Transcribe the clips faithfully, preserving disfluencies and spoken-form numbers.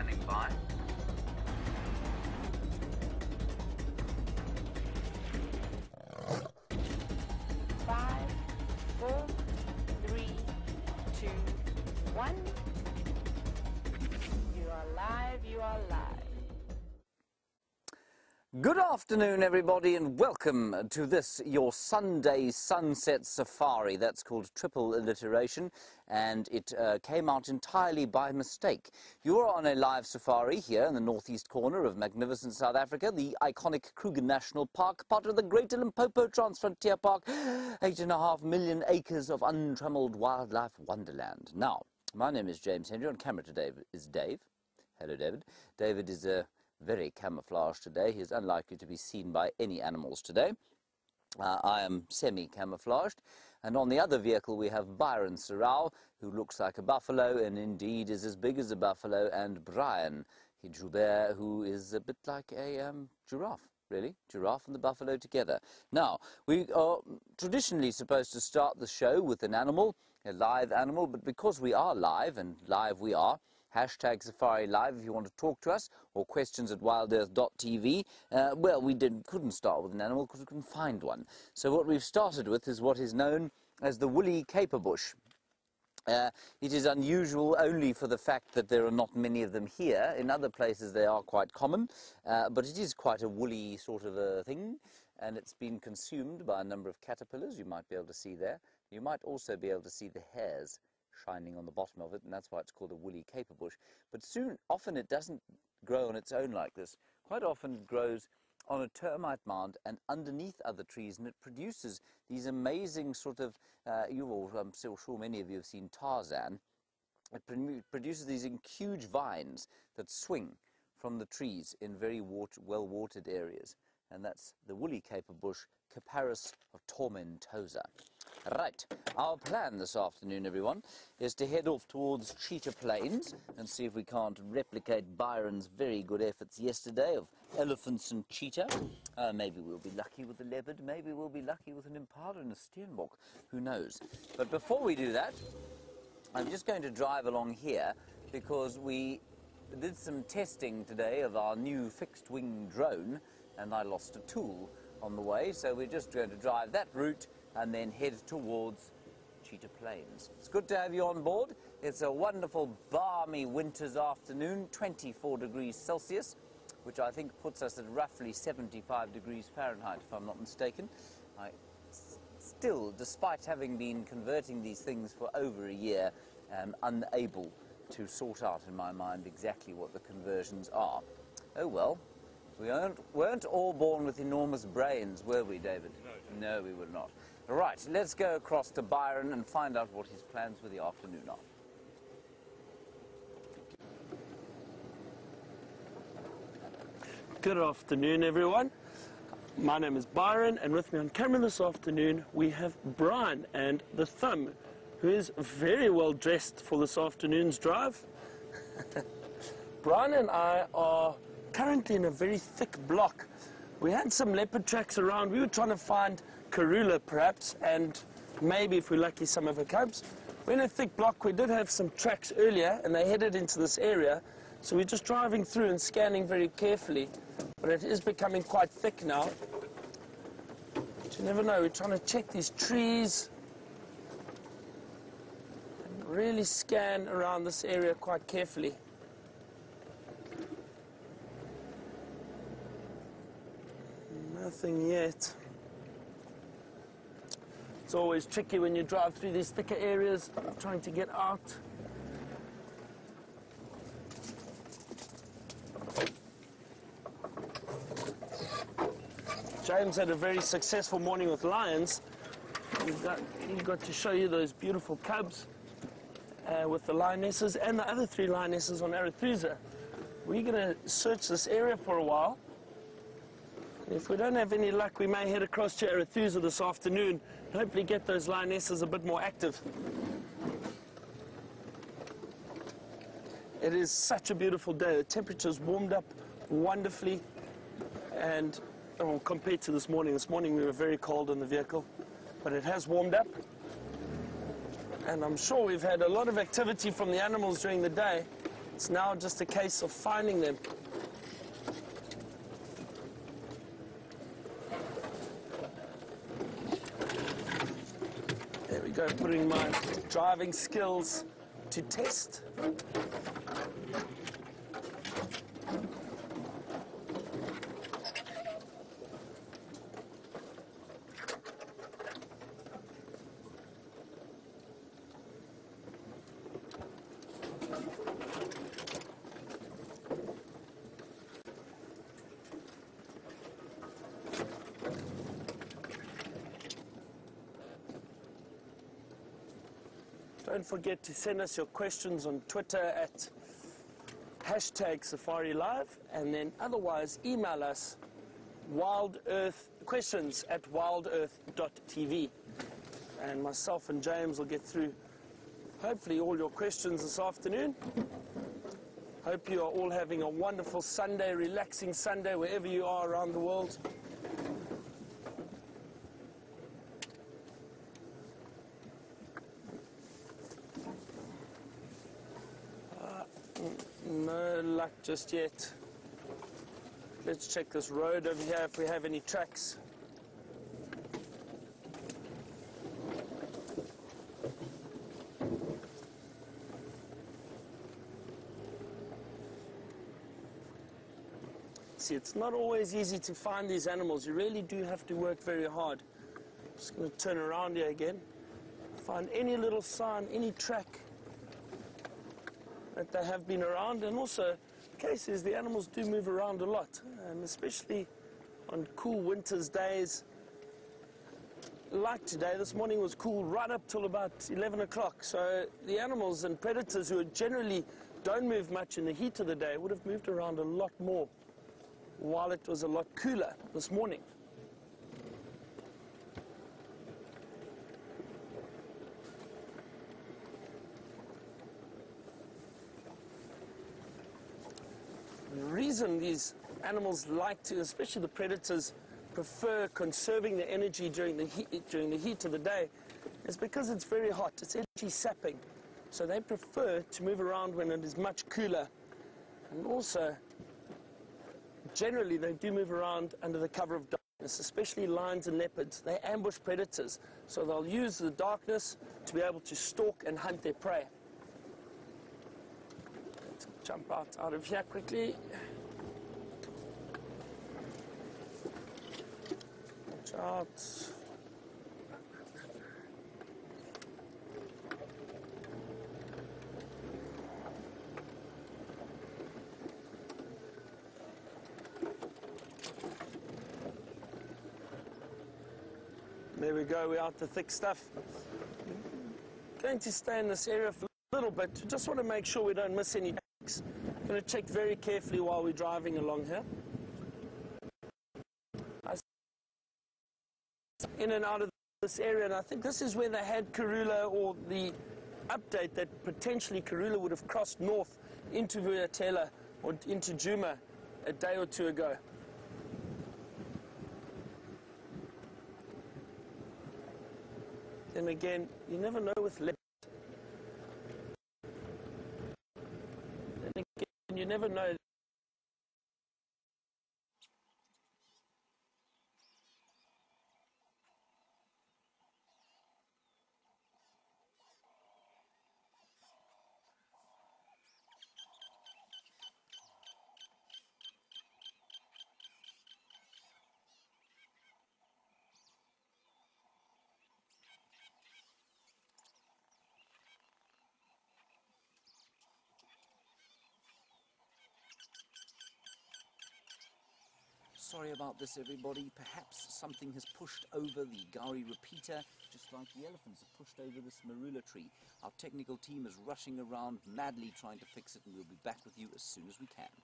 standing by. Five, four, three, two, one. You are live, you are live. Good afternoon, everybody, and welcome to this, your Sunday Sunset Safari. That's called triple alliteration, and it uh, came out entirely by mistake. You're on a live safari here in the northeast corner of magnificent South Africa, the iconic Kruger National Park, part of the Greater Limpopo Transfrontier Park, eight and a half million acres of untrammeled wildlife wonderland. Now, my name is James Henry. On camera today is Dave. Hello, David. David is a... Uh, very camouflaged today. He is unlikely to be seen by any animals today. Uh, I am semi-camouflaged. And on the other vehicle we have Byron Sorrell, who looks like a buffalo and indeed is as big as a buffalo, and Brian Hidjoubert, who is a bit like a um, giraffe, really. Giraffe and the buffalo together. Now, we are traditionally supposed to start the show with an animal, a live animal, but because we are live, and live we are, hashtag Safari Live if you want to talk to us, or questions at wild earth dot t v. Uh, well, we didn't, couldn't start with an animal because we couldn't find one. So what we've started with is what is known as the woolly caperbush. Uh, it is unusual only for the fact that there are not many of them here. In other places they are quite common, uh, but it is quite a woolly sort of a thing, and it's been consumed by a number of caterpillars. You might be able to see there. You might also be able to see the hairs shining on the bottom of it, and that's why it's called a woolly caperbush. But soon, often it doesn't grow on its own like this. Quite often it grows on a termite mound and underneath other trees, and it produces these amazing sort of, uh, you all, I'm still sure many of you have seen Tarzan. It pro produces these huge vines that swing from the trees in very water, well-watered areas, and that's the woolly caperbush, Capparis tomentosa. Right, our plan this afternoon, everyone, is to head off towards Cheetah Plains and see if we can't replicate Byron's very good efforts yesterday of elephants and cheetah. Uh, maybe we'll be lucky with a leopard, maybe we'll be lucky with an impala and a steenbok, who knows. But before we do that, I'm just going to drive along here because we did some testing today of our new fixed-wing drone, and I lost a tool on the way, so we're just going to drive that route and then head towards Cheetah Plains. It's good to have you on board. It's a wonderful, balmy winter's afternoon, twenty-four degrees Celsius, which I think puts us at roughly seventy-five degrees Fahrenheit, if I'm not mistaken. I still, despite having been converting these things for over a year, am unable to sort out in my mind exactly what the conversions are. Oh well. We weren't, weren't all born with enormous brains, were we, David? No, no, we were not. Right, let's go across to Byron and find out what his plans for the afternoon are. Good afternoon, everyone. My name is Byron, and with me on camera this afternoon we have Brian and the Thumb, who is very well dressed for this afternoon's drive. Brian and I are currently in a very thick block. We had some leopard tracks around. We were trying to find Karula perhaps, and maybe if we're lucky some of her cubs. We're in a thick block. We did have some tracks earlier and they headed into this area, so we're just driving through and scanning very carefully, but it is becoming quite thick now. But you never know. We're trying to check these trees and really scan around this area quite carefully. Nothing yet. It's always tricky when you drive through these thicker areas, trying to get out. James had a very successful morning with lions. He got, he got to show you those beautiful cubs uh, with the lionesses and the other three lionesses on Arethusa. We're going to search this area for a while. If we don't have any luck, we may head across to Arethusa this afternoon and hopefully get those lionesses a bit more active. It is such a beautiful day. The temperature's warmed up wonderfully, and oh, compared to this morning, this morning we were very cold in the vehicle, but it has warmed up. And I'm sure we've had a lot of activity from the animals during the day. It's now just a case of finding them. There we go, putting my driving skills to test. Don't forget to send us your questions on Twitter at hashtag Safari Live, and then otherwise email us wild earth questions at wild earth dot t v, and myself and James will get through hopefully all your questions this afternoon. Hope you are all having a wonderful Sunday, relaxing Sunday wherever you are around the world. No luck just yet. Let's check this road over here if we have any tracks. See, it's not always easy to find these animals. You really do have to work very hard. Just going to turn around here again. Find any little sign, any track that they have been around. And also, the case is the animals do move around a lot, and especially on cool winter's days. Like today, this morning was cool right up till about eleven o'clock. So the animals and predators who generally don't move much in the heat of the day would have moved around a lot more while it was a lot cooler this morning. The reason these animals like to, especially the predators, prefer conserving the energy during the heat, during the heat of the day is because it's very hot. It's energy sapping. So they prefer to move around when it is much cooler. And also, generally, they do move around under the cover of darkness, especially lions and leopards. They ambush predators, so they'll use the darkness to be able to stalk and hunt their prey. Let's jump out, out of here quickly. Watch out. There we go, we're out the thick stuff. Going to stay in this area for a little bit. Just want to make sure we don't miss any tracks. Going to check very carefully while we're driving along here. In and out of this area, and I think this is where they had Karula, or the update that potentially Karula would have crossed north into Vuyatela or into Juma a day or two ago. Then again, you never know with leopards. Then again, you never know. Sorry about this, everybody. Perhaps something has pushed over the Gowrie repeater, just like the elephants have pushed over this marula tree. Our technical team is rushing around madly trying to fix it, and we'll be back with you as soon as we can.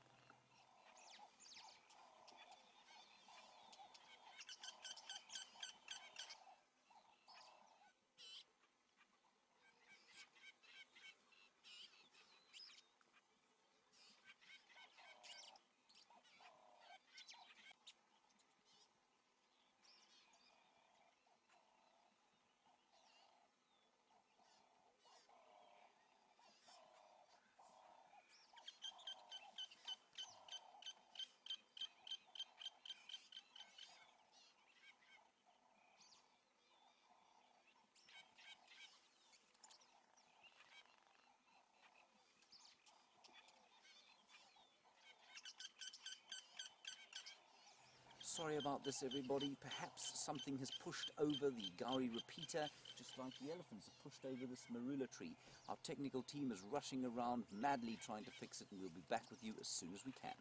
Sorry about this, everybody. Perhaps something has pushed over the Gowrie repeater, just like the elephants have pushed over this marula tree. Our technical team is rushing around madly trying to fix it, and we'll be back with you as soon as we can.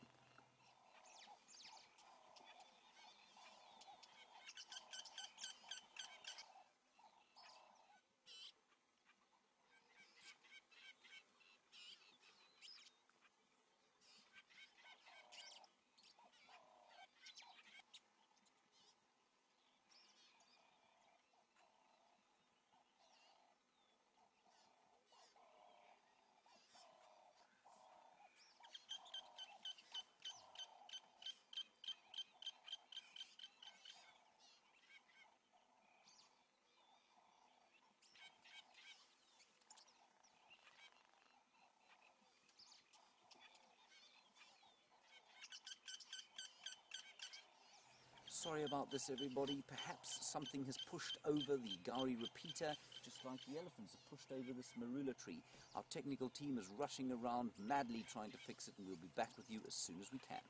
Sorry about this, everybody. Perhaps something has pushed over the Gowrie repeater, just like the elephants have pushed over this marula tree. Our technical team is rushing around madly trying to fix it, and we'll be back with you as soon as we can.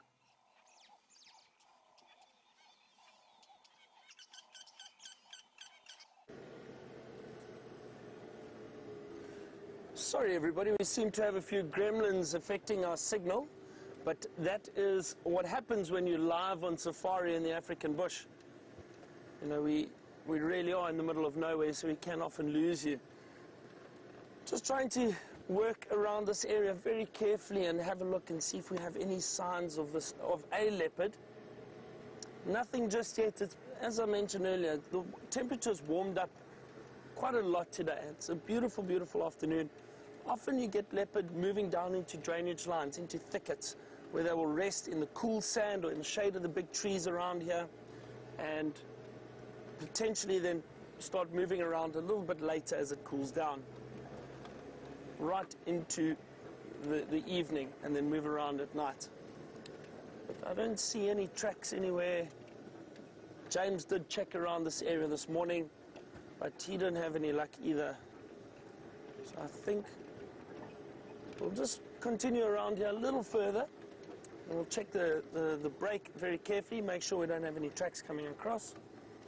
Sorry, everybody. We seem to have a few gremlins affecting our signal. But that is what happens when you're live on safari in the African bush. You know, we, we really are in the middle of nowhere, so we can often lose you. Just trying to work around this area very carefully and have a look and see if we have any signs of, this, of a leopard. Nothing just yet. It's, as I mentioned earlier, the temperature's warmed up quite a lot today. It's a beautiful, beautiful afternoon. Often you get leopard moving down into drainage lines, into thickets, where they will rest in the cool sand or in the shade of the big trees around here, and potentially then start moving around a little bit later as it cools down, right into the, the evening, and then move around at night. But I don't see any tracks anywhere. James did check around this area this morning, but he didn't have any luck either. So I think we'll just continue around here a little further. And we'll check the, the, the brake very carefully, make sure we don't have any tracks coming across.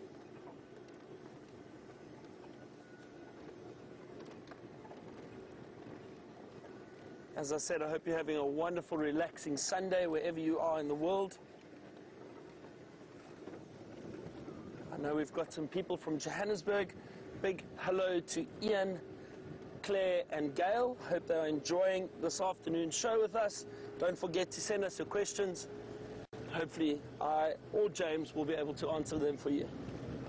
As I said, I hope you're having a wonderful, relaxing Sunday wherever you are in the world. I know we've got some people from Johannesburg. Big hello to Ian, Claire and Gail. Hope they're enjoying this afternoon show with us. Don't forget to send us your questions. Hopefully I or James will be able to answer them for you.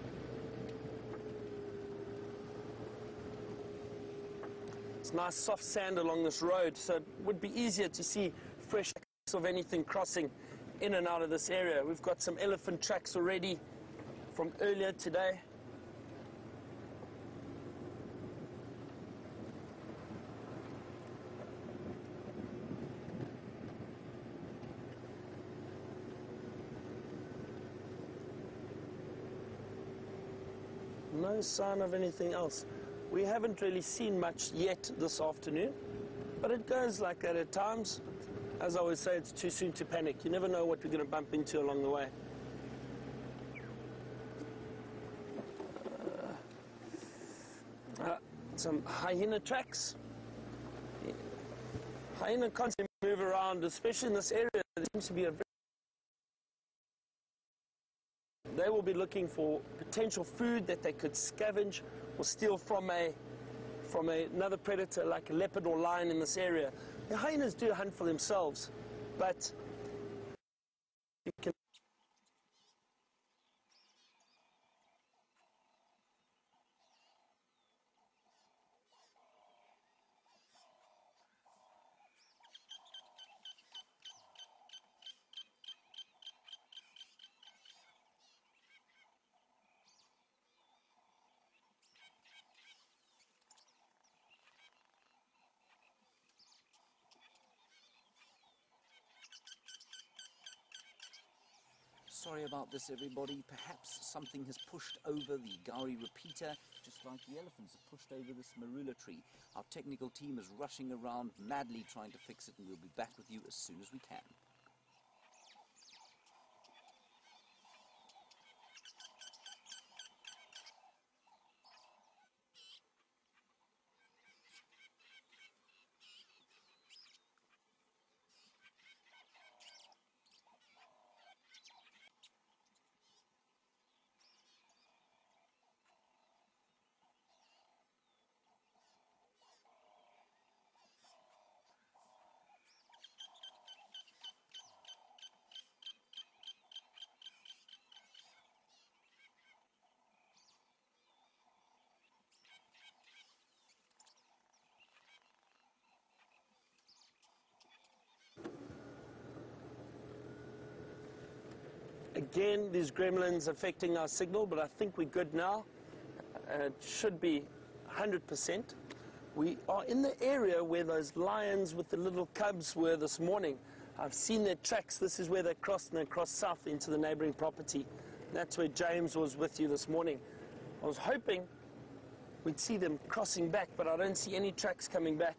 It's nice soft sand along this road, so it would be easier to see fresh tracks of anything crossing in and out of this area. We've got some elephant tracks already from earlier today. No sign of anything else. We haven't really seen much yet this afternoon, but it goes like that at times. As I always say, it's too soon to panic. You never know what we're going to bump into along the way. Uh, uh, some hyena tracks. Yeah. Hyena constantly move around, especially in this area. There seems to be a very They will be looking for potential food that they could scavenge or steal from a from a, another predator like a leopard or lion in this area. The hyenas do hunt for themselves, but you can Sorry about this, everybody. Perhaps something has pushed over the Gowrie repeater, just like the elephants have pushed over this marula tree. Our technical team is rushing around madly trying to fix it, and we'll be back with you as soon as we can. Again, these gremlins affecting our signal, but I think we're good now. Uh, it should be one hundred percent. We are in the area where those lions with the little cubs were this morning. I've seen their tracks. This is where they crossed, and they crossed south into the neighboring property. That's where James was with you this morning. I was hoping we'd see them crossing back, but I don't see any tracks coming back.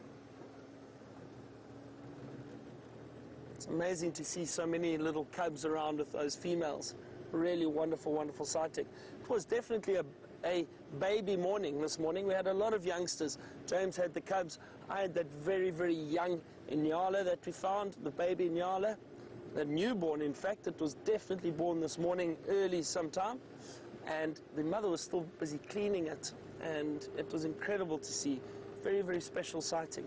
It's amazing to see so many little cubs around with those females. Really wonderful, wonderful sighting. It was definitely a, a baby morning this morning. We had a lot of youngsters. James had the cubs. I had that very, very young Inyala that we found, the baby Inyala, the newborn, in fact. It was definitely born this morning early sometime, and the mother was still busy cleaning it, and it was incredible to see. Very, very special sighting.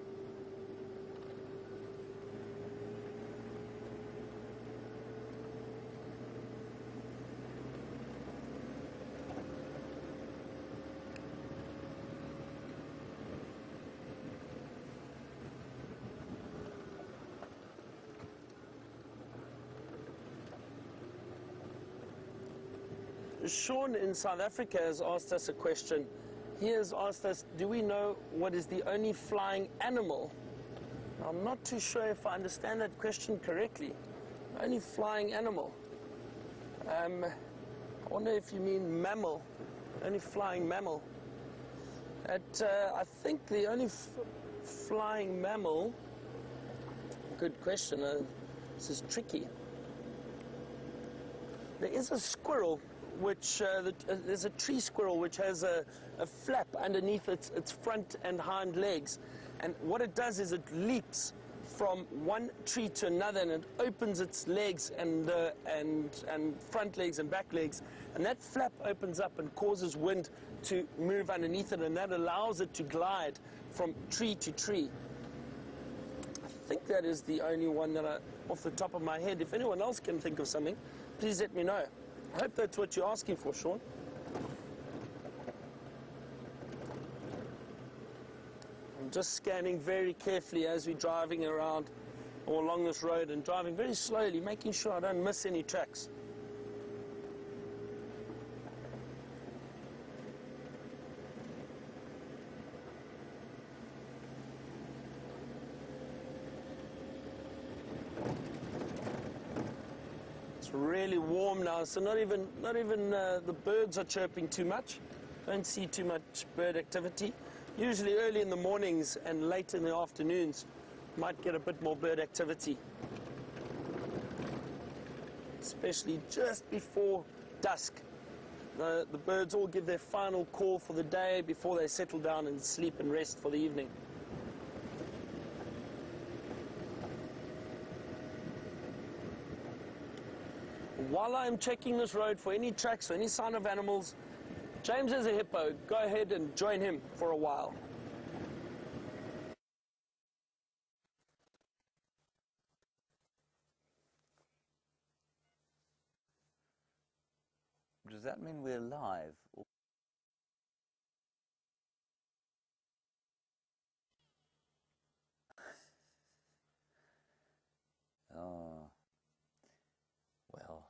Sean in South Africa has asked us a question. He has asked us, do we know what is the only flying animal? I'm not too sure if I understand that question correctly. Only flying animal. Um, I wonder if you mean mammal. Only flying mammal. At, uh, I think the only f flying mammal... Good question. Uh, this is tricky. There is a squirrel. Which uh, the, uh, there's a tree squirrel which has a, a flap underneath its, its front and hind legs, and what it does is it leaps from one tree to another, and it opens its legs and uh, and and front legs and back legs, and that flap opens up and causes wind to move underneath it, and that allows it to glide from tree to tree. I think that is the only one that I, off the top of my head. If anyone else can think of something, please let me know. I hope that's what you're asking for, Sean. I'm just scanning very carefully as we're driving around or along this road, and driving very slowly, making sure I don't miss any tracks. Really warm now, so not even not even uh, the birds are chirping too much. Don't see too much bird activity. Usually early in the mornings and late in the afternoons might get a bit more bird activity, especially just before dusk. The, the birds all give their final call for the day before they settle down and sleep and rest for the evening. While I'm checking this road for any tracks or any sign of animals, James has a hippo. Go ahead and join him for a while. Does that mean we're live? Oh, well.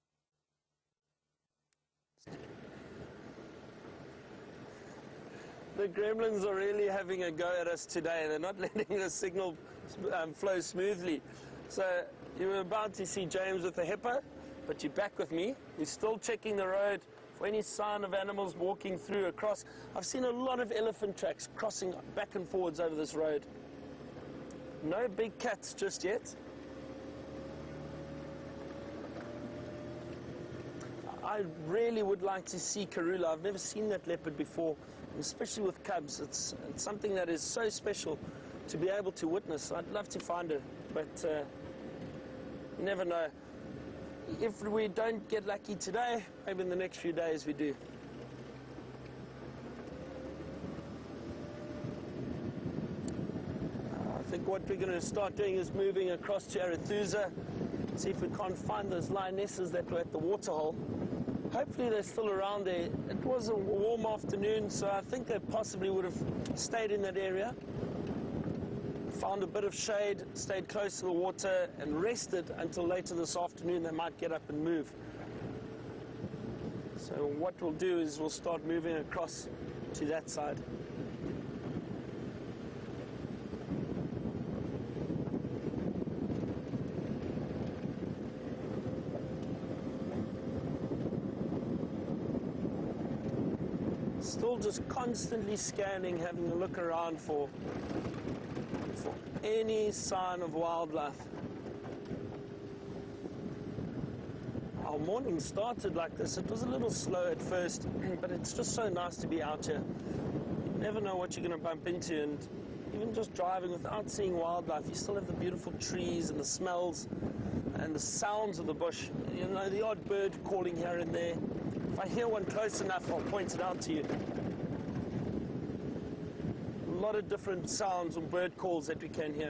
The gremlins are really having a go at us today. They're not letting the signal um, flow smoothly. So you were about to see James with the hippo, but you're back with me. We're still checking the road for any sign of animals walking through across. I've seen a lot of elephant tracks crossing back and forwards over this road. No big cats just yet. I really would like to see Karula. I've never seen that leopard before, especially with cubs. It's, it's something that is so special to be able to witness. I'd love to find her, but uh, you never know. If we don't get lucky today, maybe in the next few days we do. I think what we're going to start doing is moving across to Arathusa, see if we can't find those lionesses that were at the waterhole. Hopefully they're still around there. It was a warm afternoon, so I think they possibly would have stayed in that area. found a bit of shade, stayed close to the water, and rested until later this afternoon. They might get up and move. So what we'll do is we'll start moving across to that side. Still just constantly scanning, having a look around for, for any sign of wildlife. Our morning started like this. It was a little slow at first, but it's just so nice to be out here. You never know what you're going to bump into, and even just driving without seeing wildlife, you still have the beautiful trees and the smells and the sounds of the bush. You know, the odd bird calling here and there. If I hear one close enough, I'll point it out to you. A lot of different sounds and bird calls that we can hear.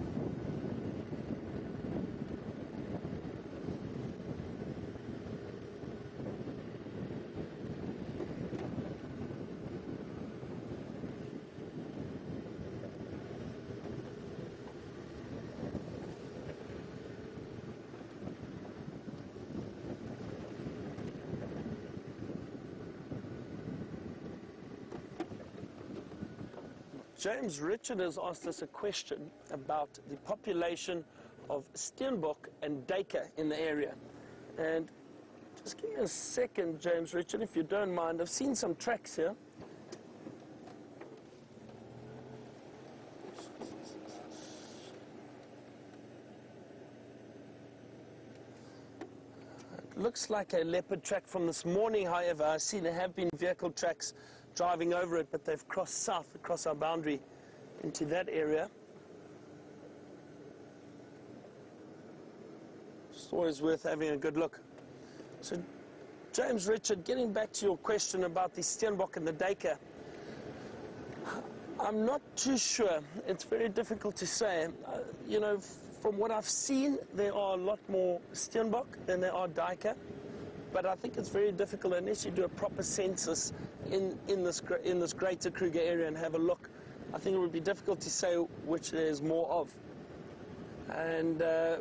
James Richard has asked us a question about the population of steenbok and duiker in the area. And just give me a second, James Richard, if you don't mind. I've seen some tracks here. It looks like a leopard track from this morning, however. I see there have been vehicle tracks driving over it, but they've crossed south across our boundary into that area. It's always worth having a good look. So, James Richard, getting back to your question about the steenbok and the duiker, I'm not too sure. It's very difficult to say. Uh, you know, from what I've seen, there are a lot more steenbok than there are duiker. But I think it's very difficult unless you do a proper census in, in, this, in this greater Kruger area and have a look. I think it would be difficult to say which there's more of. And uh,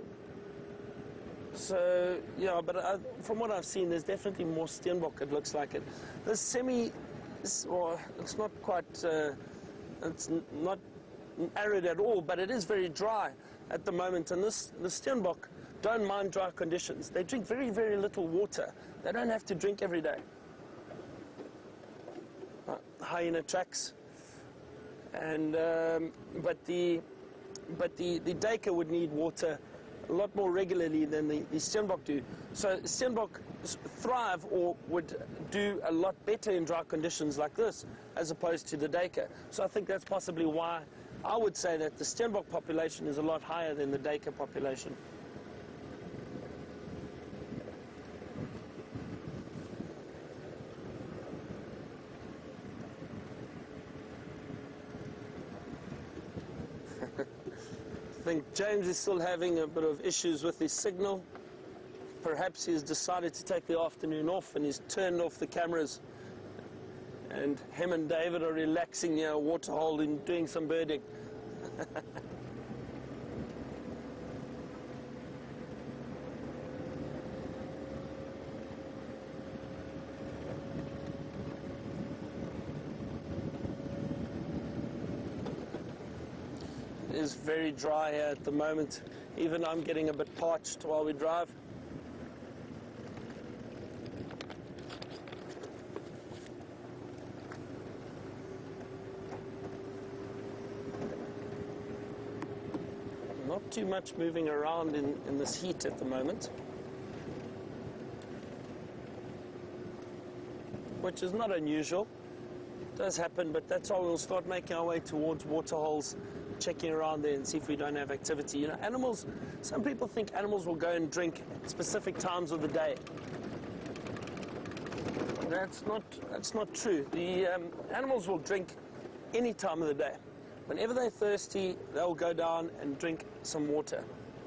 so, yeah, but I, from what I've seen, there's definitely more steenbok, it looks like it. This semi, it's, well, it's not quite, uh, it's not arid at all, but it is very dry at the moment. And this, the steenbok don't mind dry conditions. They drink very, very little water. They don't have to drink every day. Uh, hyena tracks, and um, but the but the the duiker would need water a lot more regularly than the, the steenbok do. So steenbok thrive or would do a lot better in dry conditions like this as opposed to the duiker. So I think that's possibly why I would say that the steenbok population is a lot higher than the duiker population. I think James is still having a bit of issues with his signal. Perhaps he's decided to take the afternoon off and he's turned off the cameras. And him and David are relaxing near a waterhole and doing some birding. It is very dry here at the moment. Even I'm getting a bit parched while we drive. Not too much moving around in, in this heat at the moment, which is not unusual. It does happen, but that's why we'll start making our way towards waterholes, checking around there and see if we don't have activity. You know, animals, some people think animals will go and drink at specific times of the day. That's not, that's not true. The um, animals will drink any time of the day. Whenever they're thirsty, they'll go down and drink some water.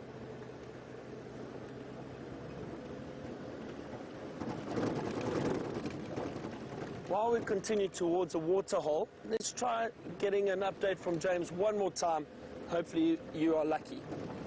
While we continue towards a waterhole, let's try getting an update from James one more time hopefully you, you are lucky.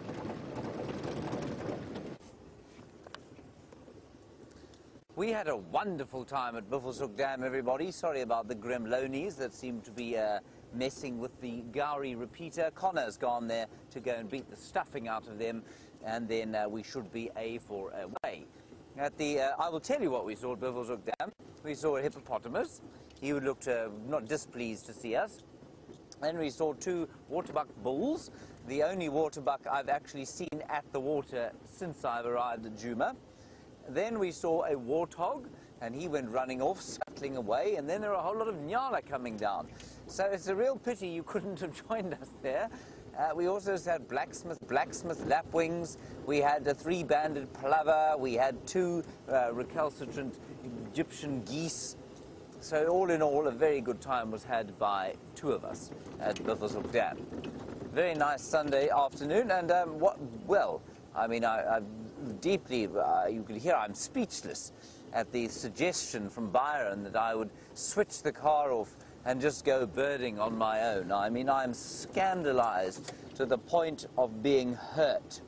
We had a wonderful time at Buffelshoek Dam, everybody. Sorry about the gremlonies that seem to be uh, messing with the Gowrie repeater. Connor's gone there to go and beat the stuffing out of them, and then uh, we should be A for away. At the, uh, I will tell you what we saw at Buffelshoek Dam. We saw a hippopotamus. He looked uh, not displeased to see us. Then we saw two waterbuck bulls, the only waterbuck I've actually seen at the water since I've arrived at Djuma. Then we saw a warthog, and he went running off, scuttling away, and then there were a whole lot of nyala coming down. So it's a real pity you couldn't have joined us there. Uh, we also had blacksmith, blacksmith lapwings, we had a three-banded plover, we had two uh, recalcitrant Egyptian geese. So all in all, a very good time was had by two of us at Buffelshoek Dam. Very nice Sunday afternoon, and um, what, well, I mean, I, I deeply, uh, you could hear I'm speechless at the suggestion from Byron that I would switch the car off and just go birding on my own. I mean, I'm scandalized to the point of being hurt.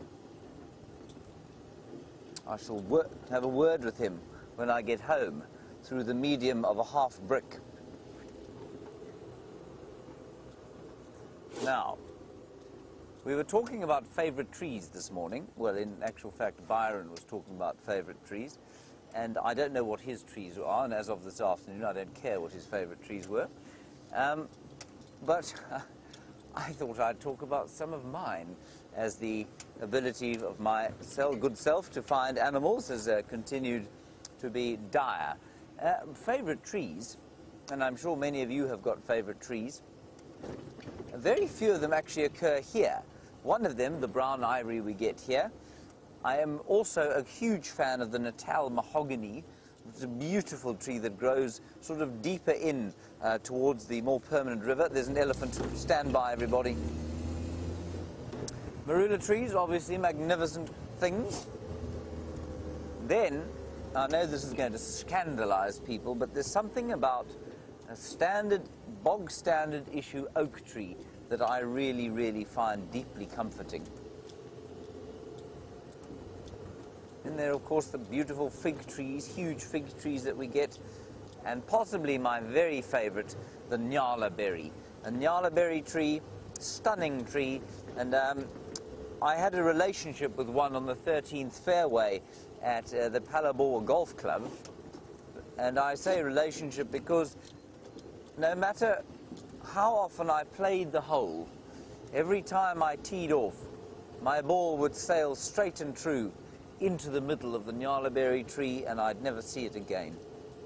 I shall wor have a word with him when I get home through the medium of a half brick. Now, we were talking about favourite trees this morning. Well, in actual fact, Byron was talking about favourite trees. And I don't know what his trees are, and as of this afternoon, I don't care what his favourite trees were. Um, but uh, I thought I'd talk about some of mine, as the ability of my self, good self to find animals has uh, continued to be dire. Uh, favourite trees, and I'm sure many of you have got favourite trees. Very few of them actually occur here. One of them, the brown ivory we get here. I am also a huge fan of the Natal mahogany. It's a beautiful tree that grows sort of deeper in uh, towards the more permanent river. There's an elephant. Stand by, everybody. Marula trees, obviously magnificent things. Then, I know this is going to scandalise people, but there's something about a standard, bog standard issue oak tree that I really, really find deeply comforting. And there are, of course, the beautiful fig trees, huge fig trees that we get, and possibly my very favourite, the nyala berry. A nyala berry tree, stunning tree, and um, I had a relationship with one on the thirteenth fairway at uh, the Palabor Golf Club, and I say relationship because no matter how often I played the hole, every time I teed off, my ball would sail straight and true into the middle of the nyalaberry tree, and I'd never see it again.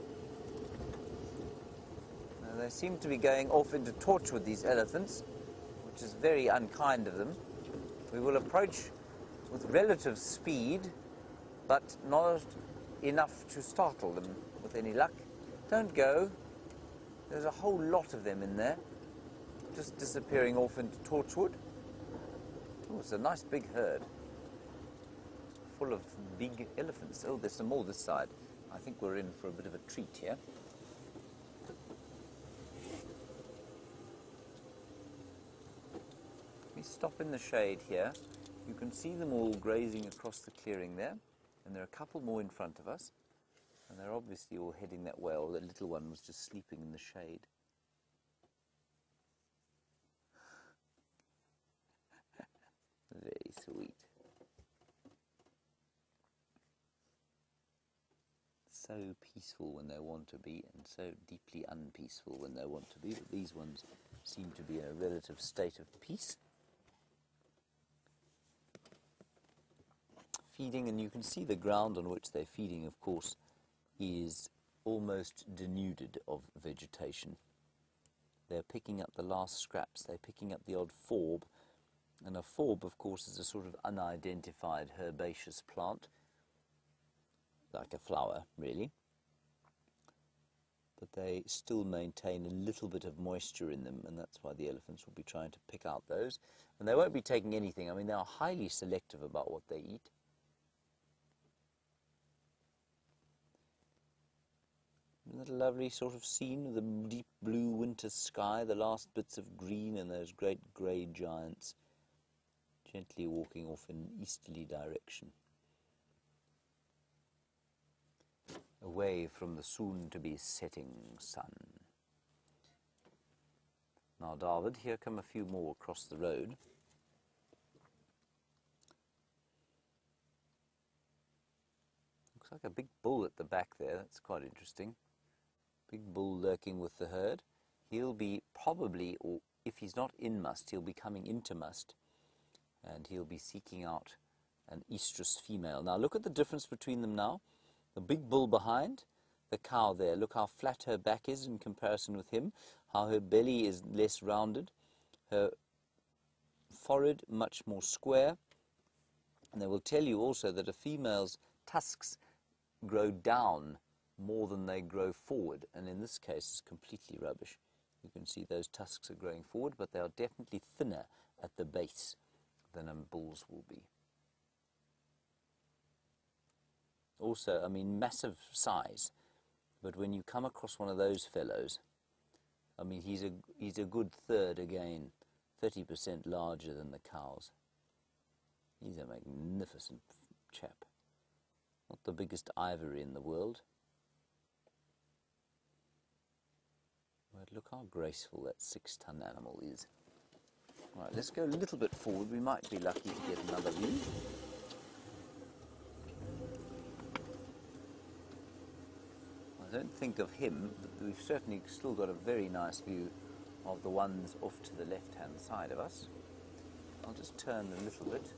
Now, they seem to be going off into Torchwood, these elephants, which is very unkind of them. We will approach with relative speed, but not enough to startle them with any luck. Don't go. There's a whole lot of them in there, just disappearing off into Torchwood. Oh, it's a nice big herd, full of big elephants. Oh, there's some more this side. I think we're in for a bit of a treat here. We stop in the shade here. You can see them all grazing across the clearing there, and there are a couple more in front of us, and they're obviously all heading that way, or the little one was just sleeping in the shade. Very sweet. So peaceful when they want to be, and so deeply unpeaceful when they want to be, but these ones seem to be in a relative state of peace. Feeding, and you can see the ground on which they're feeding, of course, is almost denuded of vegetation. They're picking up the last scraps, they're picking up the odd forb, and a forb, of course, is a sort of unidentified herbaceous plant, like a flower, really. But they still maintain a little bit of moisture in them, and that's why the elephants will be trying to pick out those. And they won't be taking anything. I mean, they are highly selective about what they eat. Isn't that a lovely sort of scene of the deep blue winter sky, the last bits of green and those great grey giants gently walking off in an easterly direction, away from the soon-to-be setting sun. Now, David, here come a few more across the road. Looks like a big bull at the back there. That's quite interesting. Big bull lurking with the herd. He'll be probably, or if he's not in must, he'll be coming into must, and he'll be seeking out an estrus female. Now, look at the difference between them now. The big bull behind, the cow there. Look how flat her back is in comparison with him, how her belly is less rounded, her forehead much more square. And they will tell you also that a female's tusks grow down more than they grow forward, and in this case it's completely rubbish. You can see those tusks are growing forward, but they are definitely thinner at the base than a bull's will be. Also, I mean, massive size, but when you come across one of those fellows, I mean, he's a, he's a good third again, thirty percent larger than the cows. He's a magnificent chap. Not the biggest ivory in the world. But look how graceful that six-ton animal is. Right, let's go a little bit forward. We might be lucky to get another view. I don't think of him, but we've certainly still got a very nice view of the ones off to the left-hand side of us. I'll just turn a little bit.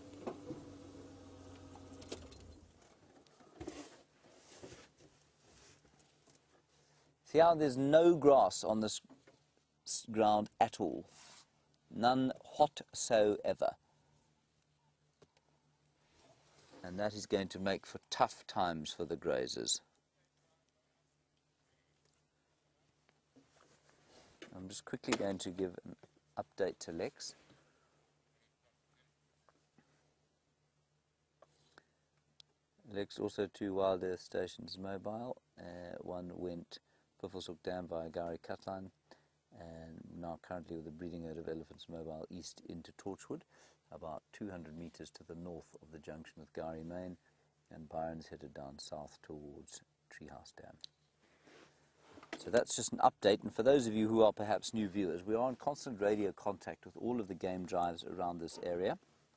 See how there's no grass on this ground at all. None whatsoever. And that is going to make for tough times for the grazers. I'm just quickly going to give an update to Lex. Lex also two wild earth stations mobile. Uh, one went Buffelshoek Dam via Gary Cutline, and now currently with the breeding herd of elephants mobile east into Torchwood, about two hundred metres to the north of the junction with Gary Main, and Byron's headed down south towards Treehouse Dam. So that's just an update, and for those of you who are perhaps new viewers, we are in constant radio contact with all of the game drives around this area.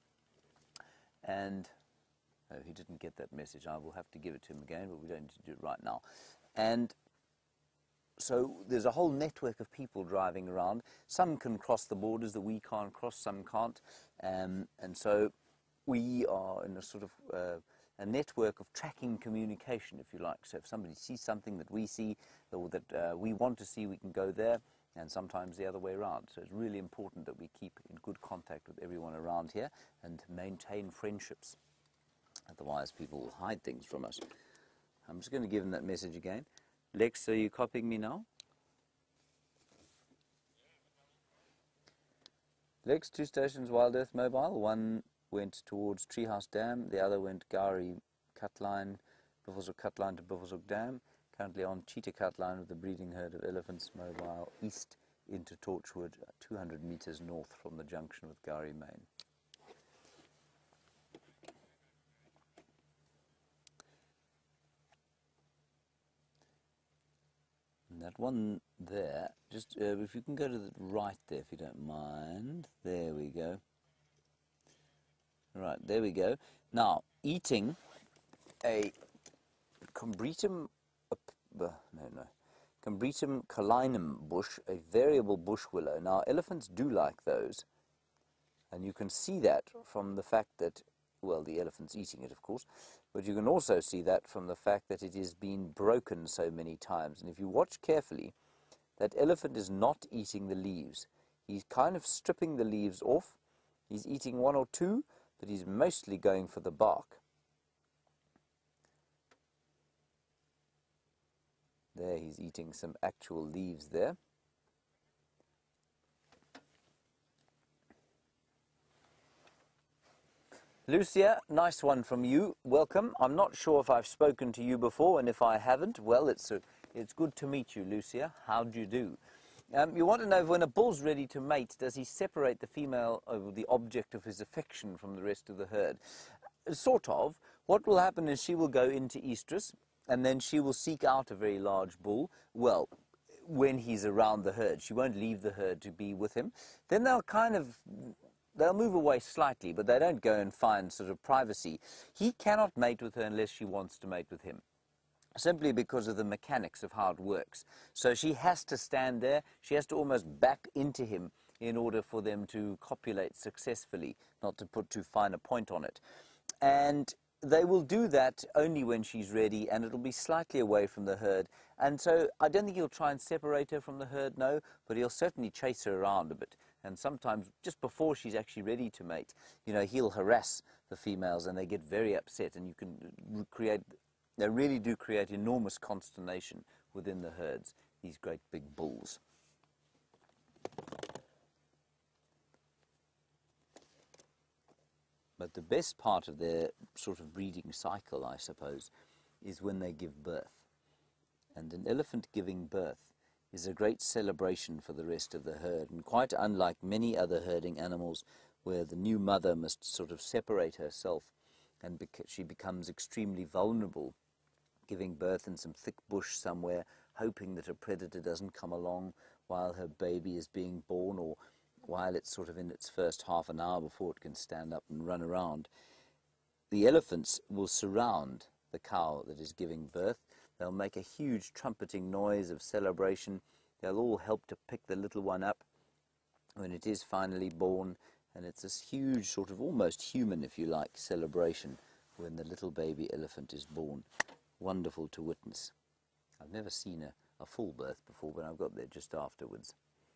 And, oh, he didn't get that message. I will have to give it to him again, but we don't need to do it right now. And so there's a whole network of people driving around. Some can cross the borders that we can't cross, some can't. Um, and so we are in a sort of uh, a network of tracking communication, if you like. So if somebody sees something that we see or that uh, we want to see, we can go there, and sometimes the other way around. So it's really important that we keep in good contact with everyone around here and maintain friendships. Otherwise, people will hide things from us. I'm just going to give him that message again. Lex, are you copying me now? Lex, two stations, Wild Earth Mobile. One went towards Treehouse Dam. The other went Gari Cutline, Buffelshoek Cutline to Buffelshoek Dam. Currently on Cheetah Cutline with the breeding herd of elephants mobile east into Torchwood, two hundred metres north from the junction with Gari Main. And that one there, just uh, if you can go to the right there, if you don't mind. There we go. Right, there we go. Now, eating a Combretum, uh, no, no, Combretum calinum bush, a variable bush willow. Now, elephants do like those, and you can see that from the fact that, well, the elephant's eating it, of course, but you can also see that from the fact that it has been broken so many times. And if you watch carefully, that elephant is not eating the leaves. He's kind of stripping the leaves off. He's eating one or two, but he's mostly going for the bark. There, he's eating some actual leaves there. Lucia, nice one from you. Welcome. I'm not sure if I've spoken to you before, and if I haven't, well, it's, a, it's good to meet you, Lucia. How do you do? Um, you want to know if when a bull's ready to mate, does he separate the female or the object of his affection from the rest of the herd? Sort of. What will happen is she will go into estrus, and then she will seek out a very large bull, well, when he's around the herd. She won't leave the herd to be with him. Then they'll kind of, they'll move away slightly, but they don't go and find sort of privacy. He cannot mate with her unless she wants to mate with him, simply because of the mechanics of how it works. So she has to stand there, she has to almost back into him in order for them to copulate successfully, not to put too fine a point on it. And they will do that only when she's ready, and it'll be slightly away from the herd. And so I don't think he'll try and separate her from the herd, no, but he'll certainly chase her around a bit. And sometimes, just before she's actually ready to mate, you know, he'll harass the females, and they get very upset, and you can create, they really do create enormous consternation within the herds, these great big bulls. But the best part of their sort of breeding cycle, I suppose, is when they give birth. And an elephant giving birth is a great celebration for the rest of the herd, and quite unlike many other herding animals where the new mother must sort of separate herself and bec- she becomes extremely vulnerable, giving birth in some thick bush somewhere, hoping that a predator doesn't come along while her baby is being born, or while it's sort of in its first half an hour before it can stand up and run around. The elephants will surround the cow that is giving birth. They'll make a huge trumpeting noise of celebration. They'll all help to pick the little one up when it is finally born, and it's this huge sort of almost human, if you like, celebration when the little baby elephant is born. Wonderful to witness. I've never seen a, a full birth before, but I've got there just afterwards.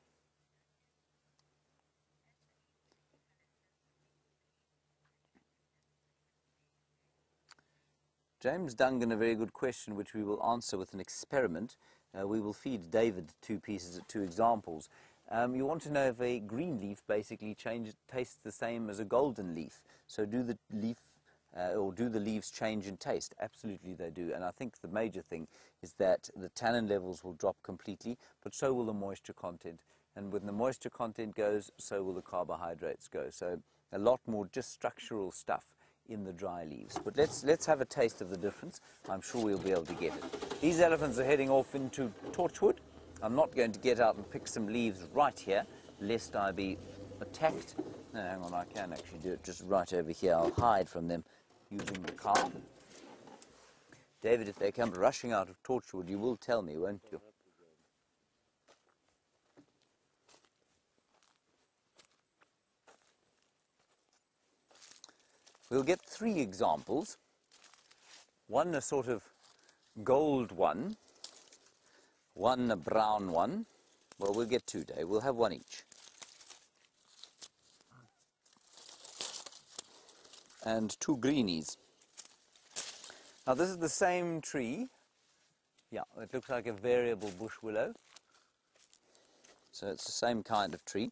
James Dungan, a very good question, which we will answer with an experiment. Uh, we will feed David two pieces, two examples. Um, you want to know if a green leaf basically change, tastes the same as a golden leaf. So do the leaf uh, or do the leaves change in taste? Absolutely they do. And I think the major thing is that the tannin levels will drop completely, but so will the moisture content. And when the moisture content goes, so will the carbohydrates go. So a lot more just structural stuff in the dry leaves. But let's let's have a taste of the difference. I'm sure we'll be able to get it. These elephants are heading off into Torchwood. I'm not going to get out and pick some leaves right here, lest I be attacked. No, hang on, I can actually do it just right over here. I'll hide from them using the car. David, if they come rushing out of Torchwood, you will tell me, won't you? We'll get three examples. One a sort of gold one, one a brown one. Well, we'll get two, Dave. We'll have one each. And two greenies. Now, this is the same tree. Yeah, it looks like a variable bush willow. So it's the same kind of tree.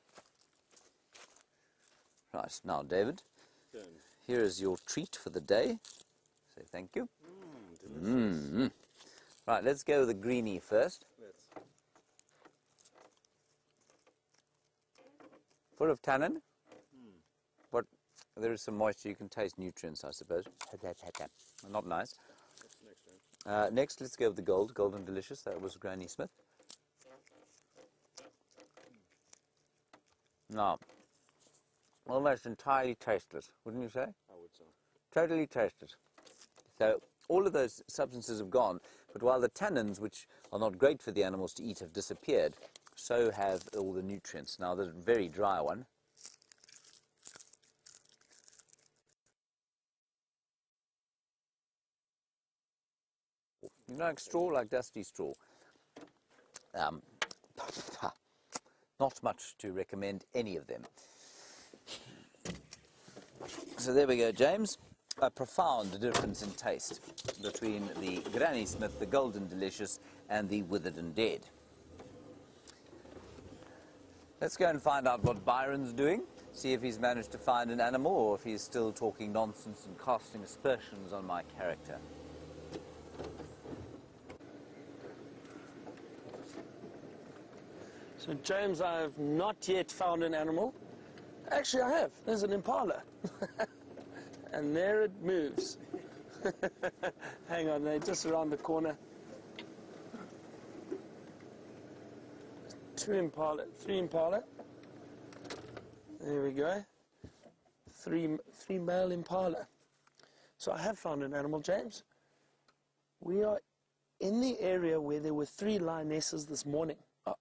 Right, now, David, here is your treat for the day. Say thank you. Mm, delicious. Mm-hmm. Right, let's go with the greenie first. Let's. Full of tannin, Mm. but there is some moisture. You can taste nutrients, I suppose. Not nice. What's next, James? Uh, next, let's go with the gold. Golden Delicious. That was Granny Smith. Now, almost entirely tasteless, wouldn't you say? I would so. Totally tasteless. So all of those substances have gone, but while the tannins, which are not great for the animals to eat, have disappeared, so have all the nutrients. Now, the very dry one. You like straw, like dusty straw. Um, not much to recommend any of them. So there we go, James. A profound difference in taste between the Granny Smith, the Golden Delicious, and the Withered and Dead. Let's go and find out what Byron's doing, see if he's managed to find an animal or if he's still talking nonsense and casting aspersions on my character. So James, I have not yet found an animal. Actually, I have. There's an impala. And there it moves. Hang on, they're just around the corner. Two impala, three impala. There we go. Three, three male impala. So I have found an animal, James. We are in the area where there were three lionesses this morning. Oh.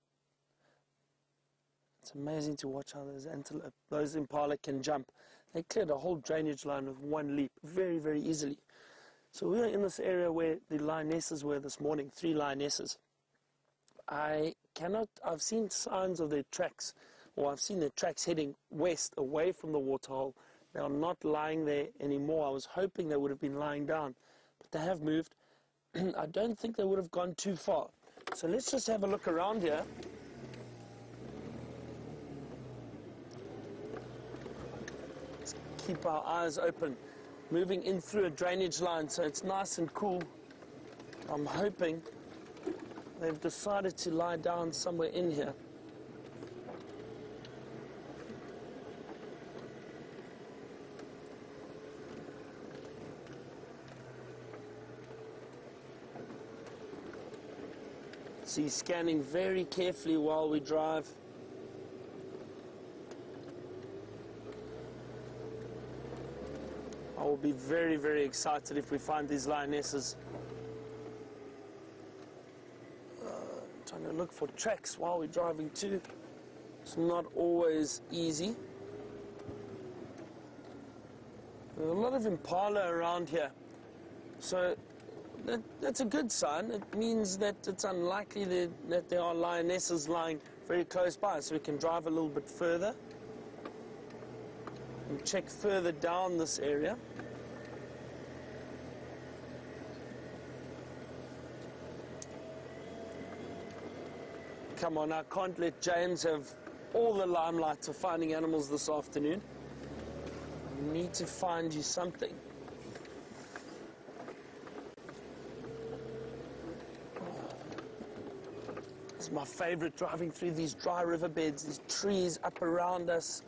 It's amazing to watch how those antelope, those impala can jump. They cleared a whole drainage line with one leap, very, very easily. So we are in this area where the lionesses were this morning, three lionesses. I cannot, I've seen signs of their tracks, or I've seen their tracks heading west, away from the waterhole. They are not lying there anymore. I was hoping they would have been lying down, but they have moved. I don't think they would have gone too far. So let's just have a look around here. Let's keep our eyes open. Moving in through a drainage line, so it's nice and cool. I'm hoping they've decided to lie down somewhere in here. See, scanning very carefully while we drive. I will be very, very excited if we find these lionesses. Uh, trying to look for tracks while we're driving too. It's not always easy. There's a lot of impala around here. So that, that's a good sign. It means that it's unlikely that, that there are lionesses lying very close by. So we can drive a little bit further and check further down this area. Come on, I can't let James have all the limelight of finding animals this afternoon. I need to find you something. This is my favorite, driving through these dry riverbeds, these trees up around us.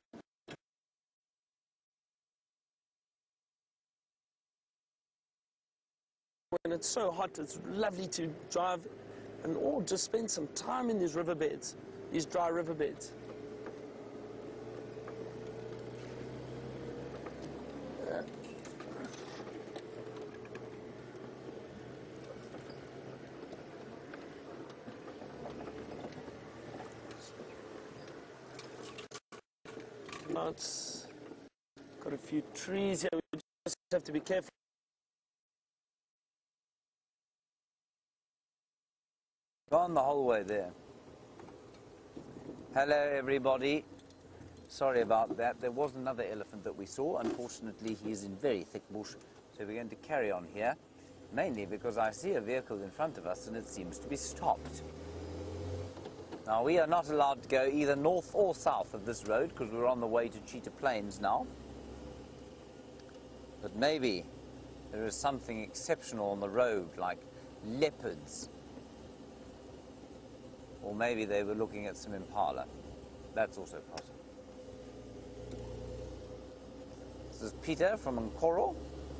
When it's so hot, it's lovely to drive and or just spend some time in these riverbeds, these dry riverbeds. Yeah. Now it's got a few trees here. We just have to be careful. Gone the whole way there. Hello everybody. Sorry about that. There was another elephant that we saw. Unfortunately, he is in very thick bush. So we're going to carry on here. Mainly because I see a vehicle in front of us and it seems to be stopped. Now we are not allowed to go either north or south of this road because we're on the way to Cheetah Plains now. But maybe there is something exceptional on the road, like leopards. Or maybe they were looking at some impala. That's also possible. This is Peter from Nkoro.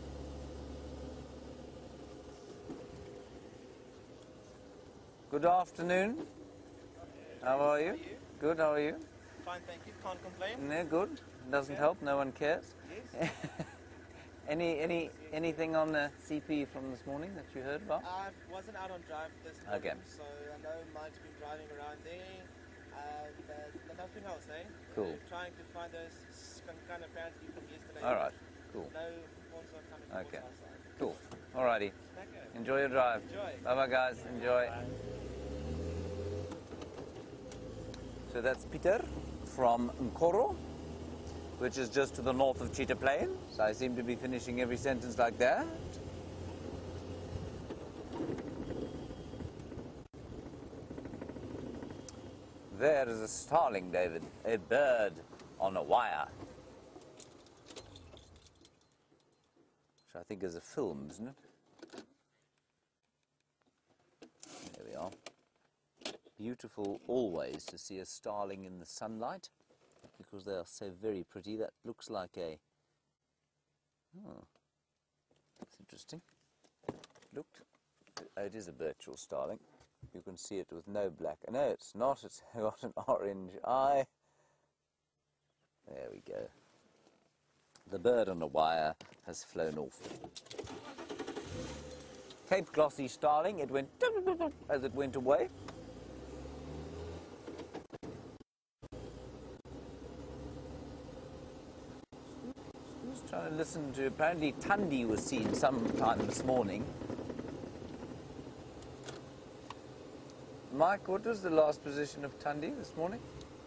Good afternoon. How are you? Good, how are you? Fine, thank you. Can't complain. No, good. Doesn't help. No one cares. Yes. any, any, anything on the C P from this morning that you heard about? I wasn't out on drive this morning, Okay. so I know Mike's been driving around there. Uh, but nothing else, eh? Cool. We're trying to find those skunk apparently from yesterday. All right. Cool. No horns are coming Okay. towards our side. Cool. Alrighty. Okay. Enjoy your drive. Enjoy. Bye bye, guys. Enjoy. Bye. So that's Peter from Nkoro, which is just to the north of Cheetah Plains. So I seem to be finishing every sentence like that. There is a starling, David, a bird on a wire. Which I think is a film, isn't it? There we are. beautiful always to see a starling in the sunlight because they are so very pretty. That looks like a, oh, that's interesting. Look, it is a Birchall starling. You can see it with no black. No, it's not. It's got an orange eye. There we go. The bird on the wire has flown off. Cape glossy starling, it went as it went away. Just trying to listen to, apparently Tundi was seen sometime this morning. Mike, what was the last position of Tundi this morning?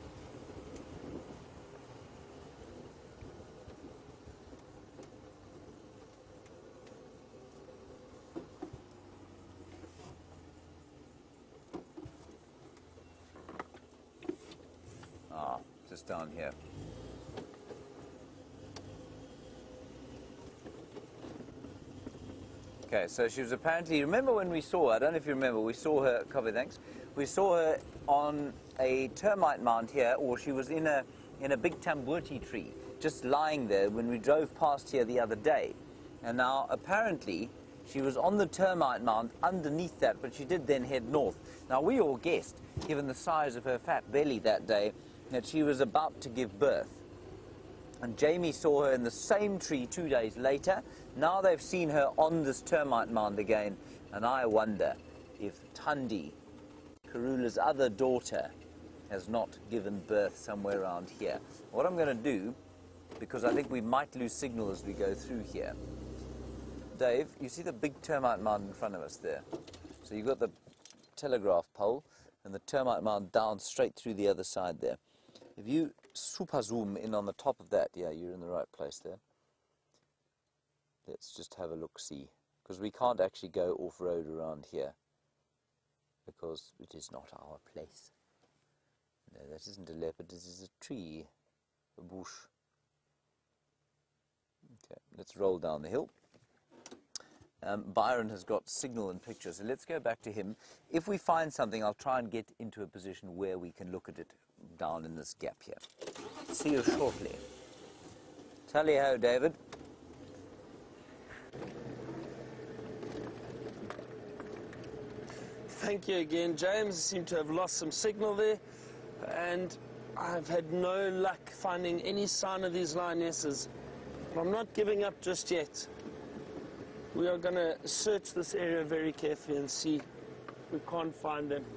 Ah, just down here. Okay, so she was apparently, remember when we saw her, I don't know if you remember, we saw her, copy, thanks, we saw her on a termite mound here, or she was in a, in a big tambuti tree, just lying there when we drove past here the other day. And now, apparently, she was on the termite mound underneath that, but she did then head north. Now, we all guessed, given the size of her fat belly that day, that she was about to give birth. And Jamie saw her in the same tree two days later. Now they've seen her on this termite mound again, and I wonder if Tundi, Karula's other daughter, has not given birth somewhere around here. What I'm going to do, because I think we might lose signal as we go through here. Dave, you see the big termite mound in front of us there? So you've got the telegraph pole and the termite mound down straight through the other side there. If you super zoom in on the top of that, yeah, you're in the right place there. Let's just have a look-see, because we can't actually go off-road around here, because it is not our place. No, that isn't a leopard, this is a tree, a bush. Okay, let's roll down the hill. Um, Byron has got signal and picture, so let's go back to him. If we find something, I'll try and get into a position where we can look at it down in this gap here. See you shortly. Tally-ho, David. Thank you again, James. I seem to have lost some signal there, and I've had no luck finding any sign of these lionesses. But I'm not giving up just yet. We are going to search this area very carefully and see if we can't find them.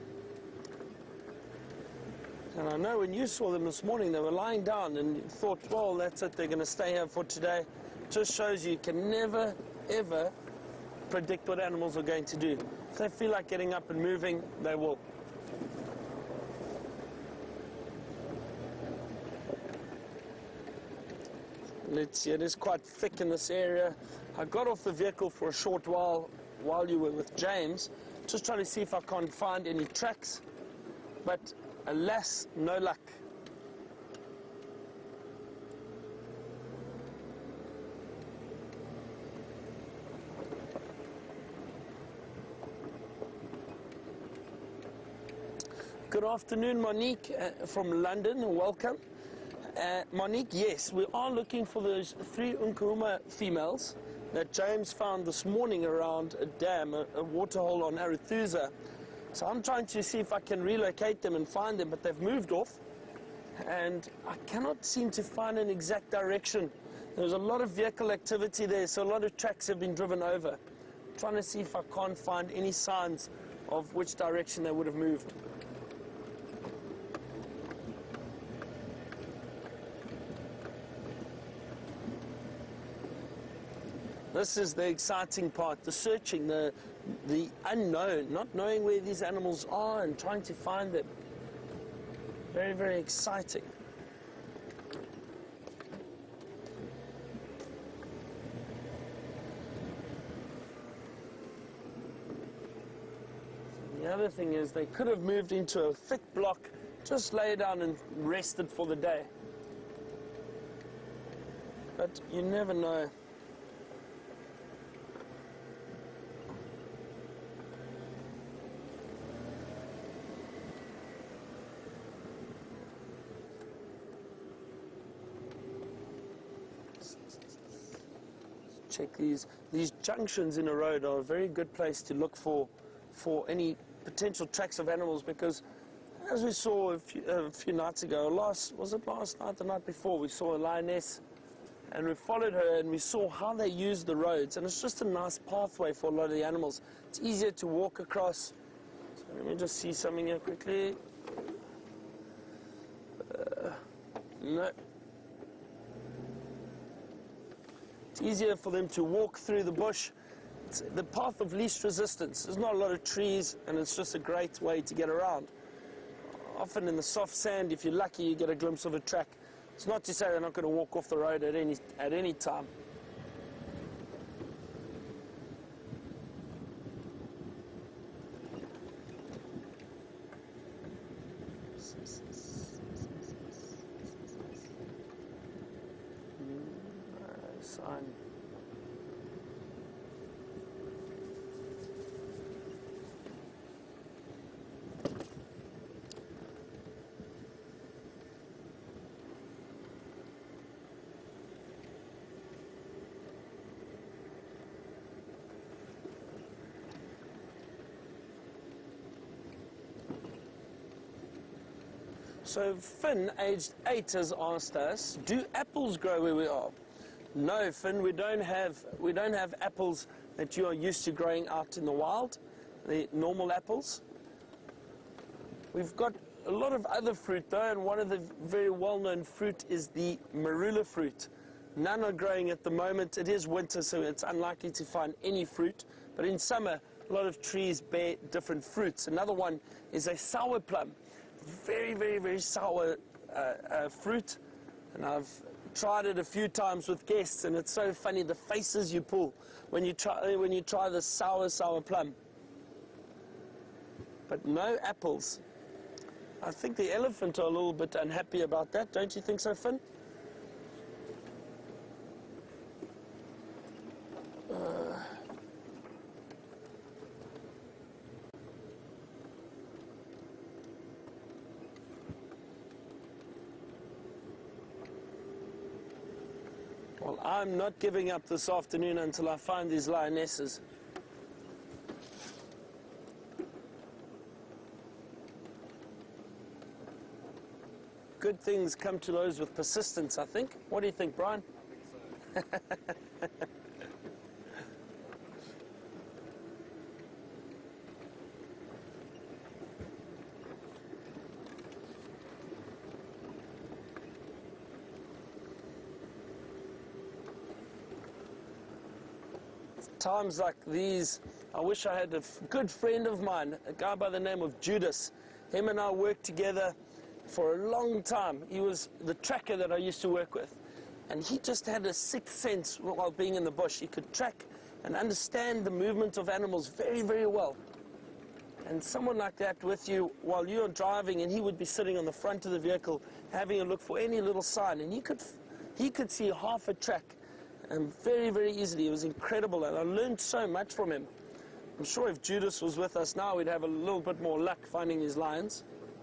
And I know when you saw them this morning, they were lying down and you thought, well, that's it, they're going to stay here for today. Just shows you you can never, ever predict what animals are going to do. If they feel like getting up and moving, they will. Let's see, it is quite thick in this area. I got off the vehicle for a short while while you were with James, just trying to see if I can't find any tracks, but alas, no luck. Good afternoon, Monique uh, from London. Welcome. Uh, Monique, yes, we are looking for those three Nkuhuma females that James found this morning around a dam, a, a waterhole on Arathusa. So I'm trying to see if I can relocate them and find them, but they've moved off. And I cannot seem to find an exact direction. There's a lot of vehicle activity there, so a lot of tracks have been driven over. I'm trying to see if I can't find any signs of which direction they would have moved. This is the exciting part, the searching, the, the unknown, not knowing where these animals are and trying to find them. Very, very exciting. The other thing is they could have moved into a thick block, just lay down and rested for the day. But you never know. check these. These junctions in a road are a very good place to look for, for any potential tracks of animals, because as we saw a few, a few nights ago, last, was it last night, the night before, we saw a lioness, and we followed her and we saw how they use the roads, and it's just a nice pathway for a lot of the animals. It's easier to walk across. So let me just see something here quickly. Uh, no. It's easier for them to walk through the bush. It's the path of least resistance. There's not a lot of trees, and it's just a great way to get around. Often in the soft sand, if you're lucky, you get a glimpse of a track. It's not to say they're not going to walk off the road at any, at any time. No sign. So Finn, aged eight, has asked us, do apples grow where we are? No, Finn, we don't have we don't have apples that you are used to growing out in the wild, the normal apples. We've got a lot of other fruit though, and one of the very well-known fruit is the marula fruit. None are growing at the moment. It is winter, so it's unlikely to find any fruit, but in summer a lot of trees bear different fruits. Another one is a sour plum. Very, very, very sour uh, uh, fruit, and I've tried it a few times with guests, and it's so funny the faces you pull when you try when you try the sour, sour plum. But no apples. I think the elephant are a little bit unhappy about that, don't you think so, Finn? Uh, Well, I'm not giving up this afternoon until I find these lionesses. Good things come to those with persistence, I think. What do you think, Brian? I think so. Times like these, I wish I had a f good friend of mine, a guy by the name of Judas. Him and I worked together for a long time. He was the tracker that I used to work with, and he just had a sixth sense while being in the bush. He could track and understand the movement of animals very, very well. And someone like that with you while you're driving, and he would be sitting on the front of the vehicle having a look for any little sign, and he could, he could see half a track. And very, very easily. It was incredible, and I learned so much from him. I'm sure if Judas was with us now, we'd have a little bit more luck finding these lions.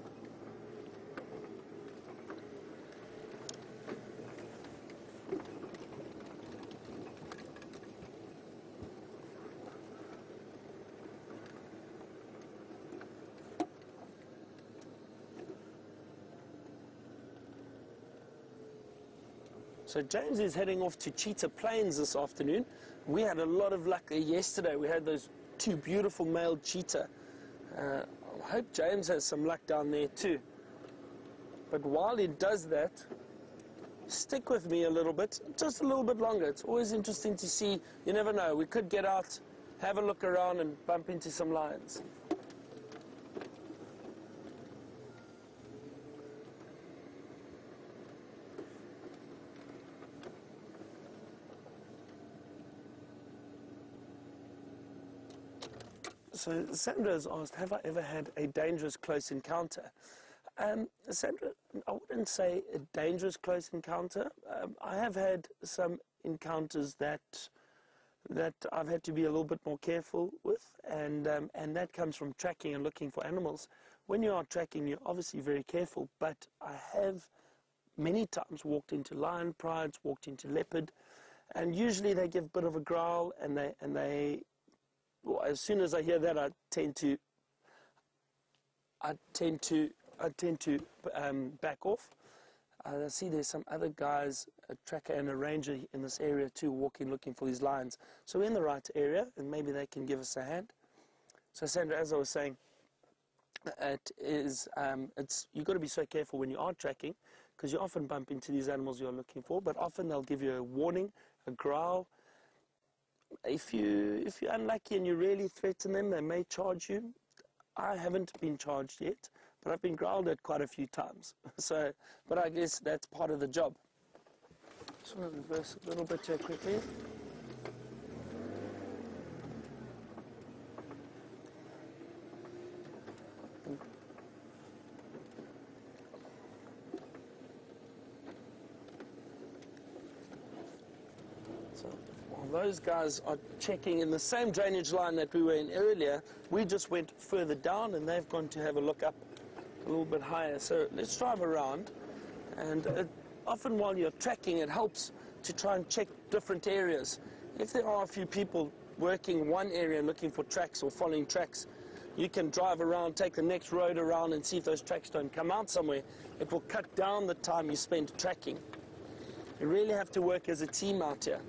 So James is heading off to Cheetah Plains this afternoon. We had a lot of luck there yesterday. We had those two beautiful male cheetah. Uh, I hope James has some luck down there too. But while he does that, stick with me a little bit, just a little bit longer. It's always interesting to see. You never know. We could get out, have a look around, and bump into some lions. So Sandra has asked, have I ever had a dangerous close encounter? Um, Sandra, I wouldn't say a dangerous close encounter. Um, I have had some encounters that that I've had to be a little bit more careful with, and um, and that comes from tracking and looking for animals. When you are tracking, you're obviously very careful, but I have many times walked into lion prides, walked into leopard, And usually they give a bit of a growl, and they, and they well, as soon as I hear that, I tend to, I tend to, I tend to um, back off. Uh, I see there's some other guys, a tracker and a ranger in this area too, walking, looking for these lions. So we're in the right area, and maybe they can give us a hand. So Sandra, as I was saying, it is, um, it's, you've got to be so careful when you are tracking, because you often bump into these animals you're looking for, but often they'll give you a warning, a growl. If, you, if you're unlucky and you really threaten them, they may charge you. I haven't been charged yet, but I've been growled at quite a few times. So, but I guess that's part of the job. Just want to reverse a little bit here quickly. So while those guys are checking in the same drainage line that we were in earlier, we just went further down and they've gone to have a look up a little bit higher. So let's drive around, and it, often while you're tracking, it helps to try and check different areas. If there are a few people working one area looking for tracks or following tracks, you can drive around, take the next road around and see if those tracks don't come out somewhere. It will cut down the time you spend tracking. You really have to work as a team out here.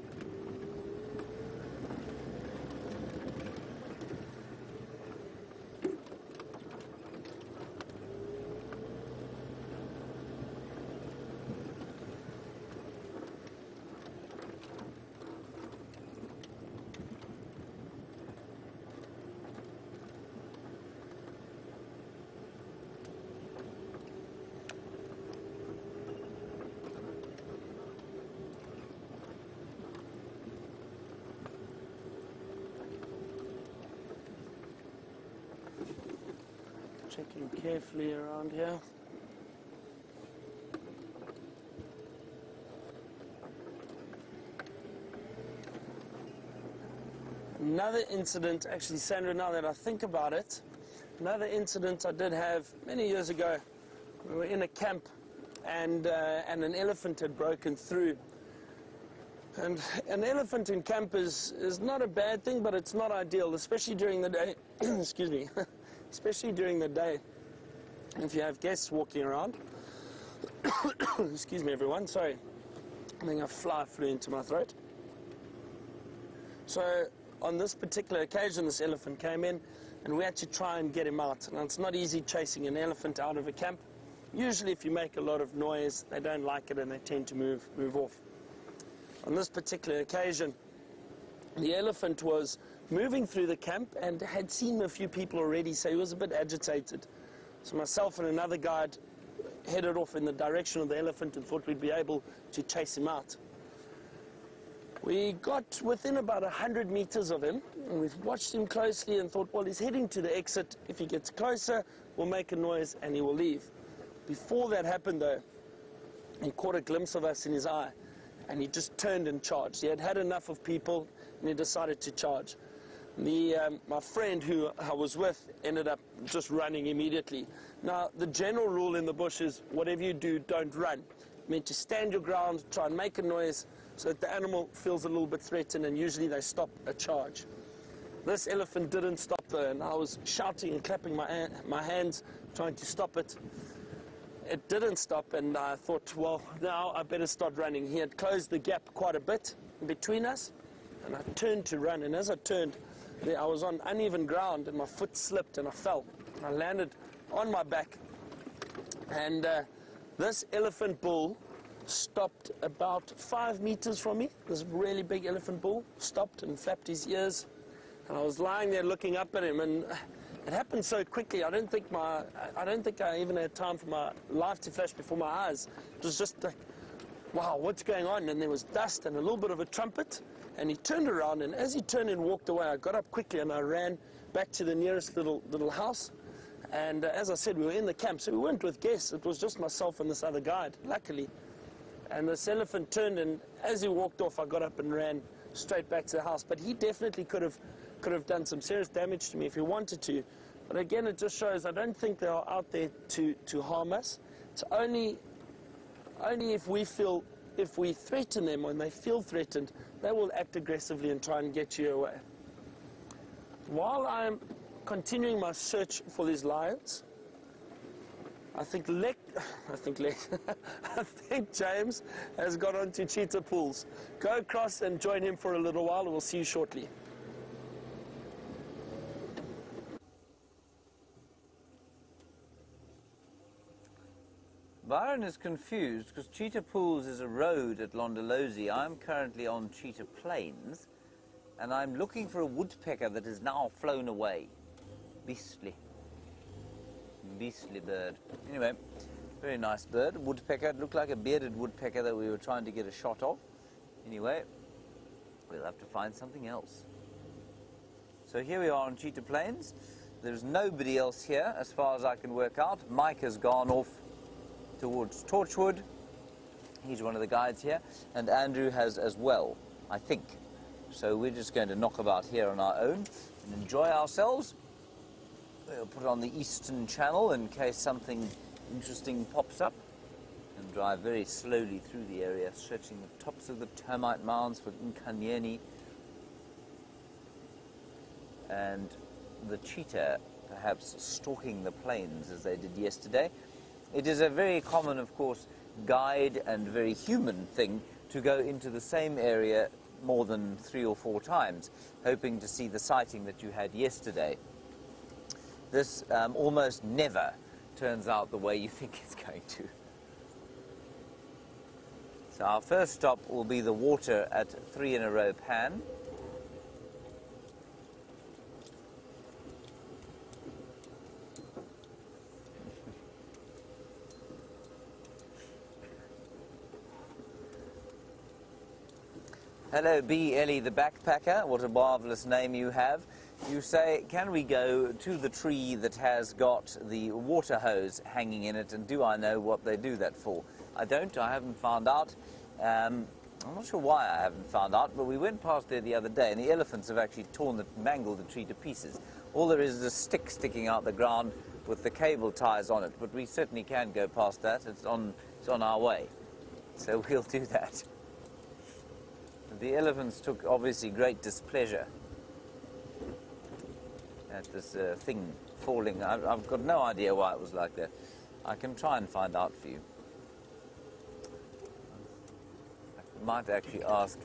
Checking carefully around here. Another incident, actually, Sandra, now that I think about it, another incident I did have many years ago. We were in a camp, and, uh, and an elephant had broken through. And an elephant in camp is, is not a bad thing, but it's not ideal, especially during the day. Excuse me. Especially during the day, if you have guests walking around. Excuse me, everyone, sorry. I think a fly flew into my throat. So on this particular occasion, this elephant came in, and we had to try and get him out. Now, it's not easy chasing an elephant out of a camp. Usually if you make a lot of noise, they don't like it and they tend to move, move off. On this particular occasion, the elephant was moving through the camp and had seen a few people already, so he was a bit agitated. So myself and another guide headed off in the direction of the elephant and thought we'd be able to chase him out. We got within about a hundred meters of him, and we've watched him closely and thought, well, he's heading to the exit. If he gets closer, we'll make a noise and he will leave. Before that happened, though, he caught a glimpse of us in his eye, and he just turned and charged. He had had enough of people, and he decided to charge. The, um, my friend who I was with ended up just running immediately. Now, the general rule in the bush is whatever you do, don't run. You meant to stand your ground, try and make a noise so that the animal feels a little bit threatened, and usually they stop a charge. This elephant didn't stop though, and I was shouting and clapping my, my hands, trying to stop it. It didn't stop, and I thought, well, now I better start running. He had closed the gap quite a bit between us, and I turned to run, and as I turned, I was on uneven ground, and my foot slipped, and I fell. I landed on my back, and uh, this elephant bull stopped about five meters from me. This really big elephant bull stopped and flapped his ears, and I was lying there looking up at him, and it happened so quickly. I don't think my, I don't think I even had time for my life to flash before my eyes. It was just like, wow, what's going on? And there was dust and a little bit of a trumpet. And he turned around, and as he turned and walked away, I got up quickly and I ran back to the nearest little little house. And uh, as I said, we were in the camp, so we weren't with guests. It was just myself and this other guide, luckily. And this elephant turned, and as he walked off, I got up and ran straight back to the house. But he definitely could have could have done some serious damage to me if he wanted to. But again, it just shows I don't think they are out there to, to harm us. It's only, only if we feel if we threaten them, when they feel threatened, they will act aggressively and try and get you away. While I'm continuing my search for these lions, I think Le I think Le I think James has got onto cheetah pools. Go across and join him for a little while, and we'll see you shortly. Byron is confused because Cheetah Pools is a road at Londolozi. I'm currently on Cheetah Plains, and I'm looking for a woodpecker that has now flown away. Beastly. Beastly bird. Anyway, very nice bird. Woodpecker. It looked like a bearded woodpecker that we were trying to get a shot of. Anyway, we'll have to find something else. So here we are on Cheetah Plains. There's nobody else here as far as I can work out. Mike has gone off towards Torchwood. He's one of the guides here, and Andrew has as well, I think. So we're just going to knock about here on our own and enjoy ourselves. We'll put on the Eastern Channel in case something interesting pops up, and drive very slowly through the area, stretching the tops of the termite mounds for Nkanyeni, and the cheetah perhaps stalking the plains as they did yesterday. It is a very common, of course, guide and very human thing to go into the same area more than three or four times, hoping to see the sighting that you had yesterday. This um, almost never turns out the way you think it's going to. So our first stop will be the water at Three in a Row Pan. Hello, B. Ellie the Backpacker. What a marvellous name you have. You say, can we go to the tree that has got the water hose hanging in it, and do I know what they do that for? I don't. I haven't found out. Um, I'm not sure why I haven't found out, but we went past there the other day, and the elephants have actually torn the, mangled the tree to pieces. All there is is a stick sticking out the ground with the cable ties on it, but we certainly can go past that. It's on, it's on our way. So we'll do that. The elephants took obviously great displeasure at this uh, thing falling. I've, I've got no idea why it was like that. I can try and find out for you. I might actually ask.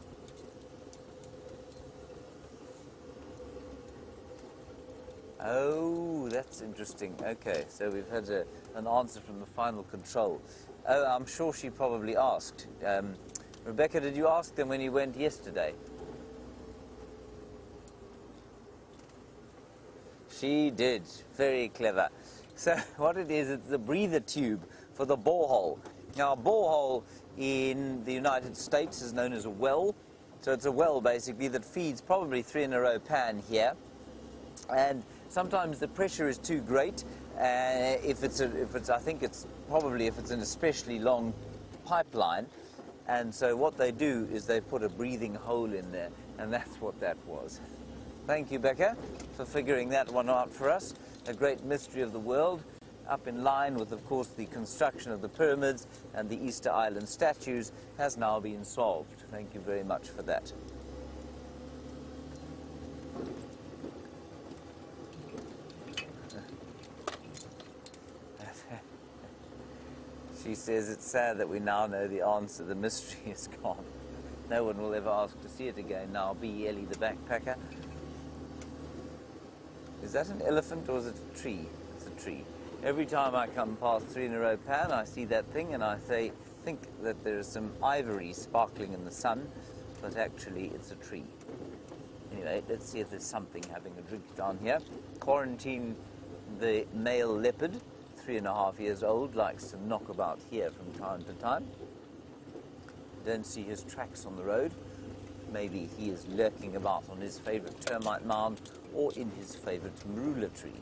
Oh, that's interesting. Okay, so we've had a, an answer from the final control. Oh, I'm sure she probably asked. Um, Rebecca, did you ask them when you went yesterday? She did. Very clever. So what it is, it's the breather tube for the borehole. Now, a borehole in the United States is known as a well. So it's a well, basically, that feeds probably Three in a Row Pan here. And sometimes the pressure is too great. Uh, if it's, a, if it's, I think it's probably if it's an especially long pipeline. And so what they do is they put a breathing hole in there, and that's what that was. Thank you, Becca, for figuring that one out for us. A great mystery of the world, up in line with, of course, the construction of the pyramids and the Easter Island statues, has now been solved. Thank you very much for that. She says it's sad that we now know the answer. The mystery is gone. No one will ever ask to see it again now. B. Ellie the Backpacker. Is that an elephant or is it a tree? It's a tree. Every time I come past Three in a Row Pan, I see that thing and I say, think that there is some ivory sparkling in the sun, but actually it's a tree. Anyway, let's see if there's something having a drink down here. Quarantine the male leopard. Three and a half years old, likes to knock about here from time to time. Don't see his tracks on the road. Maybe he is lurking about on his favourite termite mound or in his favourite marula tree.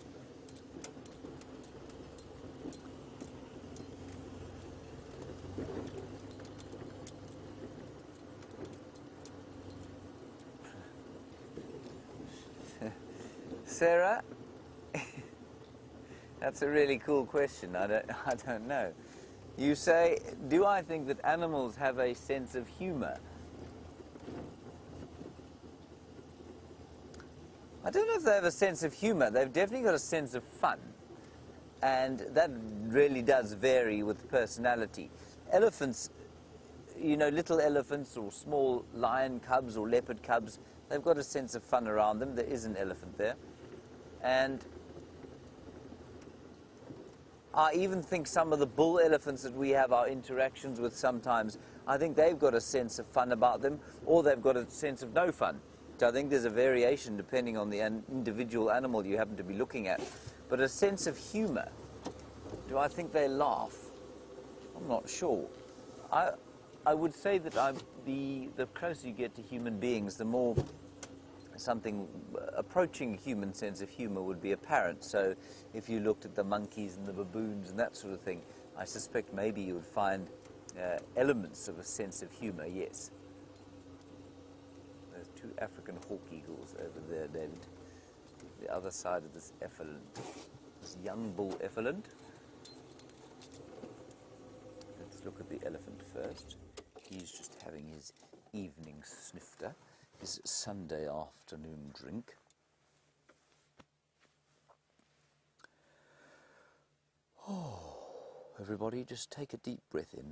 Sarah? That's a really cool question. I don't, I don't know. You say, do I think that animals have a sense of humor? I don't know if they have a sense of humor. They've definitely got a sense of fun. And that really does vary with personality. Elephants, you know, little elephants or small lion cubs or leopard cubs, they've got a sense of fun around them. There is an elephant there. And I even think some of the bull elephants that we have our interactions with sometimes, I think they've got a sense of fun about them, or they've got a sense of no fun. So I think there's a variation depending on the an individual animal you happen to be looking at. But a sense of humor, do I think they laugh? I'm not sure. I, I would say that I'm the, the closer you get to human beings, the more something approaching a human sense of humor would be apparent. So if you looked at the monkeys and the baboons and that sort of thing, I suspect maybe you would find uh, elements of a sense of humor, yes. There's two African hawk eagles over there, David. The other side of this effluent, this young bull effluent. Let's look at the elephant first. He's just having his evening snifter, his Sunday afternoon drink. Oh, everybody just take a deep breath in.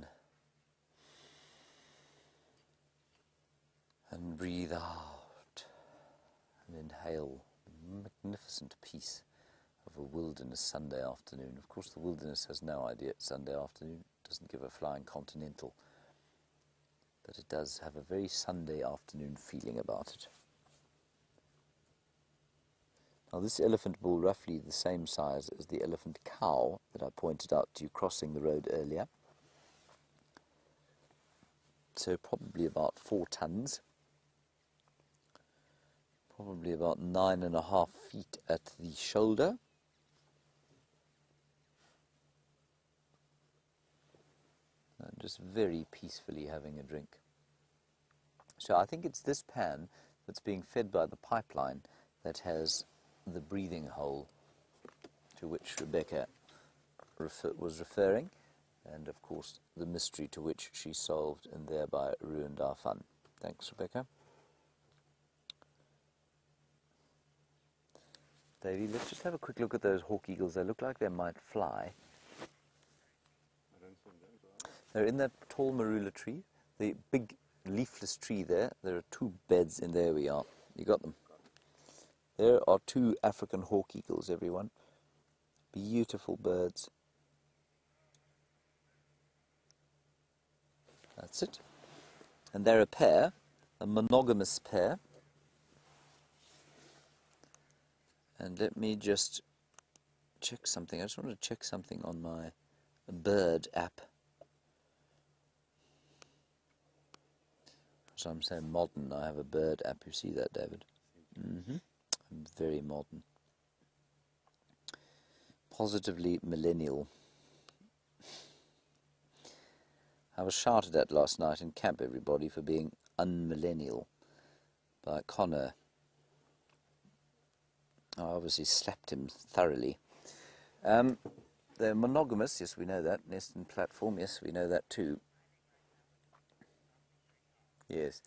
And breathe out. And inhale the magnificent peace of a wilderness Sunday afternoon. Of course, the wilderness has no idea it's Sunday afternoon. It doesn't give a flying continental. But it does have a very Sunday afternoon feeling about it. Now, this elephant bull, roughly the same size as the elephant cow that I pointed out to you crossing the road earlier. So probably about four tons. Probably about nine and a half feet at the shoulder. And just very peacefully having a drink. So I think it's this pan that's being fed by the pipeline that has the breathing hole to which Rebecca refer was referring, and of course the mystery to which she solved and thereby ruined our fun. Thanks, Rebecca. Davey, let's just have a quick look at those hawk eagles. They look like they might fly. I don't think those are. They're in that tall marula tree, the big leafless tree there. There are two beds in there. We are. You got them. There are two African hawk eagles, everyone. Beautiful birds. That's it. And they're a pair, a monogamous pair. And let me just check something. I just want to check something on my bird app. So I'm so modern. I have a bird app. You see that, David? Mm-hmm. I'm very modern. Positively millennial. I was shouted at last night in camp, everybody, for being unmillennial by Connor. I obviously slapped him thoroughly. Um, they're monogamous, yes, we know that. Nest and platform, yes, we know that too. Yes.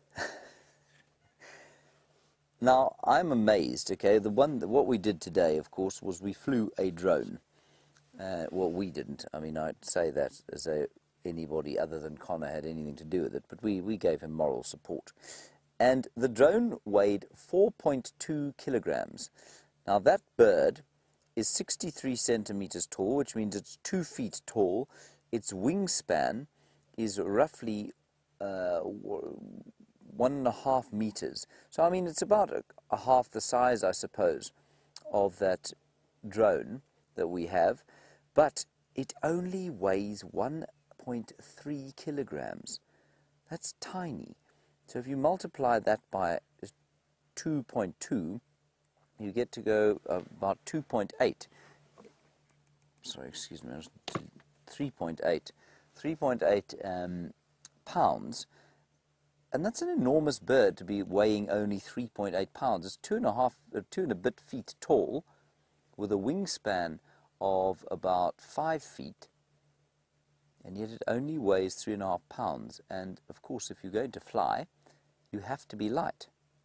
Now, I'm amazed, okay, the one, what we did today, of course, was we flew a drone. Uh, well, we didn't. I mean, I'd say that as though anybody other than Connor had anything to do with it, but we, we gave him moral support. And the drone weighed four point two kilograms. Now, that bird is sixty-three centimeters tall, which means it's two feet tall. Its wingspan is roughly uh, one and a half meters. So, I mean, it's about a, a half the size, I suppose, of that drone that we have. But it only weighs one point three kilograms. That's tiny. So if you multiply that by two point two, you get to go about two point eight. Sorry, excuse me, three point eight. three point eight um, pounds. And that's an enormous bird to be weighing only three point eight pounds. It's two and a half, uh, two and a bit feet tall, with a wingspan of about five feet. and yet it only weighs three and a half pounds. And of course, if you're going to fly, you have to be light.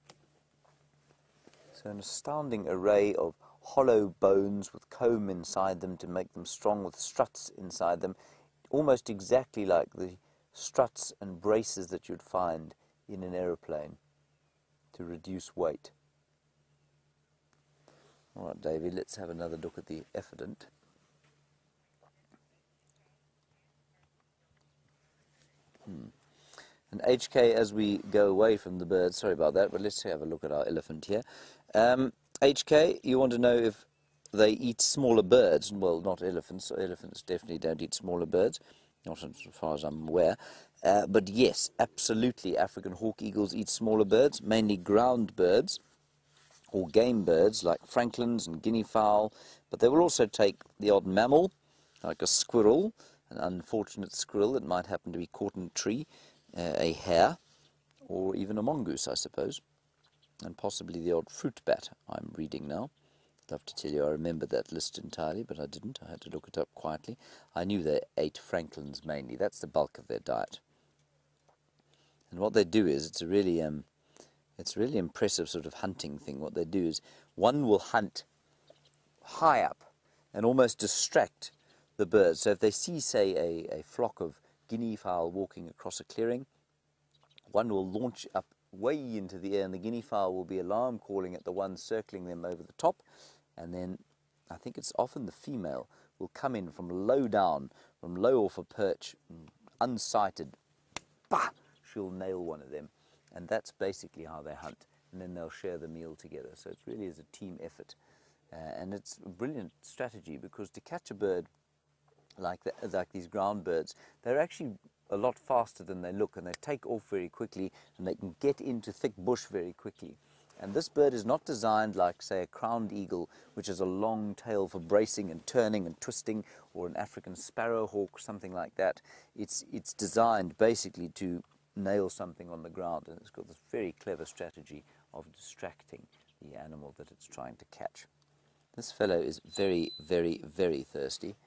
So an astounding array of hollow bones with comb inside them to make them strong, with struts inside them, almost exactly like the struts and braces that you'd find in an aeroplane to reduce weight. All right, Davey, let's have another look at the effident. Hmm. And H K, as we go away from the birds, sorry about that, but let's have a look at our elephant here. Um, H K, you want to know if they eat smaller birds. Well, not elephants. Elephants definitely don't eat smaller birds, not as far as I'm aware. Uh, but yes, absolutely, African hawk eagles eat smaller birds, mainly ground birds or game birds like francolins and guinea fowl, but they will also take the odd mammal, like a squirrel, an unfortunate squirrel that might happen to be caught in a tree, uh, a hare, or even a mongoose, I suppose, and possibly the odd fruit bat I'm reading now. I'd love to tell you I remember that list entirely, but I didn't. I had to look it up quietly. I knew they ate francolins mainly. That's the bulk of their diet. And what they do is, it's a really, um, it's a really impressive sort of hunting thing. What they do is, one will hunt high up and almost distract the birds. So if they see, say, a, a flock of guinea fowl walking across a clearing, one will launch up way into the air, and the guinea fowl will be alarm calling at the one circling them over the top, and then I think it's often the female will come in from low down, from low off a perch, unsighted, bah, she'll nail one of them, and that's basically how they hunt, and then they'll share the meal together. So it really is a team effort, uh, and it's a brilliant strategy, because to catch a bird like that, like these ground birds, they're actually a lot faster than they look, and they take off very quickly, and they can get into thick bush very quickly. And this bird is not designed like, say, a crowned eagle, which has a long tail for bracing and turning and twisting, or an African sparrowhawk, something like that. It's, it's designed basically to nail something on the ground, and it's got this very clever strategy of distracting the animal that it's trying to catch. This fellow is very, very, very thirsty.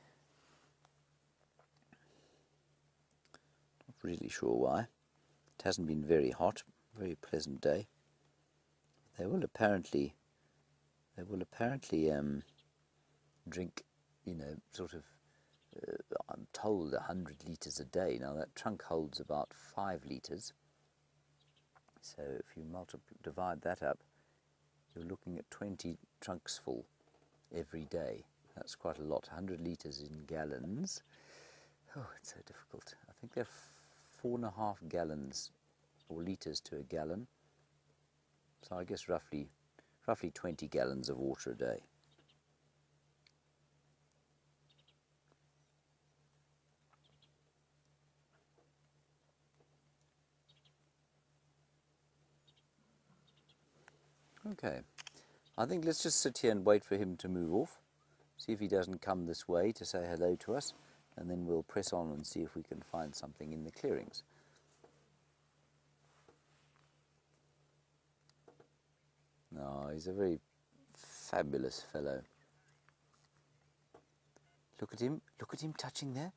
Not really sure why. It hasn't been very hot, very pleasant day. They will apparently, they will apparently um, drink, you know, sort of, uh, I'm told one hundred litres a day. Now that trunk holds about five litres. So if you multiply, divide that up, you're looking at twenty trunks full every day. That's quite a lot, one hundred litres in gallons. Oh, it's so difficult. I think they're four and a half gallons or litres to a gallon. So I guess roughly, roughly twenty gallons of water a day. Okay, I think let's just sit here and wait for him to move off, see if he doesn't come this way to say hello to us, and then we'll press on and see if we can find something in the clearings. No, he's a very fabulous fellow. Look at him, look at him touching there.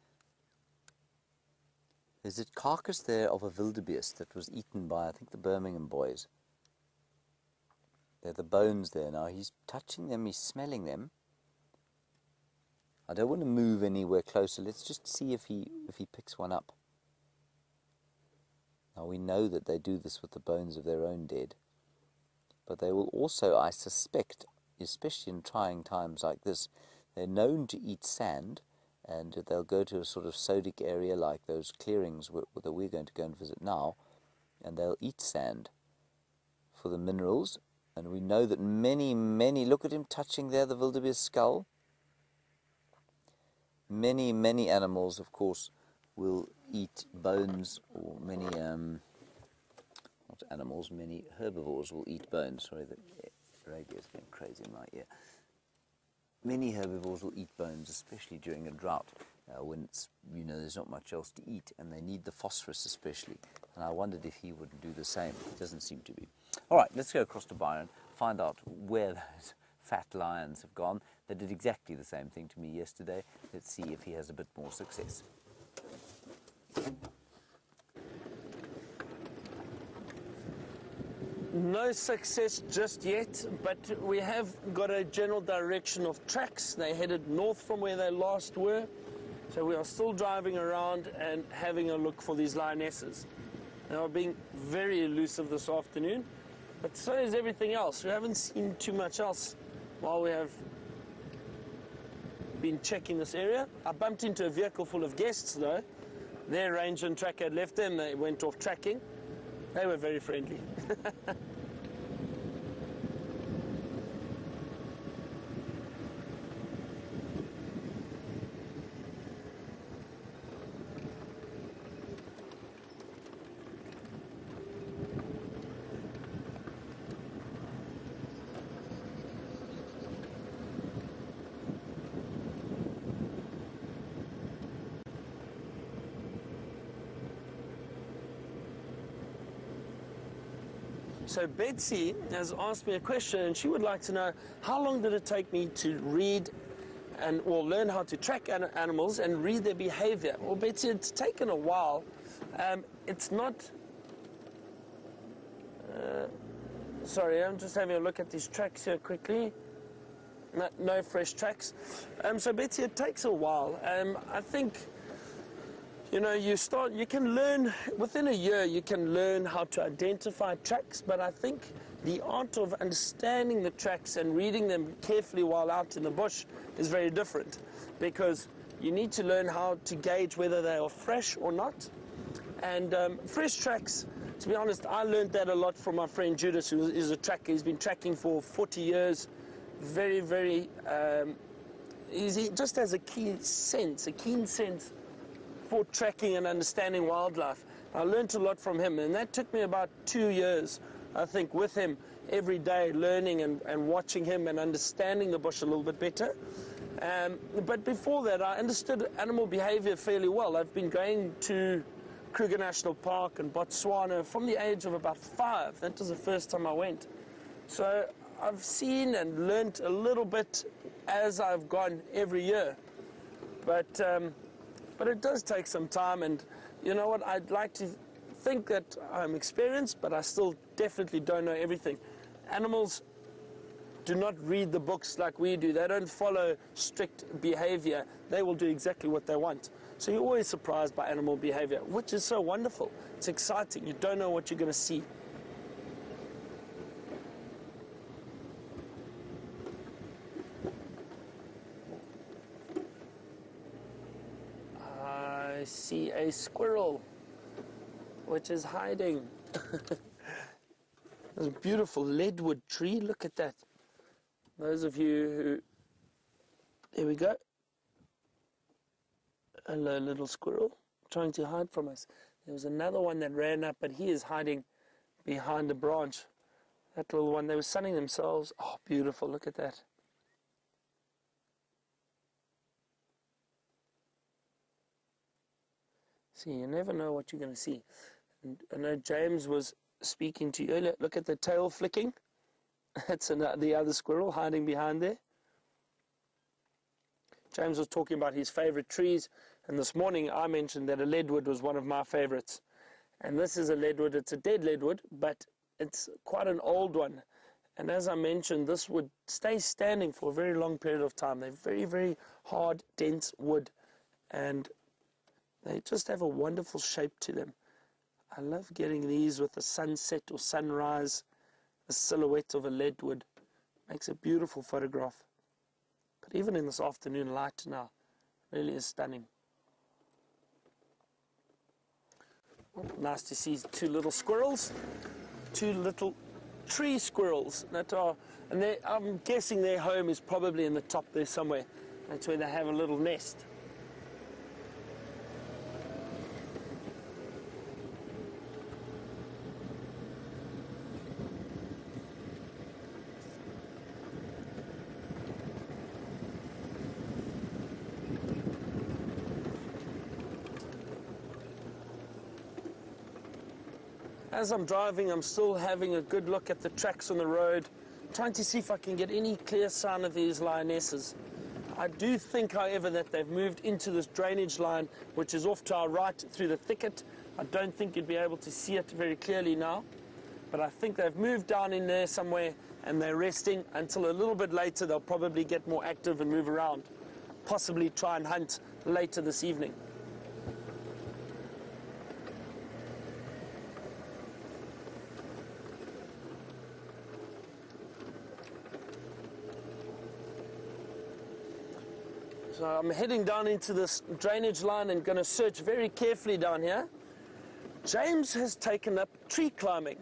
There's a carcass there of a wildebeest that was eaten by, I think, the Birmingham boys. They're the bones there now. He's touching them, he's smelling them. I don't want to move anywhere closer. Let's just see if he if he picks one up. Now we know that they do this with the bones of their own dead. But they will also, I suspect, especially in trying times like this, they're known to eat sand, and they'll go to a sort of sodic area like those clearings that we're going to go and visit now, and they'll eat sand for the minerals. And we know that many, many, look at him touching there, the wildebeest skull. Many, many animals, of course, will eat bones, or many, um, not animals, many herbivores will eat bones. Sorry, the radio is going crazy in my ear. Many herbivores will eat bones, especially during a drought, uh, when it's, you know, there's not much else to eat, and they need the phosphorus especially. And I wondered if he would do the same. It doesn't seem to be. All right, let's go across to Byron, find out where those fat lions have gone. They did exactly the same thing to me yesterday. Let's see if he has a bit more success. No success just yet, but we have got a general direction of tracks. They headed north from where they last were. So we are still driving around and having a look for these lionesses. They are being very elusive this afternoon, but so is everything else. We haven't seen too much else while we have been checking this area. I bumped into a vehicle full of guests though. Their ranger and tracker had left them. They went off tracking. They were very friendly. So Betsy has asked me a question, and she would like to know, how long did it take me to read and or learn how to track an animals and read their behavior? Well, Betsy, it's taken a while. Um, it's not... Uh, sorry, I'm just having a look at these tracks here quickly. No, no fresh tracks. Um, so Betsy, it takes a while. Um, I think... You know, you start, you can learn, within a year you can learn how to identify tracks, but I think the art of understanding the tracks and reading them carefully while out in the bush is very different, because you need to learn how to gauge whether they are fresh or not. And um, fresh tracks, to be honest, I learned that a lot from my friend Judas, who is a tracker. He's been tracking for forty years, very, very, um, he's, he just has a keen sense, a keen sense for tracking and understanding wildlife. I learned a lot from him, and that took me about two years, I think, with him every day, learning and, and watching him and understanding the bush a little bit better. Um, but before that, I understood animal behavior fairly well. I've been going to Kruger National Park and Botswana from the age of about five. That was the first time I went. So I've seen and learned a little bit as I've gone every year. But um, But it does take some time, and you know what, I'd like to think that I'm experienced, but I still definitely don't know everything. Animals do not read the books like we do. They don't follow strict behavior. They will do exactly what they want. So you're always surprised by animal behavior, which is so wonderful. It's exciting. You don't know what you're going to see. I see a squirrel, which is hiding. There's a beautiful leadwood tree. Look at that. Those of you who... There we go. Hello, little squirrel, trying to hide from us. There was another one that ran up, but he is hiding behind a branch. That little one, they were sunning themselves. Oh, beautiful. Look at that. See, you never know what you're going to see. And I know James was speaking to you earlier. Look at the tail flicking. That's another, the other squirrel hiding behind there. James was talking about his favorite trees, and this morning I mentioned that a leadwood was one of my favorites. And this is a leadwood. It's a dead leadwood, but it's quite an old one. And as I mentioned, this would stay standing for a very long period of time. They're very, very hard, dense wood, and they just have a wonderful shape to them. I love getting these with the sunset or sunrise, the silhouette of a leadwood. Makes a beautiful photograph. But even in this afternoon light now, really is stunning. Oh, nice to see two little squirrels, two little tree squirrels that are, and I'm guessing their home is probably in the top there somewhere. That's where they have a little nest. As I'm driving, I'm still having a good look at the tracks on the road, trying to see if I can get any clear sign of these lionesses. I do think, however, that they've moved into this drainage line, which is off to our right through the thicket. I don't think you'd be able to see it very clearly now, but I think they've moved down in there somewhere and they're resting until a little bit later. They'll probably get more active and move around, possibly try and hunt later this evening. So I'm heading down into this drainage line and going to search very carefully down here. James has taken up tree climbing.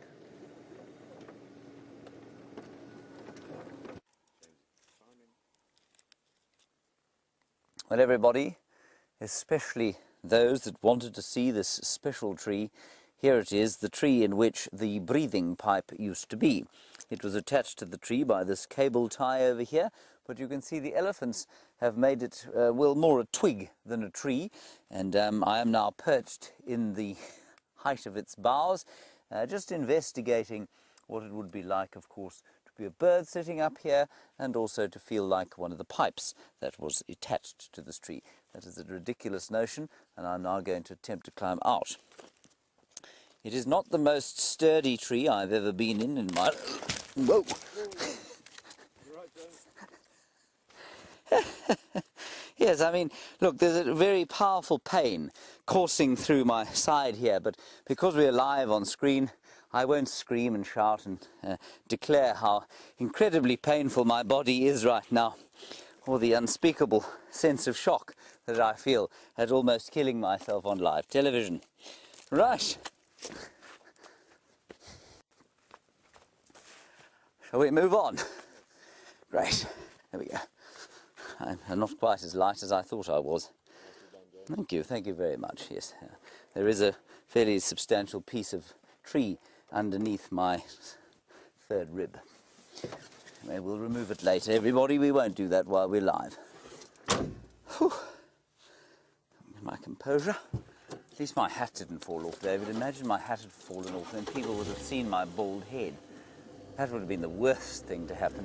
Well, everybody, especially those that wanted to see this special tree, here it is, the tree in which the breathing pipe used to be. It was attached to the tree by this cable tie over here, but you can see the elephants have made it, uh, well, more a twig than a tree, and um, I am now perched in the height of its boughs, uh, just investigating what it would be like, of course, to be a bird sitting up here, and also to feel like one of the pipes that was attached to this tree. That is a ridiculous notion, and I'm now going to attempt to climb out. It is not the most sturdy tree I've ever been in in my... Whoa! Yes, I mean, look, there's a very powerful pain coursing through my side here, but because we're live on screen, I won't scream and shout and uh, declare how incredibly painful my body is right now, or the unspeakable sense of shock that I feel at almost killing myself on live television. Right. Shall we move on? Great. There we go. I'm not quite as light as I thought I was. Thank you, thank you very much. Yes, uh, there is a fairly substantial piece of tree underneath my third rib. Anyway, we'll remove it later. Everybody, we won't do that while we're live. Whew. My composure. At least my hat didn't fall off, David. Imagine my hat had fallen off, then people would have seen my bald head. That would have been the worst thing to happen.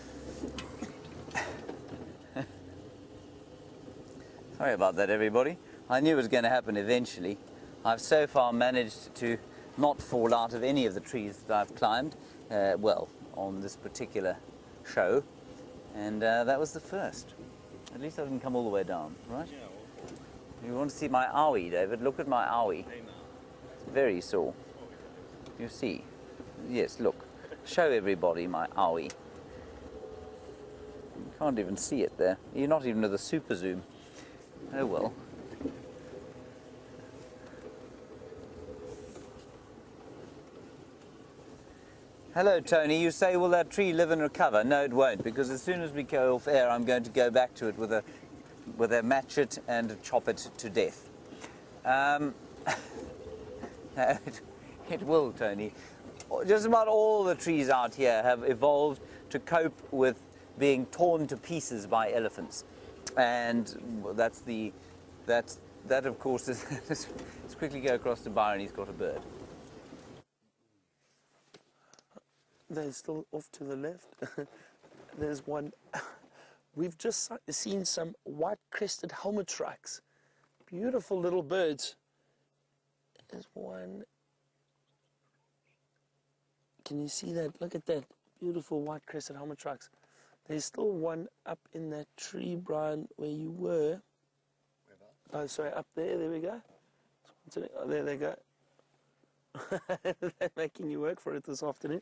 Sorry about that, everybody. I knew it was going to happen eventually. I've so far managed to not fall out of any of the trees that I've climbed, uh, well, on this particular show, and uh, that was the first. At least I didn't come all the way down, right? Yeah, awful. You want to see my owie, David? Look at my owie. It's very sore. You see? Yes, look. Show everybody my owie. You can't even see it there. You're not even with a super zoom. Oh well. Hello, Tony. You say, will that tree live and recover? No, it won't, because as soon as we go off air, I'm going to go back to it with a, with a matchet and chop it to death. Um, no, it, it will, Tony. Just about all the trees out here have evolved to cope with being torn to pieces by elephants. And that's the, that's, that of course is, let's quickly go across to Byron, he's got a bird. They're still off to the left. There's one. We've just seen some white-crested helmet shrikes. Beautiful little birds. There's one. Can you see that? Look at that. Beautiful white-crested helmet shrikes. There's still one up in that tree, Brian, where you were. Oh, sorry, up there. There we go. Oh, there they go. They're making you work for it this afternoon.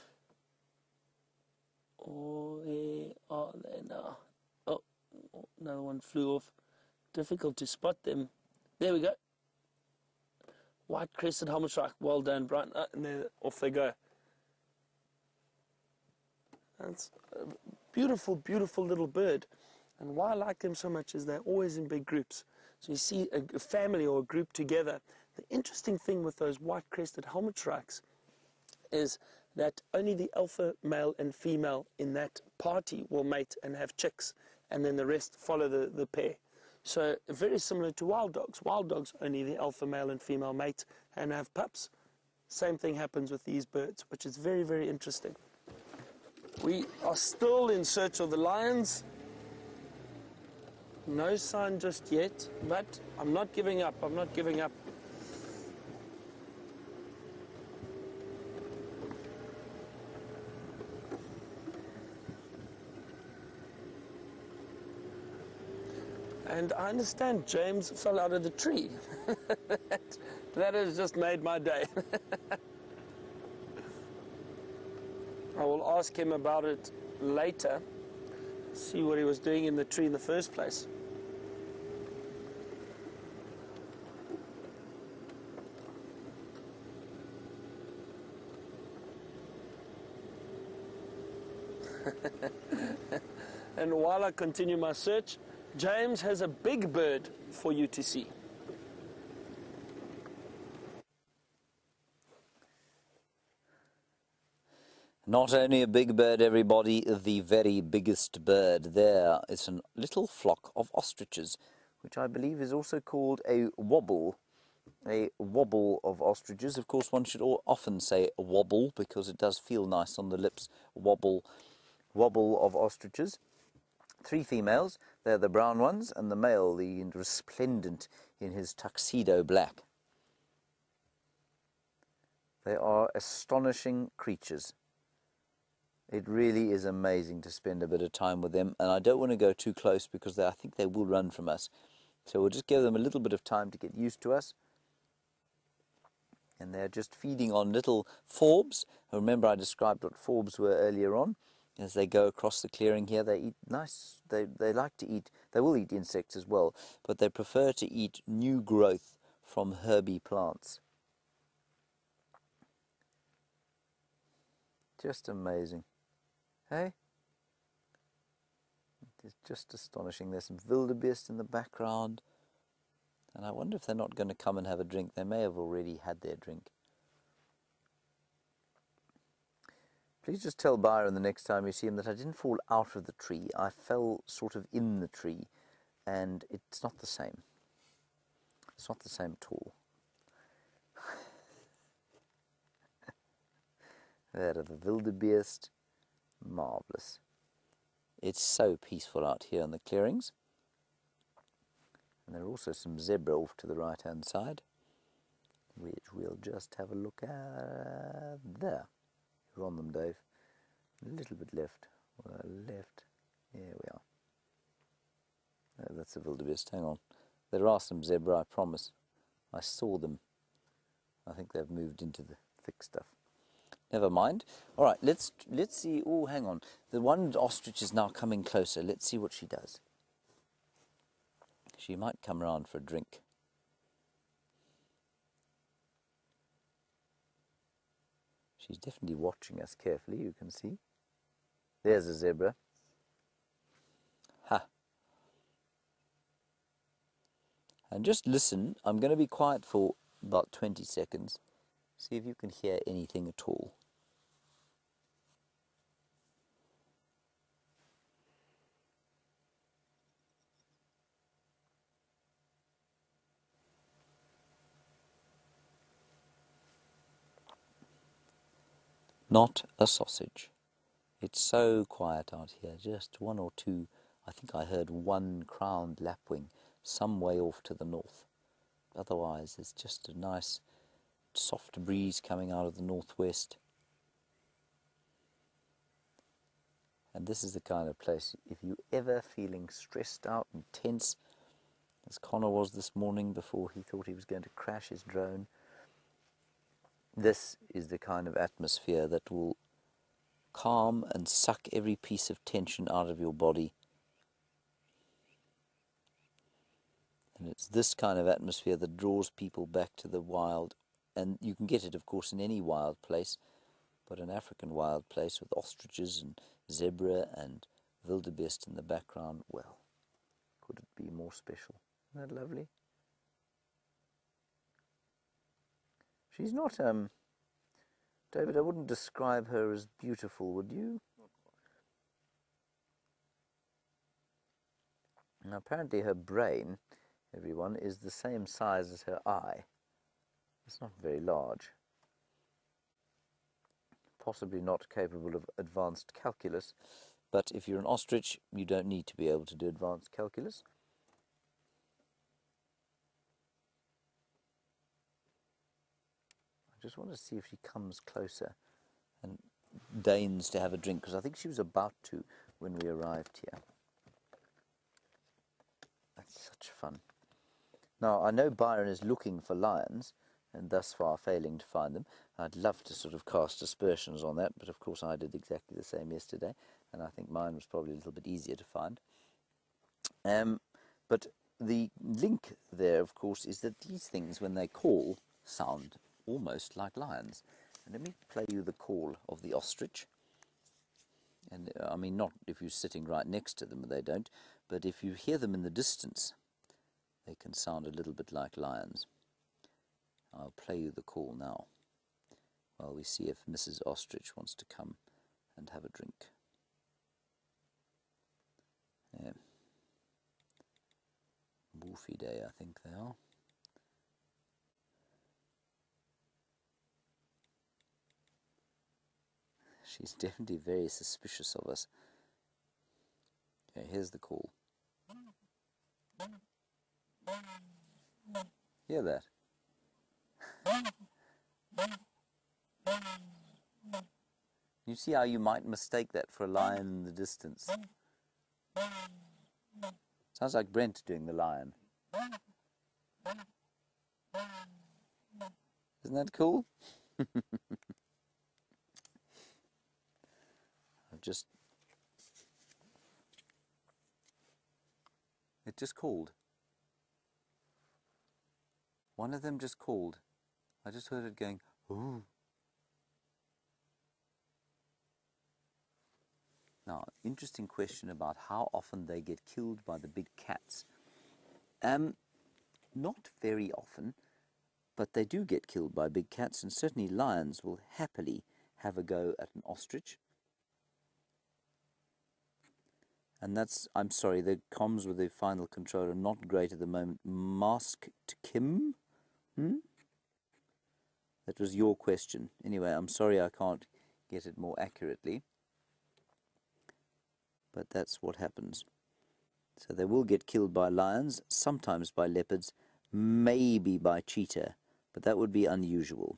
Oh, where are they now? Oh, another one flew off. Difficult to spot them. There we go. White-crested helmet shrike. Well done, Brian. Oh, and there, off they go. That's a beautiful, beautiful little bird. And why I like them so much is they're always in big groups. So you see a, a family or a group together. The interesting thing with those white-crested helmet shrikes is that only the alpha male and female in that party will mate and have chicks, and then the rest follow the, the pair. So very similar to wild dogs. Wild dogs, only the alpha male and female mate and have pups. Same thing happens with these birds, which is very, very interesting. We are still in search of the lions. No sign just yet, but I'm not giving up. I'm not giving up. And I understand James fell out of the tree. that, that has just made my day. I will ask him about it later, see what he was doing in the tree in the first place. And while I continue my search, James has a big bird for you to see. Not only a big bird, everybody, the very biggest bird. There is a little flock of ostriches, which I believe is also called a wobble. A wobble of ostriches. Of course, one should often say a wobble because it does feel nice on the lips. Wobble, wobble of ostriches. Three females. They're the brown ones, and the male, the resplendent in his tuxedo black. They are astonishing creatures. It really is amazing to spend a bit of time with them, and I don't want to go too close because they, I think they will run from us. So we'll just give them a little bit of time to get used to us. And they're just feeding on little forbs. Remember I described what forbs were earlier on. As they go across the clearing here, they eat nice, they, they like to eat, they will eat insects as well, but they prefer to eat new growth from herby plants. Just amazing. Hey? It's just astonishing. There's some wildebeests in the background. And I wonder if they're not going to come and have a drink. They may have already had their drink. Please just tell Byron the next time you see him that I didn't fall out of the tree. I fell sort of in the tree, and it's not the same. It's not the same at all. There are the wildebeest. Marvellous. It's so peaceful out here in the clearings. And there are also some zebra off to the right-hand side, which we'll just have a look at there. You're on them, Dave. A little bit left. Well, left. Here we are. Oh, that's a wildebeest. Hang on. There are some zebra, I promise. I saw them. I think they've moved into the thick stuff. Never mind. All right, let's let's see. Oh, hang on. The one ostrich is now coming closer. Let's see what she does. She might come around for a drink. She's definitely watching us carefully, you can see. There's a zebra. Ha. And just listen. I'm going to be quiet for about twenty seconds. See if you can hear anything at all. Not a sausage. It's so quiet out here. Just one or two. I think I heard one crowned lapwing some way off to the north. Otherwise, it's just a nice soft breeze coming out of the northwest. And this is the kind of place, if you're ever feeling stressed out and tense, as Connor was this morning before he thought he was going to crash his drone, this is the kind of atmosphere that will calm and suck every piece of tension out of your body. And it's this kind of atmosphere that draws people back to the wild. And you can get it, of course, in any wild place, but an African wild place with ostriches and zebra and wildebeest in the background, well, could it be more special? Isn't that lovely? She's not, um, David, I wouldn't describe her as beautiful, would you? Not quite. Now, apparently her brain, everyone, is the same size as her eye. It's not very large. Possibly not capable of advanced calculus, but if you're an ostrich, you don't need to be able to do advanced calculus. just want to see if she comes closer and deigns to have a drink, because I think she was about to when we arrived here. That's such fun. Now, I know Byron is looking for lions, and thus far failing to find them. I'd love to sort of cast aspersions on that, but of course I did exactly the same yesterday, and I think mine was probably a little bit easier to find. Um, but the link there, of course, is that these things, when they call, sound almost like lions. And let me play you the call of the ostrich. And uh, I mean, not if you're sitting right next to them, they don't, but if you hear them in the distance, they can sound a little bit like lions. I'll play you the call now, while we see if Missus Ostrich wants to come and have a drink. Yeah. Woofy day, I think they are. She's definitely very suspicious of us. Okay, here's the call. Hear that? You see how you might mistake that for a lion in the distance? Sounds like Brent doing the lion. Isn't that cool? I've just... It just called. One of them just called. I just heard it going, ooh. Now, interesting question about how often they get killed by the big cats. Um, not very often, but they do get killed by big cats, and certainly lions will happily have a go at an ostrich. And that's, I'm sorry, the comms with the final control are not great at the moment. Masked Kim? Hmm? That was your question. Anyway, I'm sorry I can't get it more accurately. But that's what happens. So they will get killed by lions, sometimes by leopards, maybe by cheetah, but that would be unusual.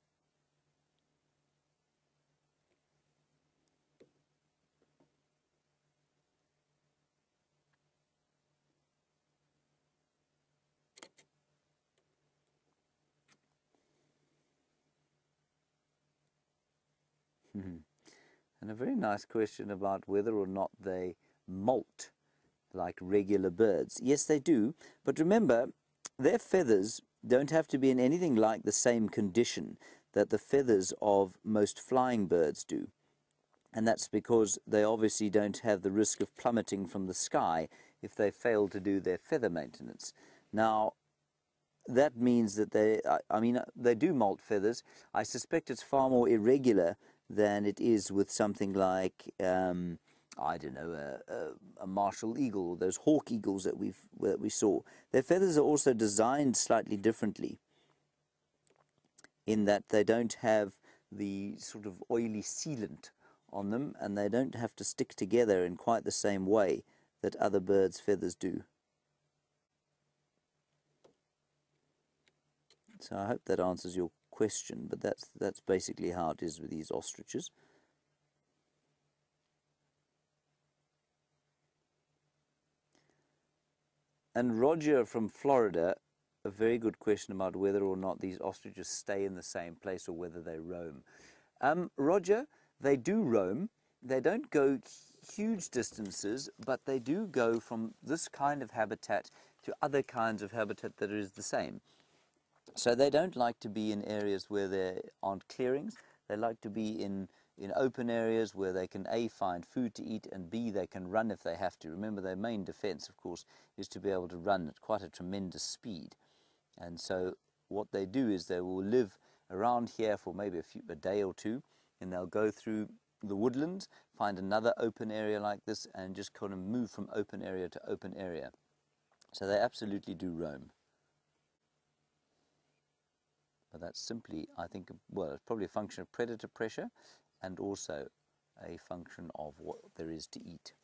And a very nice question about whether or not they molt like regular birds. Yes, they do. But remember, their feathers don't have to be in anything like the same condition that the feathers of most flying birds do. And that's because they obviously don't have the risk of plummeting from the sky if they fail to do their feather maintenance. Now, that means that they, I mean, they do molt feathers. I suspect it's far more irregular than it is with something like, um, I don't know, a, a, a martial eagle, those hawk eagles that we've that we saw. Their feathers are also designed slightly differently, in that they don't have the sort of oily sealant on them, and they don't have to stick together in quite the same way that other birds' feathers do. So I hope that answers your question, but that's that's basically how it is with these ostriches. And Roger from Florida, a very good question about whether or not these ostriches stay in the same place or whether they roam. Um, Roger, they do roam. They don't go huge distances, but they do go from this kind of habitat to other kinds of habitat that is the same. So they don't like to be in areas where there aren't clearings. They like to be in, in open areas where they can A, find food to eat, and B, they can run if they have to. Remember, their main defense, of course, is to be able to run at quite a tremendous speed. And so what they do is they will live around here for maybe a, few, a day or two, and they'll go through the woodlands, find another open area like this, and just kind of move from open area to open area. So they absolutely do roam. But that's simply, I think, well, it's probably a function of predator pressure and also a function of what there is to eat.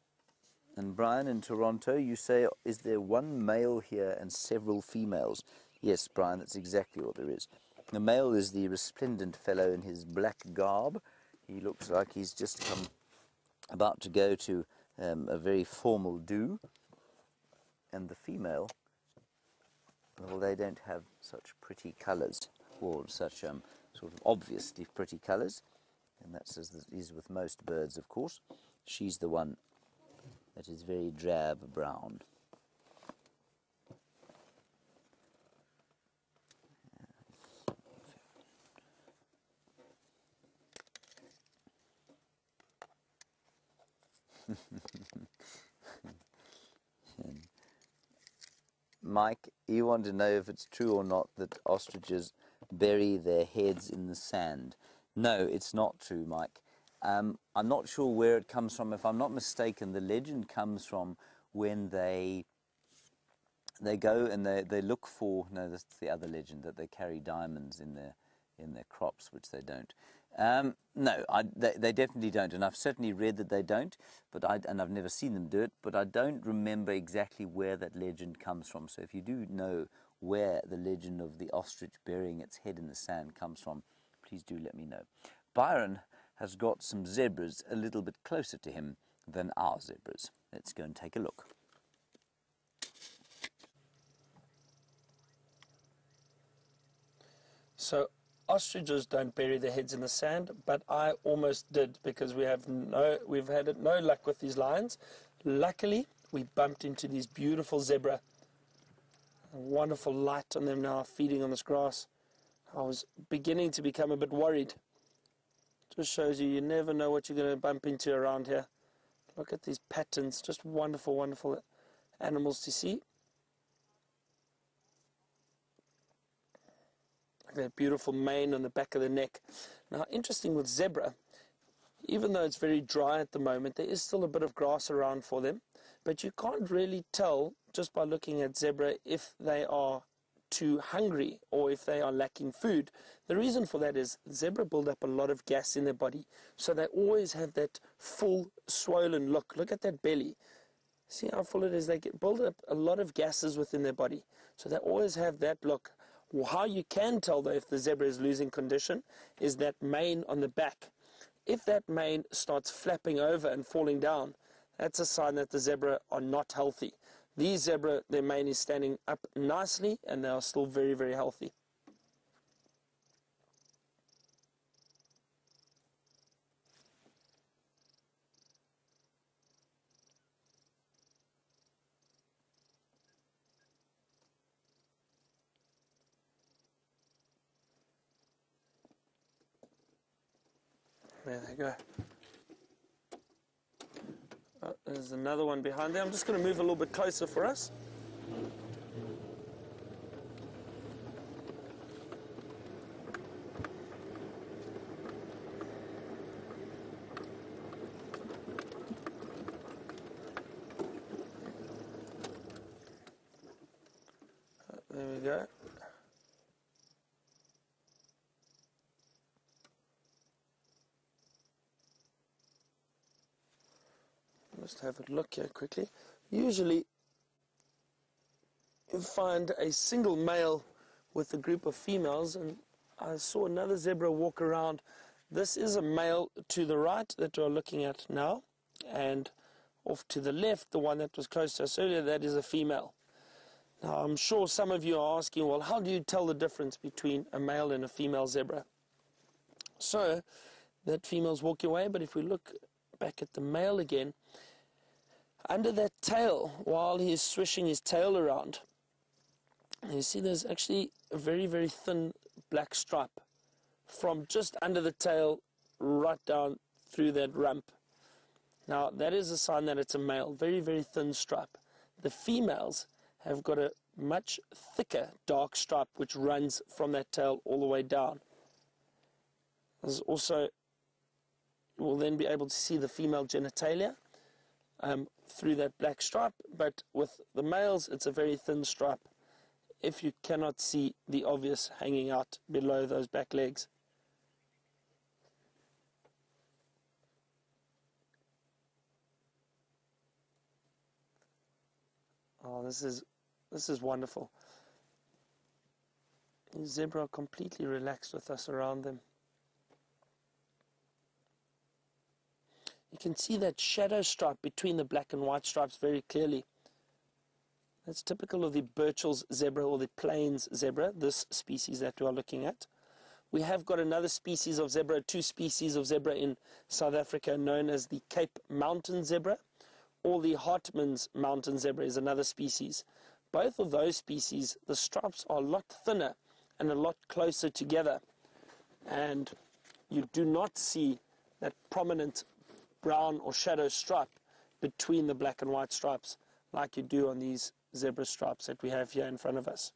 And Brian, in Toronto, you say, is there one male here and several females? Yes, Brian, that's exactly what there is. The male is the resplendent fellow in his black garb. He looks like he's just come about to go to um, a very formal do. And the female, well, they don't have such pretty colours, or such um, sort of obviously pretty colours. And that's as it is with most birds, of course. She's the one that is very drab brown. Mike, you want to know if it's true or not that ostriches bury their heads in the sand. No, it's not true, Mike. Um, I'm not sure where it comes from. If I'm not mistaken, the legend comes from when they they go and they, they look for, no, that's the other legend, that they carry diamonds in their in their crops, which they don't. Um, no, I, they, they definitely don't, and I've certainly read that they don't, but I, and I've never seen them do it, but I don't remember exactly where that legend comes from. So if you do know where the legend of the ostrich burying its head in the sand comes from, please do let me know. Byron has got some zebras a little bit closer to him than our zebras. Let's go and take a look. So ostriches don't bury their heads in the sand, but I almost did because we have no, we've had no luck with these lions. Luckily, we bumped into these beautiful zebra. A wonderful light on them now, feeding on this grass. I was beginning to become a bit worried. Just shows you, you never know what you're going to bump into around here. Look at these patterns, just wonderful, wonderful animals to see. That beautiful mane on the back of the neck. Now, interesting with zebra, even though it's very dry at the moment, there is still a bit of grass around for them, but you can't really tell just by looking at zebra if they are too hungry or if they are lacking food. The reason for that is zebra build up a lot of gas in their body, so they always have that full, swollen look. Look at that belly. See how full it is? They get, build up a lot of gases within their body, so they always have that look. How you can tell, though, if the zebra is losing condition is that mane on the back. If that mane starts flapping over and falling down, that's a sign that the zebra are not healthy. These zebra, their mane is standing up nicely, and they are still very, very healthy. There they go. Oh, there's another one behind there. I'm just going to move a little bit closer for us. Oh, there we go. Just have a look here quickly. Usually you find a single male with a group of females, and I saw another zebra walk around. This is a male to the right that we're looking at now, and off to the left, the one that was close to us earlier, that is a female. Now I'm sure some of you are asking, well, how do you tell the difference between a male and a female zebra? So that female's walking away, but if we look back at the male again, under that tail, while he's swishing his tail around, you see there's actually a very, very thin black stripe from just under the tail right down through that rump. Now, that is a sign that it's a male, very, very thin stripe. The females have got a much thicker dark stripe which runs from that tail all the way down. There's also, you will then be able to see the female genitalia Um, through that black stripe, but with the males it's a very thin stripe if you cannot see the obvious hanging out below those back legs. Oh, this is this is wonderful. The zebra are completely relaxed with us around them. You can see that shadow stripe between the black and white stripes very clearly. That's typical of the Burchell's zebra or the plains zebra, this species that we are looking at. We have got another species of zebra, two species of zebra in South Africa known as the Cape Mountain zebra, or the Hartmann's mountain zebra is another species. Both of those species, the stripes are a lot thinner and a lot closer together, and you do not see that prominent brown or shadow stripe between the black and white stripes like you do on these zebra stripes that we have here in front of us.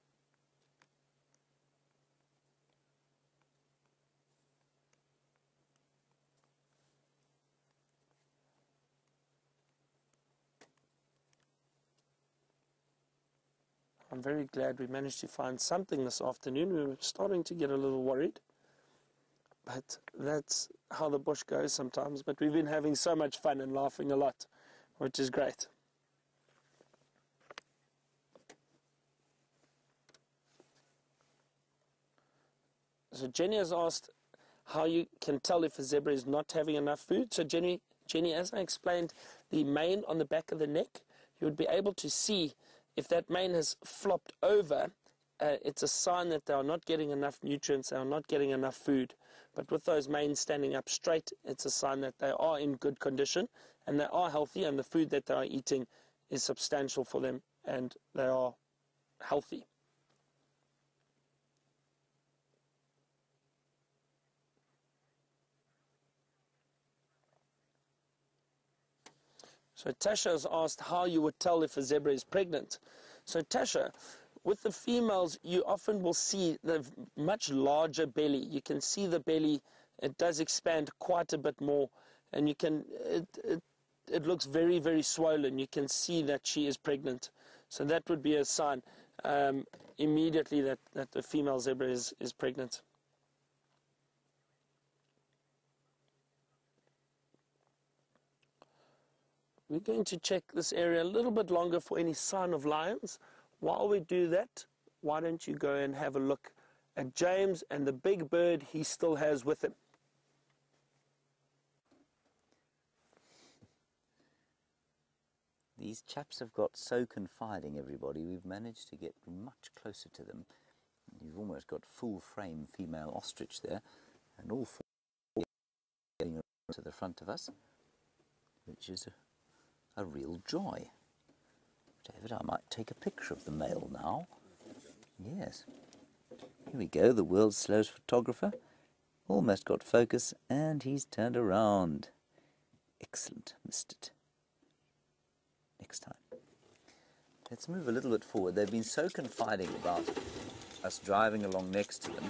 I'm very glad we managed to find something this afternoon. We were starting to get a little worried, but that's how the bush goes sometimes. But we've been having so much fun and laughing a lot, which is great. So Jenny has asked how you can tell if a zebra is not having enough food. So Jenny, Jenny, as I explained, the mane on the back of the neck, you would be able to see if that mane has flopped over, uh, it's a sign that they are not getting enough nutrients, they are not getting enough food. But with those manes standing up straight, it's a sign that they are in good condition and they are healthy, and the food that they are eating is substantial for them and they are healthy. So Tasha has asked how you would tell if a zebra is pregnant. So Tasha, with the females, you often will see the much larger belly. You can see the belly, it does expand quite a bit more, and you can, it, it, it looks very, very swollen. You can see that she is pregnant. So that would be a sign um, immediately that, that the female zebra is, is pregnant. We're going to check this area a little bit longer for any sign of lions. While we do that, why don't you go and have a look at James and the big bird he still has with him. These chaps have got so confiding, everybody. We've managed to get much closer to them. You've almost got full-frame female ostrich there, and all four getting around to the front of us, which is a, a real joy. David, I might take a picture of the male now. Yes. Here we go, the world's slowest photographer. Almost got focus, and he's turned around. Excellent, missed it. Next time. Let's move a little bit forward. They've been so confiding about us driving along next to them.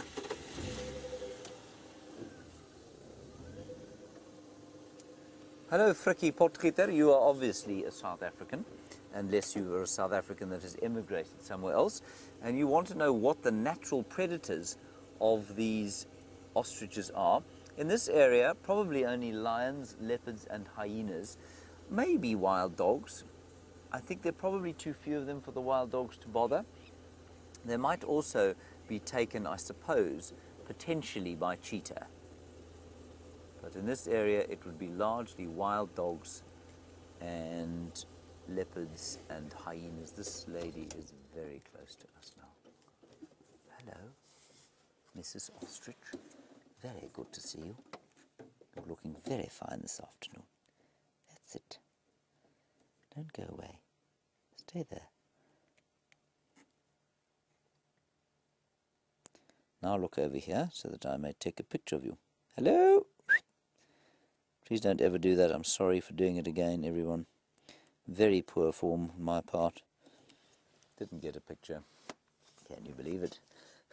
Hello, Frikkie Potgieter. You are obviously a South African, unless you are a South African that has immigrated somewhere else, and you want to know what the natural predators of these ostriches are. In this area, probably only lions, leopards, and hyenas, maybe wild dogs. I think there are probably too few of them for the wild dogs to bother. They might also be taken, I suppose, potentially by cheetah. But in this area, it would be largely wild dogs and leopards and hyenas. This lady is very close to us now. Hello, Missus Ostrich. Very good to see you. You're looking very fine this afternoon. That's it. Don't go away. Stay there. Now look over here so that I may take a picture of you. Hello! Please don't ever do that. I'm sorry for doing it again, everyone. Very poor form on my part. Didn't get a picture. Can you believe it?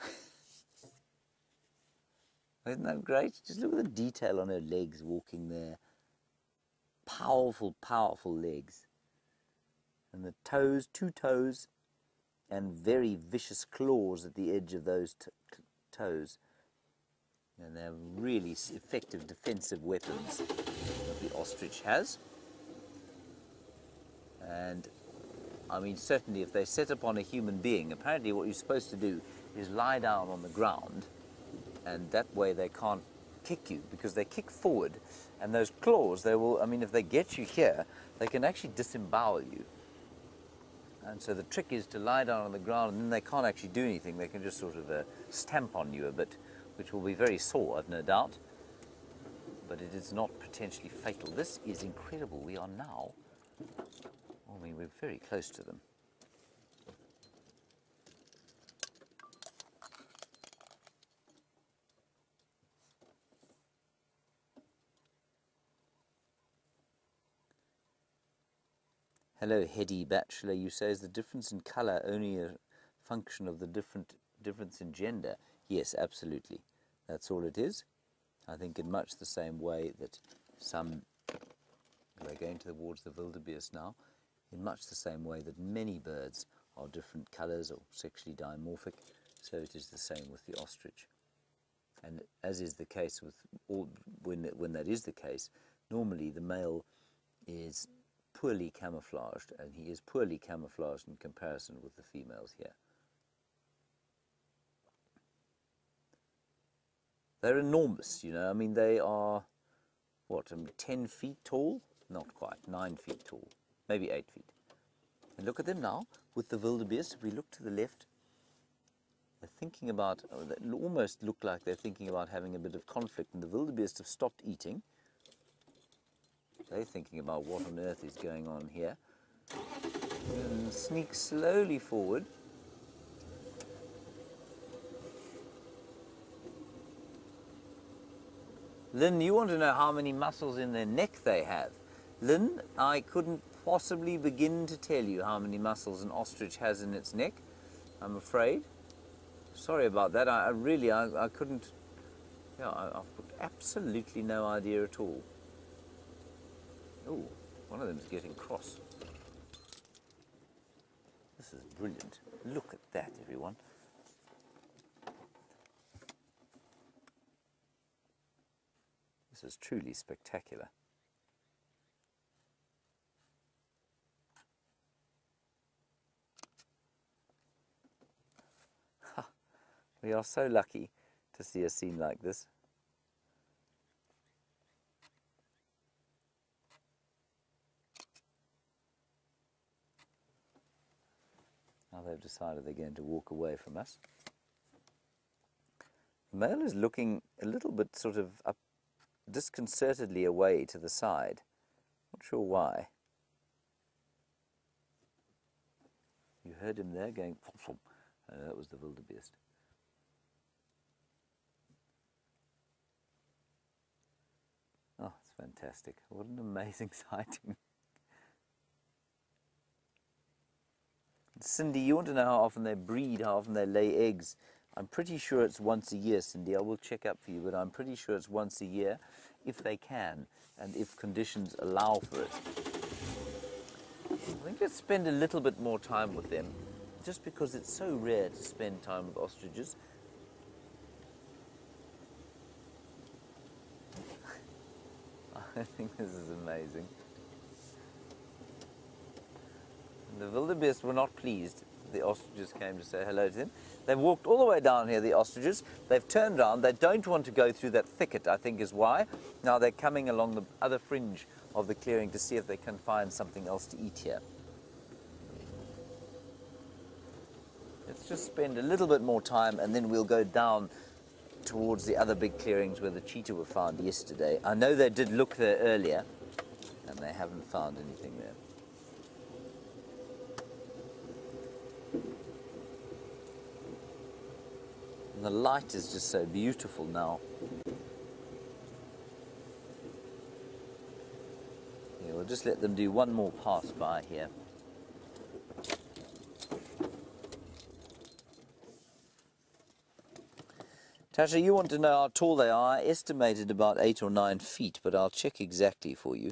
Isn't that great? Just look at the detail on her legs walking there. Powerful, powerful legs. And the toes, two toes, and very vicious claws at the edge of those t toes. And they're really effective defensive weapons that the ostrich has. And, I mean, certainly if they set upon a human being, apparently what you're supposed to do is lie down on the ground, and that way they can't kick you, because they kick forward, and those claws, they will, I mean, if they get you here, they can actually disembowel you. And so the trick is to lie down on the ground, and then they can't actually do anything. They can just sort of uh, stamp on you a bit, which will be very sore, I've no doubt. But it is not potentially fatal. This is incredible. We are now, I mean, we're very close to them. Hello, heady bachelor. You say, is the difference in colour only a function of the different difference in gender? Yes, absolutely. That's all it is. I think in much the same way that some, we're going towards the wildebeest now, in much the same way that many birds are different colours or sexually dimorphic, so it is the same with the ostrich. And as is the case with all, when, when that is the case, normally the male is poorly camouflaged, and he is poorly camouflaged in comparison with the females here. They're enormous, you know. I mean, they are, what, um, ten feet tall? Not quite, nine feet tall, maybe eight feet. And look at them now with the wildebeest. If we look to the left, they're thinking about, oh, they almost look like they're thinking about having a bit of conflict, and the wildebeest have stopped eating. They're thinking about what on earth is going on here. And sneak slowly forward. Lynn, you want to know how many muscles in their neck they have. Lynn, I couldn't possibly begin to tell you how many muscles an ostrich has in its neck, I'm afraid. Sorry about that. I, I really, I, I couldn't, yeah, I, I've got absolutely no idea at all. Oh, one of them is getting cross. This is brilliant. Look at that, everyone. This is truly spectacular. Ha. We are so lucky to see a scene like this. Now they've decided they're going to walk away from us. The male is looking a little bit sort of up, disconcertedly away to the side. Not sure why. You heard him there going, fum, fum. Uh, that was the wildebeest. Oh, it's fantastic. What an amazing sighting. Cindy, you want to know how often they breed, how often they lay eggs. I'm pretty sure it's once a year, Cindy. I will check up for you, but I'm pretty sure it's once a year, if they can, and if conditions allow for it. I think let's spend a little bit more time with them, just because it's so rare to spend time with ostriches. I think this is amazing. The wildebeest were not pleased. The ostriches came to say hello to them. They've walked all the way down here, the ostriches. They've turned around. They don't want to go through that thicket, I think is why. Now they're coming along the other fringe of the clearing to see if they can find something else to eat here. Let's just spend a little bit more time, and then we'll go down towards the other big clearings where the cheetah were found yesterday. I know they did look there earlier, and they haven't found anything there. And the light is just so beautiful now. Yeah, we'll just let them do one more pass by here. Tasha, you want to know how tall they are. I estimated about eight or nine feet, but I'll check exactly for you.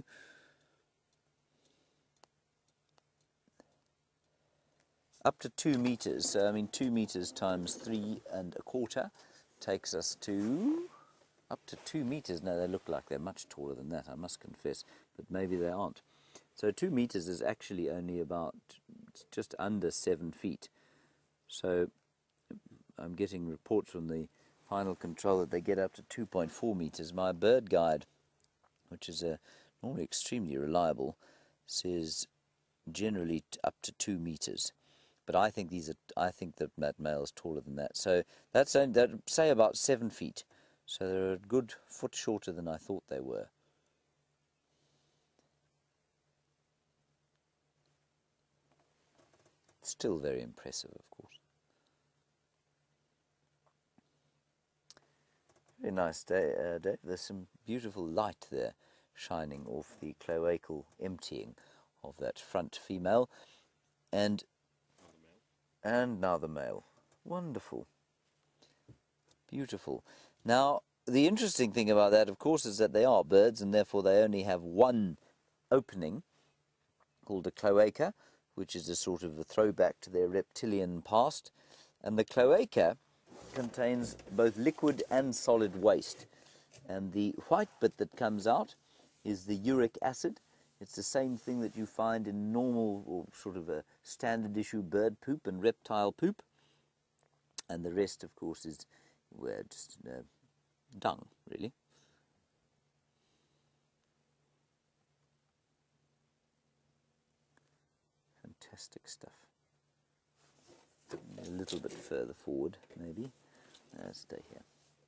Up to two meters. So, I mean, two meters times three and a quarter takes us to up to two meters. No, they look like they're much taller than that, I must confess, but maybe they aren't. So two meters is actually only about just under seven feet. So I'm getting reports from the final control that they get up to two point four meters. My bird guide, which is a, normally extremely reliable, says generally up to two meters. But I think these are, I think that that male is taller than that. So that's that say about seven feet. So they're a good foot shorter than I thought they were. Still very impressive, of course. Very nice day, uh, Dave. There's some beautiful light there shining off the cloacal emptying of that front female. And, and now the male. Wonderful. Beautiful. Now, the interesting thing about that, of course, is that they are birds, and therefore they only have one opening called a cloaca, which is a sort of a throwback to their reptilian past. And the cloaca contains both liquid and solid waste. And the white bit that comes out is the uric acid. It's the same thing that you find in normal or sort of a standard issue bird poop and reptile poop. And the rest, of course, is well, just uh, dung, really. Fantastic stuff. A little bit further forward, maybe. Uh, stay here.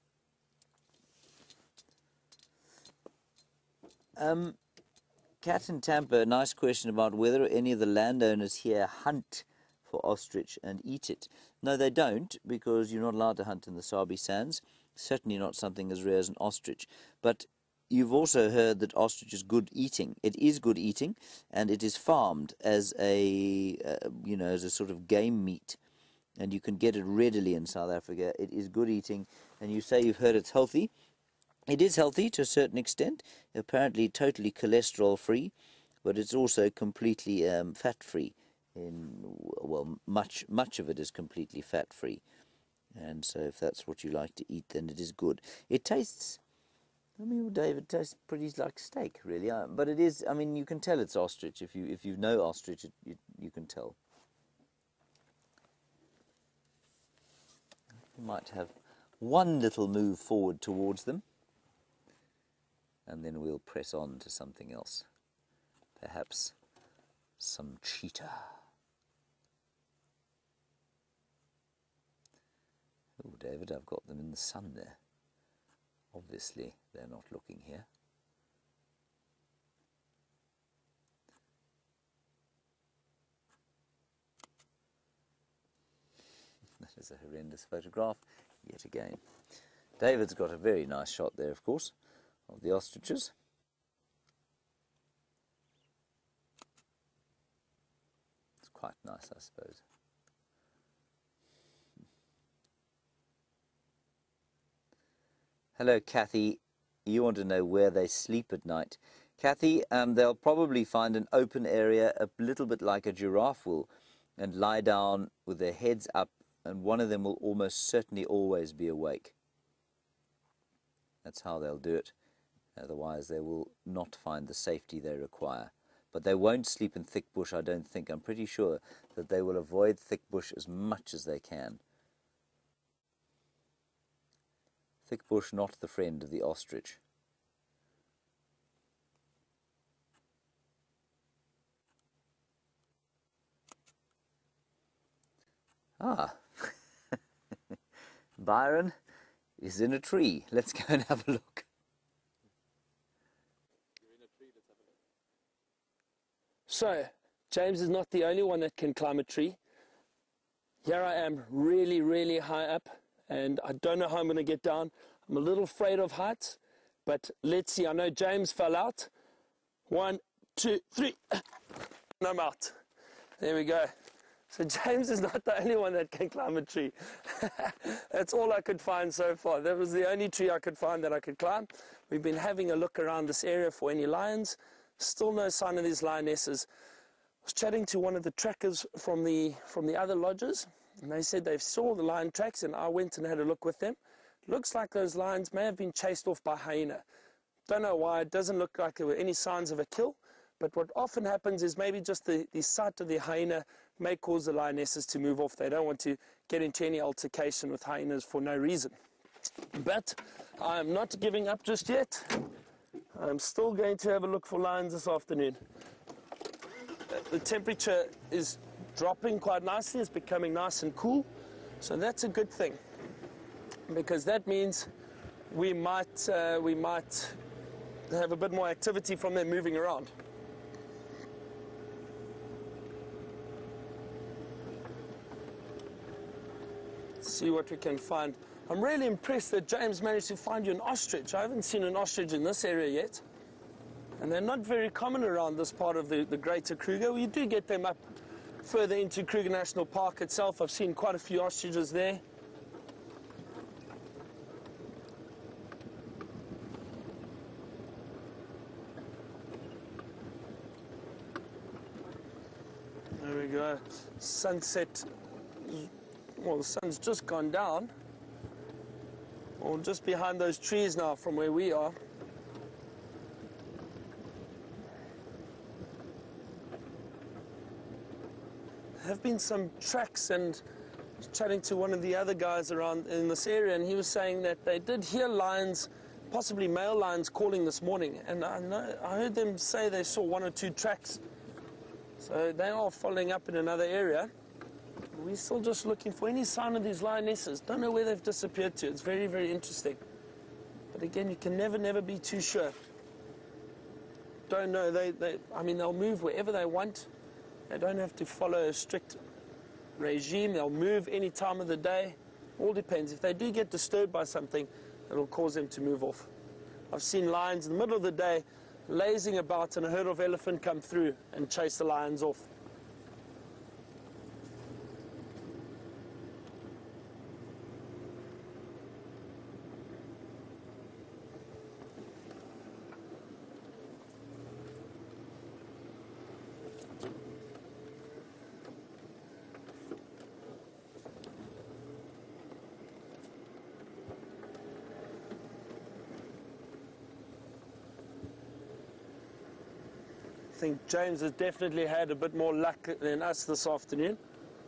Um, Cat in Tampa, a nice question about whether any of the landowners here hunt for ostrich and eat it. No, they don't, because you're not allowed to hunt in the Sabi Sands. Certainly not something as rare as an ostrich. But you've also heard that ostrich is good eating. It is good eating, and it is farmed as a, uh, you know, as a sort of game meat. And you can get it readily in South Africa. It is good eating. And you say you've heard it's healthy. It is healthy to a certain extent. Apparently totally cholesterol-free, but it's also completely um, fat-free. In well, much much of it is completely fat-free. And so if that's what you like to eat, then it is good. It tastes, I mean, David, it tastes pretty like steak, really. Uh, but it is, I mean, you can tell it's ostrich. If you if you know ostrich, it, you, you can tell. You might have one little move forward towards them, and then we'll press on to something else. Perhaps some cheetah. Oh, David, I've got them in the sun there. Obviously, they're not looking here. That is a horrendous photograph, yet again. David's got a very nice shot there, of course, of the ostriches. It's quite nice, I suppose. Hello, Kathy. You want to know where they sleep at night. Kathy, um, they'll probably find an open area, a little bit like a giraffe will, and lie down with their heads up, and one of them will almost certainly always be awake. That's how they'll do it. Otherwise, they will not find the safety they require. But they won't sleep in thick bush, I don't think. I'm pretty sure that they will avoid thick bush as much as they can. Thick bush, not the friend of the ostrich. Ah, Byron is in a tree. Let's go and have a look. You're in a tree, let's have a look. So, James is not the only one that can climb a tree. Here I am, really, really high up, and I don't know how I'm going to get down. I'm a little afraid of heights, but let's see. I know James fell out. One, two, three. And I'm out. There we go. So James is not the only one that can climb a tree. That's all I could find so far. That was the only tree I could find that I could climb. We've been having a look around this area for any lions. Still no sign of these lionesses. I was chatting to one of the trackers from the, from the other lodges, and they said they saw the lion tracks, and I went and had a look with them. Looks like those lions may have been chased off by hyena. Don't know why. It doesn't look like there were any signs of a kill, But what often happens is maybe just the, the sight of the hyena may cause the lionesses to move off. They don't want to get into any altercation with hyenas for no reason. But I'm not giving up just yet. I'm still going to have a look for lions this afternoon. The temperature is dropping quite nicely. It's becoming nice and cool. So that's a good thing, because that means we might, uh, we might have a bit more activity from them moving around. Let's see what we can find. I'm really impressed that James managed to find you an ostrich. I haven't seen an ostrich in this area yet. And they're not very common around this part of the, the Greater Kruger. We do get them up further into Kruger National Park itself. I've seen quite a few ostriches there. There we go. Sunset. Well, the sun's just gone down. Or just behind those trees now from where we are. There have been some tracks, and chatting to one of the other guys around in this area, and he was saying that they did hear lions, possibly male lions, calling this morning. And I, know, I heard them say they saw one or two tracks. So they are following up in another area. We're still just looking for any sign of these lionesses. Don't know where they've disappeared to. It's very, very interesting. But again, you can never, never be too sure. Don't know. They, they, I mean, they'll move wherever they want. They don't have to follow a strict regime. They'll move any time of the day. All depends. If they do get disturbed by something, it'll cause them to move off. I've seen lions in the middle of the day lazing about, and a herd of elephant come through and chase the lions off. I think James has definitely had a bit more luck than us this afternoon.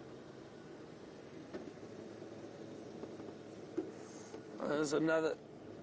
There's another.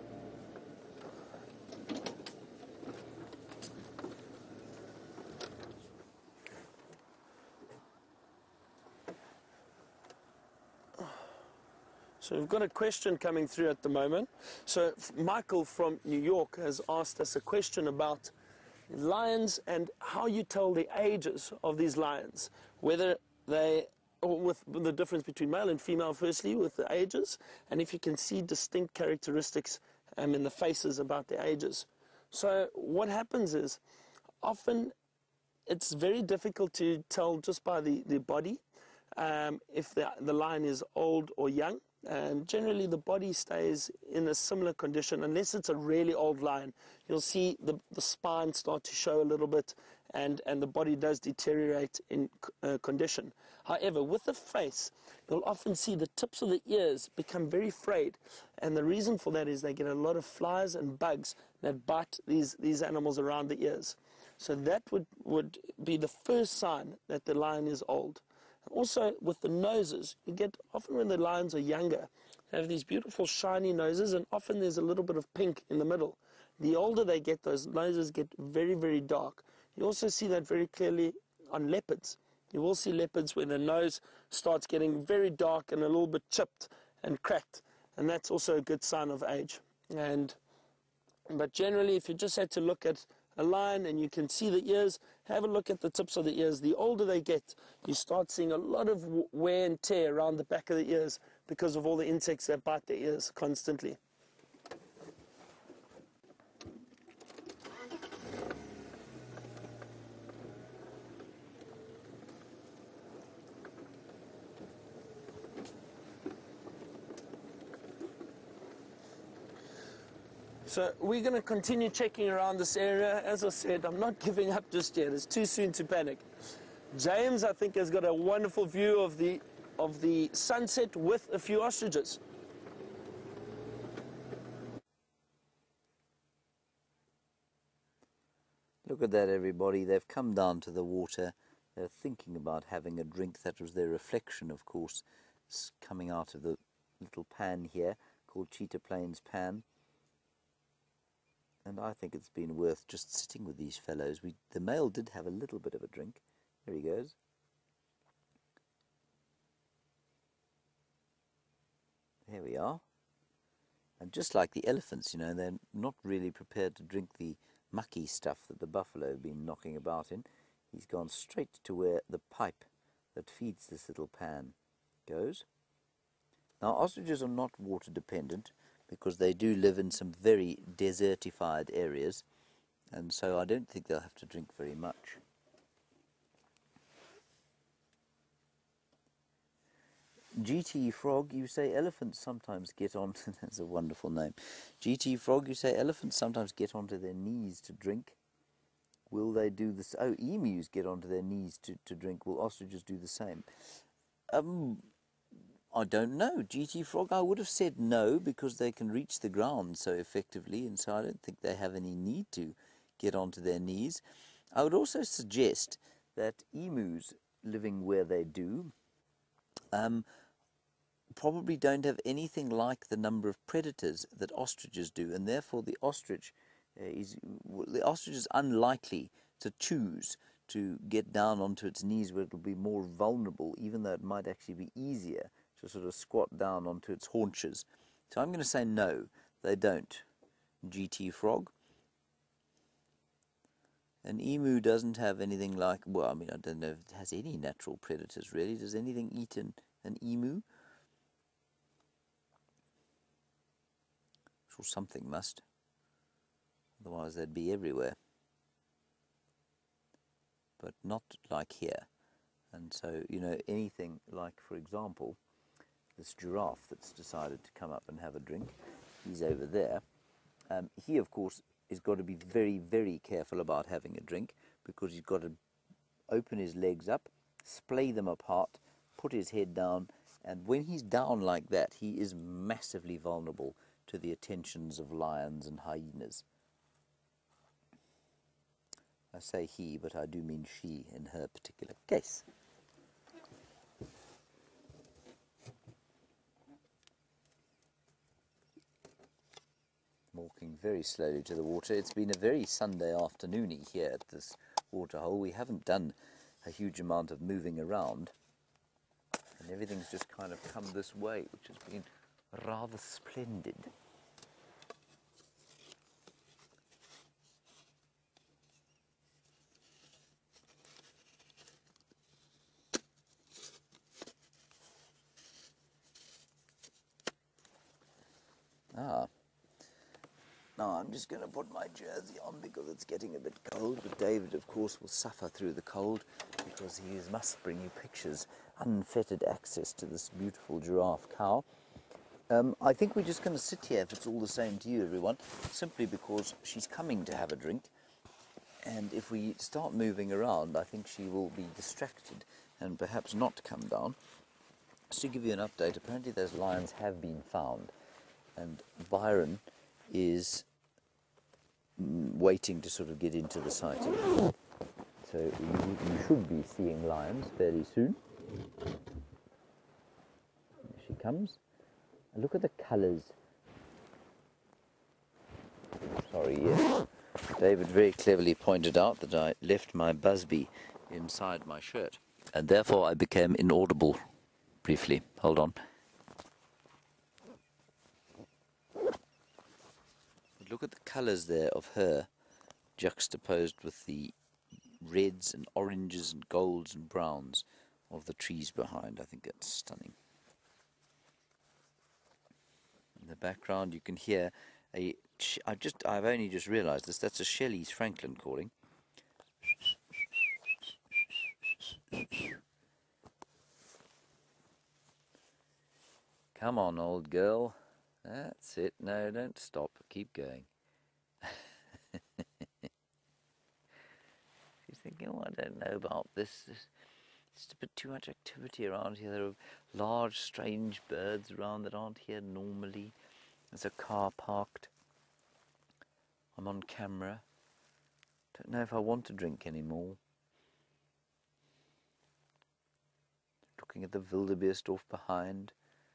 So we've got a question coming through at the moment. So Michael from New York has asked us a question about lions and how you tell the ages of these lions, whether they, or with the difference between male and female, firstly, with the ages, and if you can see distinct characteristics um, in the faces about the ages. So what happens is, often it's very difficult to tell just by the, the body um, if the, the lion is old or young. And generally the body stays in a similar condition unless it's a really old lion. You'll see the, the spine start to show a little bit, and, and the body does deteriorate in uh, condition. However, with the face, you'll often see the tips of the ears become very frayed. And the reason for that is they get a lot of flies and bugs that bite these, these animals around the ears. So that would, would be the first sign that the lion is old. Also, with the noses, you get often when the lions are younger, they have these beautiful shiny noses, and often there's a little bit of pink in the middle. The older they get, those noses get very, very dark. You also see that very clearly on leopards. You will see leopards where the nose starts getting very dark and a little bit chipped and cracked, and that's also a good sign of age. And but generally, if you just had to look at a lion and you can see the ears, have a look at the tips of the ears. The older they get, you start seeing a lot of wear and tear around the back of the ears because of all the insects that bite their ears constantly. So we're going to continue checking around this area. As I said, I'm not giving up just yet. It's too soon to panic. James, I think, has got a wonderful view of the, of the sunset with a few ostriches. Look at that, everybody. They've come down to the water. They're thinking about having a drink. That was their reflection, of course, coming out of the little pan here called Cheetah Plains Pan. And I think it's been worth just sitting with these fellows. We, the male did have a little bit of a drink. There he goes. There we are. And just like the elephants, you know, they're not really prepared to drink the mucky stuff that the buffalo have been knocking about in. He's gone straight to where the pipe that feeds this little pan goes. Now, ostriches are not water dependent because they do live in some very desertified areas, and so I don't think they'll have to drink very much. G T Frog, you say elephants sometimes get on, that's a wonderful name. G T Frog, you say elephants sometimes get onto their knees to drink. Will they do this? Oh, emus get onto their knees to, to drink. Will ostriches do the same? Um, I don't know. G T Frog, I would have said no because they can reach the ground so effectively, and so I don't think they have any need to get onto their knees. I would also suggest that emus living where they do um, probably don't have anything like the number of predators that ostriches do, and therefore the ostrich uh, is the ostrich is unlikely to choose to get down onto its knees where it will be more vulnerable, even though it might actually be easier to sort of squat down onto its haunches. So I'm going to say no, they don't. G T Frog. An emu doesn't have anything like, well, I mean, I don't know if it has any natural predators really. Does anything eat an, an emu? Sure, something must. Otherwise they'd be everywhere. But not like here. And so, you know, anything like, for example, this giraffe that's decided to come up and have a drink, he's over there. Um, he, of course, has got to be very, very careful about having a drink because he's got to open his legs up, splay them apart, put his head down, and when he's down like that, he is massively vulnerable to the attentions of lions and hyenas. I say he, but I do mean she in her particular case. Walking very slowly to the water. It's been a very Sunday afternoon-y here at this waterhole. We haven't done a huge amount of moving around, and everything's just kind of come this way, which has been rather splendid. Ah. Now I'm just going to put my jersey on because it's getting a bit cold, but David, of course, will suffer through the cold because he must bring you pictures, unfettered access to this beautiful giraffe cow. Um, I think we're just going to sit here, if it's all the same to you, everyone, simply because she's coming to have a drink, and if we start moving around, I think she will be distracted and perhaps not come down. Just to give you an update, apparently those lions have been found, and Byron is waiting to sort of get into the sighting. So you, you should be seeing lions fairly soon. Here she comes. And look at the colours. Sorry, yes. David very cleverly pointed out that I left my busby inside my shirt, and therefore I became inaudible briefly. Hold on. Look at the colours there of her juxtaposed with the reds and oranges and golds and browns of the trees behind. I think that's stunning. In the background you can hear a, I just, I've only just realised this, that's a Shelley's Franklin calling. Come on, old girl. That's it. No, don't stop. Keep going. She's thinking, oh, I don't know about this. There's just a bit too much activity around here. There are large, strange birds around that aren't here normally. There's a car parked. I'm on camera, Don't know if I want to drink anymore. Looking at the wildebeest off behind.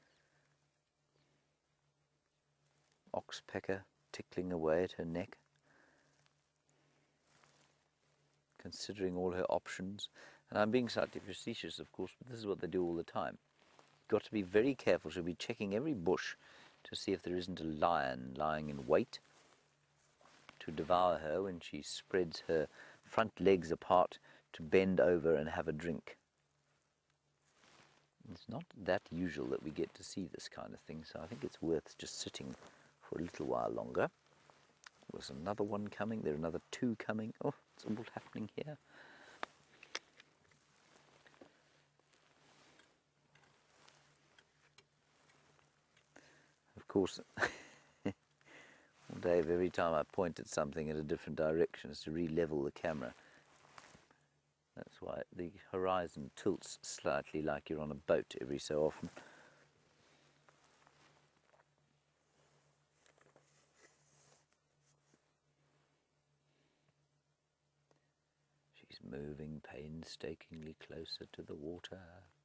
Oxpecker tickling away at her neck. Considering all her options. And I'm being slightly facetious, of course, but this is what they do all the time. You've got to be very careful. She'll be checking every bush to see if there isn't a lion lying in wait to devour her when she spreads her front legs apart to bend over and have a drink. It's not that usual that we get to see this kind of thing, so I think it's worth just sitting for a little while longer. There's another one coming. There are another two coming. Oh, it's all happening here. Of course, Dave, every time I point at something in a different direction is to re-level the camera. That's why the horizon tilts slightly like you're on a boat every so often. She's moving painstakingly closer to the water.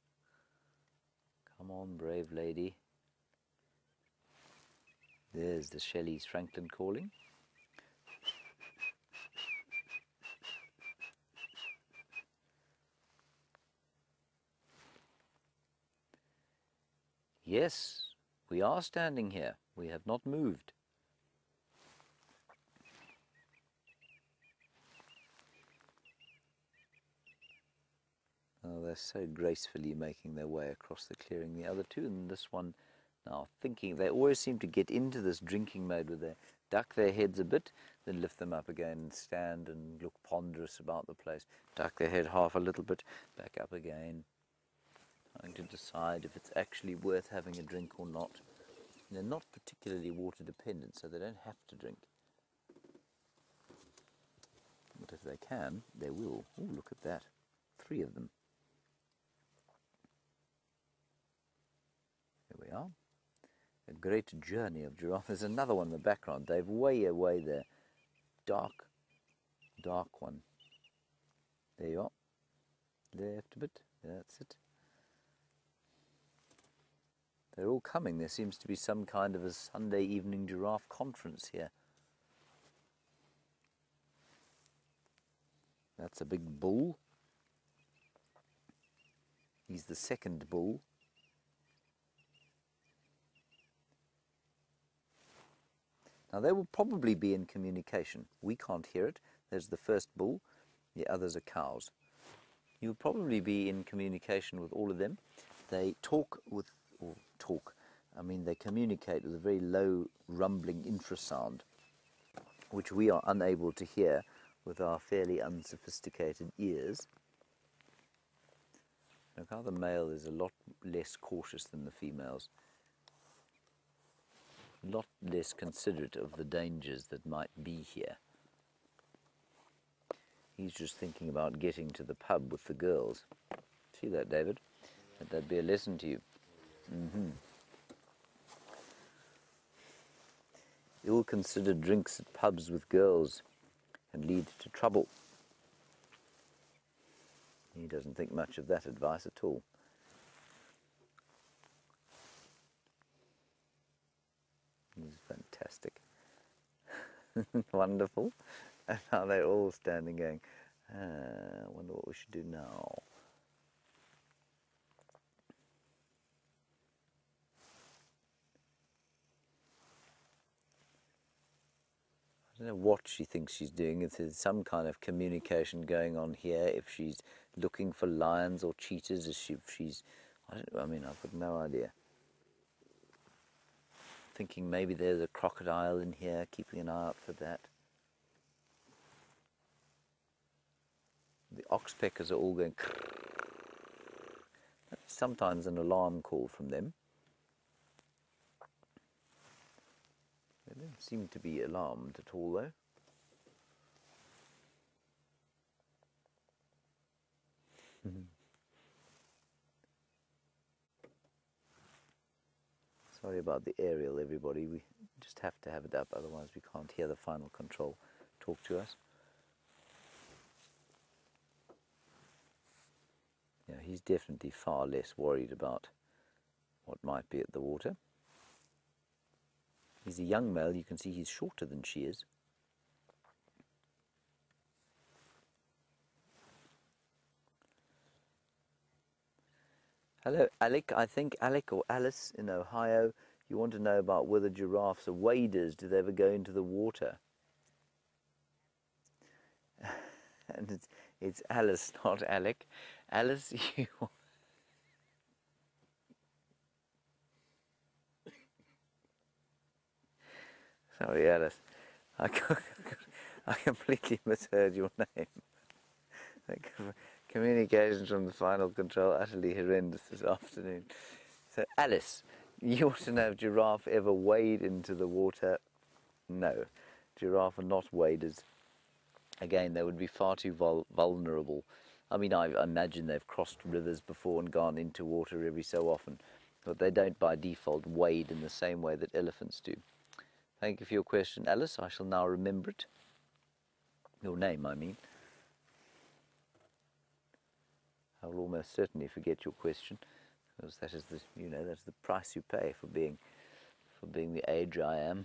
Come on, brave lady. There's the Shelley's Franklin calling. Yes, we are standing here. We have not moved. Oh, they're so gracefully making their way across the clearing. The other two, and this one now thinking, they always seem to get into this drinking mode where they duck their heads a bit, then lift them up again and stand and look ponderous about the place. Duck their head half a little bit, back up again. Trying to decide if it's actually worth having a drink or not. And they're not particularly water dependent, so they don't have to drink. But if they can, they will. Oh, look at that. Three of them. Here we are. A great journey of giraffe. There's another one in the background, Dave, way away there. Dark, dark one. There you are. Left a bit. That's it. They're all coming. There seems to be some kind of a Sunday evening giraffe conference here. That's a big bull. He's the second bull. Now they will probably be in communication. We can't hear it. There's the first bull. The others are cows. You'll probably be in communication with all of them. They talk with, or talk, I mean they communicate with a very low rumbling infrasound, which we are unable to hear with our fairly unsophisticated ears. Look how the male is a lot less cautious than the females. A lot less considerate of the dangers that might be here. He's just thinking about getting to the pub with the girls. See that, David? Let that be a lesson to you. Mm-hmm. Ill-considered drinks at pubs with girls can lead to trouble. He doesn't think much of that advice at all. He's fantastic. Wonderful. And now they're all standing going, ah, I wonder what we should do now. I don't know what she thinks she's doing, if there's some kind of communication going on here, if she's looking for lions or cheetahs, if, she, if she's, I don't know, I mean, I've got no idea. Thinking maybe there's a crocodile in here, keeping an eye out for that. The oxpeckers are all going, that's sometimes an alarm call from them. They don't seem to be alarmed at all though. Sorry about the aerial, everybody. We just have to have it up, otherwise we can't hear the final control talk to us. he's definitely far less worried about what might be at the water. He's a young male. You can see he's shorter than she is. Hello, Alec. I think Alec or Alice in Ohio. You want to know about whether giraffes are waders. Do they ever go into the water? And it's, it's Alice, not Alec. Alice, you... Sorry, Alice. I, I completely misheard your name. Communications from the final control, utterly horrendous this afternoon. So, Alice, you want to know if giraffe ever wade into the water? No. Giraffe are not waders. Again, they would be far too vul vulnerable. I mean, I imagine they've crossed rivers before and gone into water every so often, but they don't by default wade in the same way that elephants do. Thank you for your question, Alice. I shall now remember it. Your name, I mean. I will almost certainly forget your question, because that is the, you know, that's the price you pay for being, for being the age I am.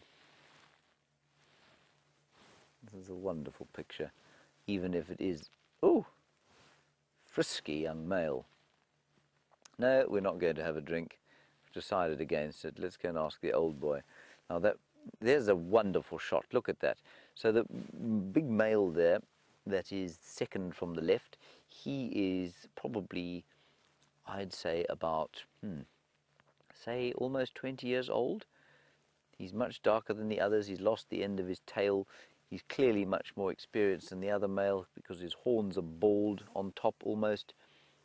This is a wonderful picture, even if it is, oh, frisky young male. No, we're not going to have a drink. We've decided against it. Let's go and ask the old boy. Now that, there's a wonderful shot. Look at that. So the big male there, that is second from the left, he is probably, I'd say about, hmm, say almost twenty years old. He's much darker than the others. He's lost the end of his tail. He's clearly much more experienced than the other male because his horns are bald on top almost.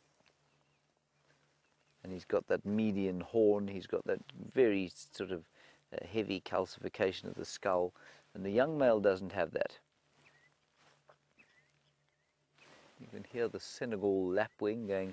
And he's got that median horn. He's got that very sort of uh, heavy calcification of the skull. And the young male doesn't have that. You can hear the Senegal lapwing going.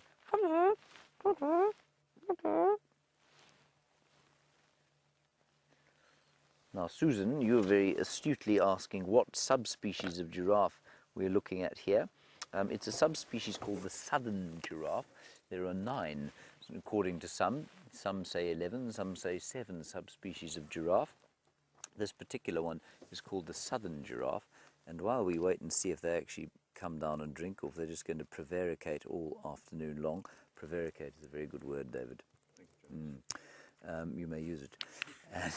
Now, Susan, you were very astutely asking what subspecies of giraffe we're looking at here. Um, it's a subspecies called the southern giraffe. There are nine, according to some. Some say eleven, some say seven subspecies of giraffe. This particular one is called the southern giraffe. And while we wait and see if they actually come down and drink, or if they're just going to prevaricate all afternoon long. Prevaricate is a very good word, David. Thank you, mm. um, you may use it. And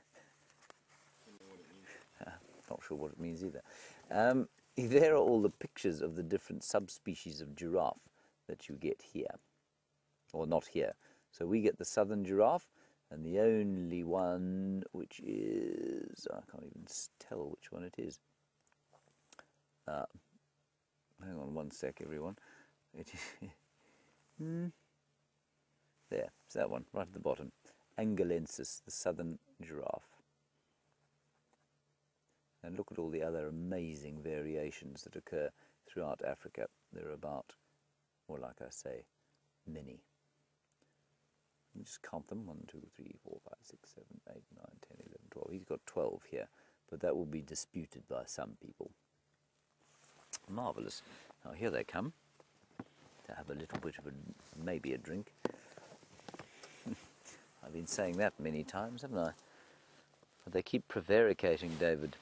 not sure what it means either. Um, there are all the pictures of the different subspecies of giraffe that you get here, or not here. So we get the southern giraffe, and the only one which is, I can't even tell which one it is. Uh, hang on one sec, everyone. It is hmm. There, it's that one, right at the bottom. Angolensis, the southern giraffe. And look at all the other amazing variations that occur throughout Africa. There are about, or like I say, many. You just count them. one, two, three, four, five, six, seven, eight, nine, ten, eleven, twelve. He's got twelve here, but that will be disputed by some people. Marvellous. Now here they come to have a little bit of a, maybe a drink. I've been saying that many times, haven't I? But they keep prevaricating, David.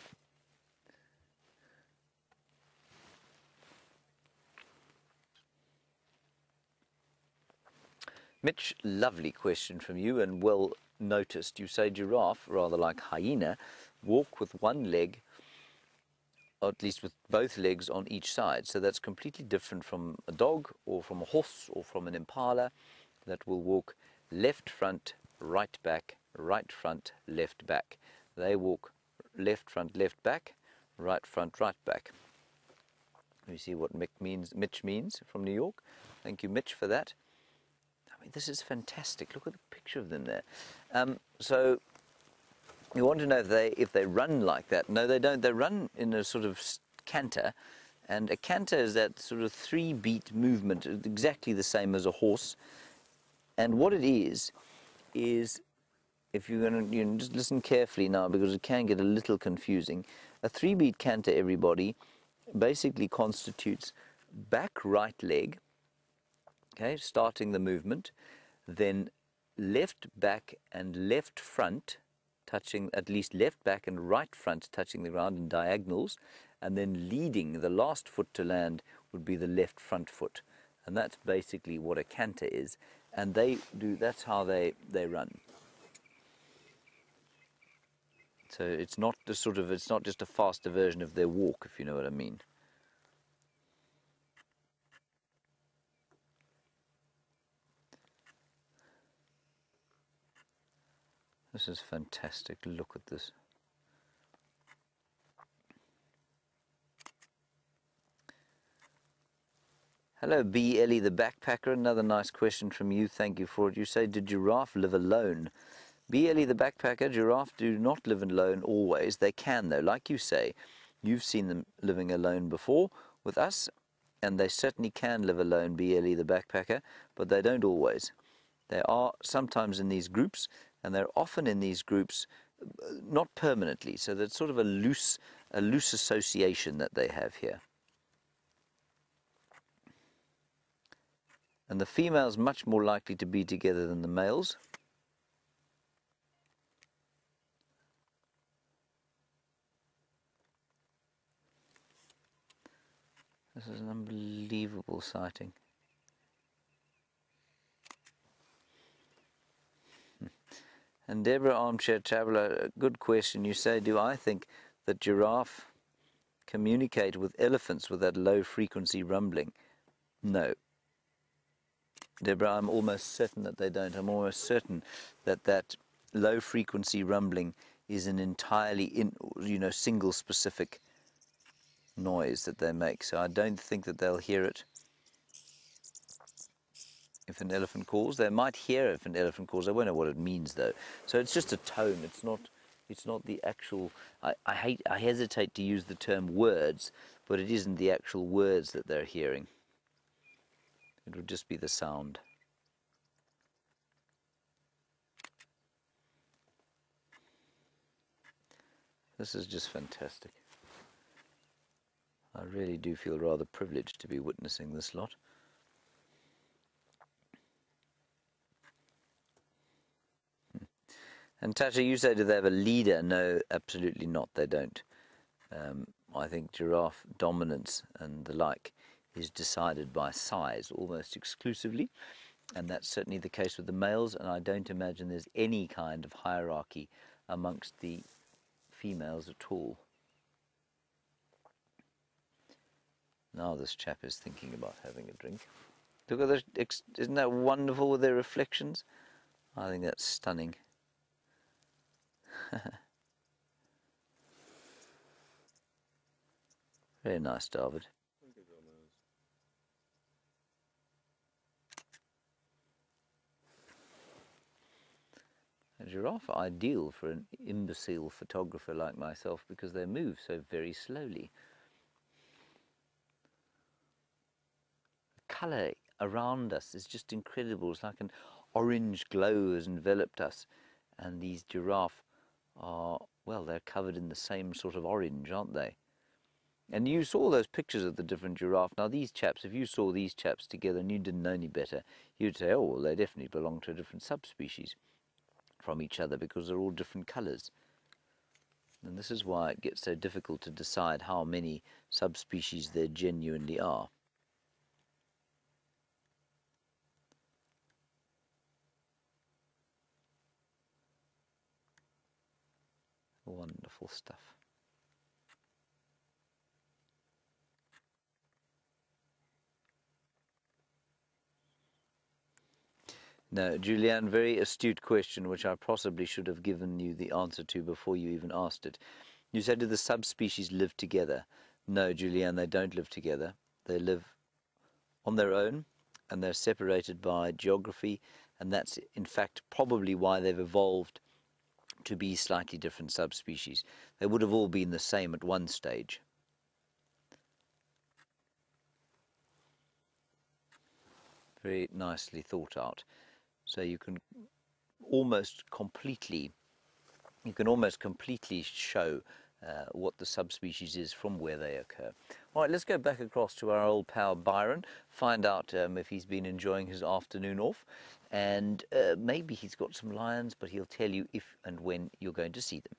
Mitch, lovely question from you and well noticed. You say giraffe, rather like hyena, walk with one leg, or at least with both legs on each side. So that's completely different from a dog or from a horse or from an impala that will walk left front, right back, right front, left back. They walk left front, left back, right front, right back. You see what Mick means, Mitch means from New York. Thank you, Mitch, for that. I mean, this is fantastic. Look at the picture of them there. Um, so you want to know if they if they run like that. No, they don't. They run in a sort of canter, and a canter is that sort of three-beat movement, exactly the same as a horse. And what it is is, if you're going to you know, just listen carefully now, because it can get a little confusing. A three-beat canter, everybody, basically constitutes back right leg, okay, starting the movement, then left back and left front touching, at least left back and right front touching the ground in diagonals, and then leading the last foot to land would be the left front foot. And that's basically what a canter is. And they do, that's how they, they run. So it's not the sort of, it's not just a faster version of their walk, if you know what I mean. This is fantastic. Look at this. Hello, B. Ellie the backpacker. Another nice question from you. Thank you for it. You say, did giraffe live alone? B. Ellie the backpacker, giraffe do not live alone always. They can, though. Like you say, you've seen them living alone before with us, and they certainly can live alone, B. Ellie the backpacker, but they don't always. They are sometimes in these groups, and they're often in these groups, not permanently. So that's sort of a loose, a loose association that they have here. And the females much more likely to be together than the males. This is an unbelievable sighting. And Deborah, Armchair Traveller, good question. You say, do I think that giraffe communicate with elephants with that low frequency rumbling? No. Deborah, I'm almost certain that they don't. I'm almost certain that that low frequency rumbling is an entirely, in, you know, single specific noise that they make. So I don't think that they'll hear it if an elephant calls. They might hear it if an elephant calls. They won't know what it means, though. So it's just a tone. It's not. It's not the actual. I, I hate. I hesitate to use the term words, but it isn't the actual words that they're hearing. It would just be the sound. This is just fantastic. I really do feel rather privileged to be witnessing this lot. And Tasha, you say, do they have a leader? No, absolutely not. They don't. Um, I think giraffe dominance and the like is decided by size almost exclusively, and that's certainly the case with the males, and I don't imagine there's any kind of hierarchy amongst the females at all. Now this chap is thinking about having a drink. Look at this, isn't that wonderful with their reflections? I think that's stunning. Very nice, David. A giraffe are ideal for an imbecile photographer like myself because they move so very slowly. The colour around us is just incredible. It's like an orange glow has enveloped us, and these giraffe are, well, they're covered in the same sort of orange, aren't they? And you saw those pictures of the different giraffe. Now these chaps, if you saw these chaps together and you didn't know any better, you'd say, oh, well, they definitely belong to a different subspecies from each other because they're all different colours. And this is why it gets so difficult to decide how many subspecies there genuinely are. Wonderful stuff. No, Julianne, very astute question, which I possibly should have given you the answer to before you even asked it. You said, do the subspecies live together? No, Julianne, they don't live together. They live on their own, and they're separated by geography, and that's, in fact, probably why they've evolved to be slightly different subspecies. They would have all been the same at one stage. Very nicely thought out. So you can almost completely, you can almost completely show uh, what the subspecies is from where they occur. All right, let's go back across to our old pal Byron, find out um, if he's been enjoying his afternoon off, and uh, maybe he's got some lions, but he'll tell you if and when you're going to see them.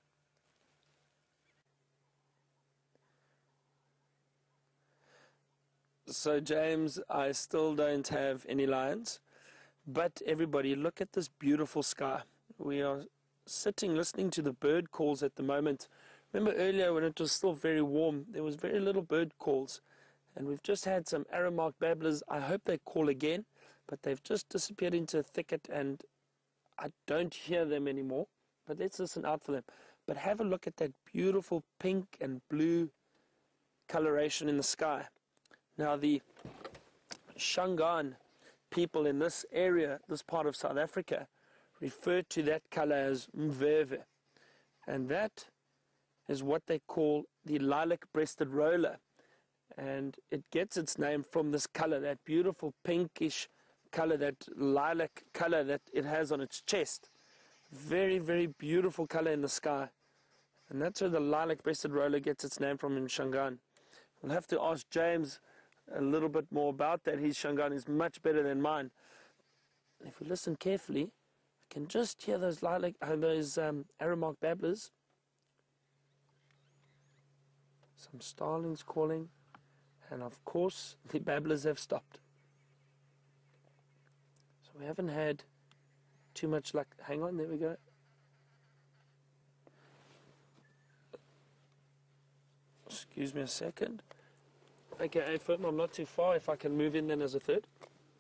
So James, I still don't have any lions, but everybody, look at this beautiful sky. We are sitting listening to the bird calls at the moment. Remember earlier when it was still very warm, there was very little bird calls, and we've just had some arrow-marked babblers. I hope they call again, but they've just disappeared into a thicket and I don't hear them anymore, but let's listen out for them. But have a look at that beautiful pink and blue coloration in the sky. Now, the Shangaan people in this area, this part of South Africa, refer to that color as mveve. And that is what they call the lilac-breasted roller. And it gets its name from this color, that beautiful pinkish color, that lilac color that it has on its chest. Very, very beautiful color in the sky. And that's where the lilac-breasted roller gets its name from in Shangaan. We'll have to ask James a little bit more about that. His Shangaan is much better than mine. If we listen carefully, we can just hear those lilac, uh, those um, arrow-marked babblers. Some starlings calling, and of course the babblers have stopped. So we haven't had too much luck. Hang on, there we go. Excuse me a second. Okay, Afim, I'm not too far. If I can move in then as a third.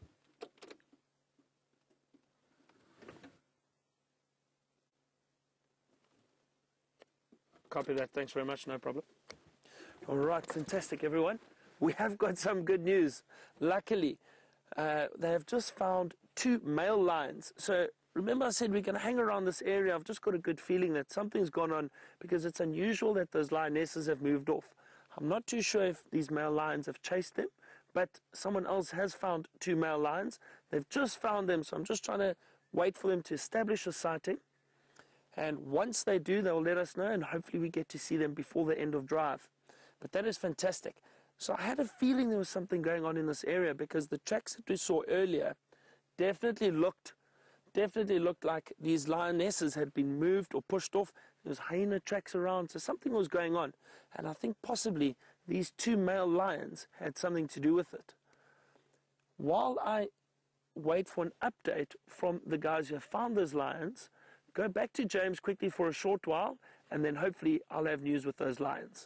Copy that. Thanks very much. No problem. All right, fantastic, everyone. We have got some good news. Luckily, uh, they have just found two male lions. So remember I said we're going to hang around this area. I've just got a good feeling that something's gone on because it's unusual that those lionesses have moved off. I'm not too sure if these male lions have chased them, but someone else has found two male lions. They've just found them, so I'm just trying to wait for them to establish a sighting. And once they do, they'll let us know, and hopefully we get to see them before the end of drive. But that is fantastic. So I had a feeling there was something going on in this area because the tracks that we saw earlier definitely looked definitely looked like these lionesses had been moved or pushed off. There was hyena tracks around, so something was going on. And I think possibly these two male lions had something to do with it. While I wait for an update from the guys who have found those lions, go back to James quickly for a short while, and then hopefully I'll have news with those lions.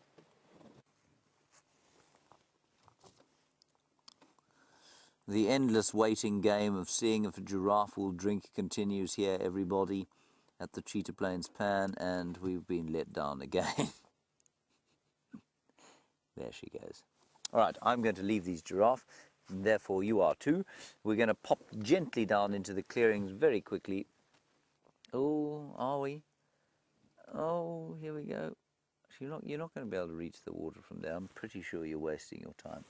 The endless waiting game of seeing if a giraffe will drink continues here, everybody, at the Cheetah Plains Pan, and we've been let down again. There she goes. All right, I'm going to leave these giraffe, and therefore you are too. We're going to pop gently down into the clearings very quickly. Oh, are we? Oh, here we go. You're not, you're not going to be able to reach the water from there. I'm pretty sure you're wasting your time.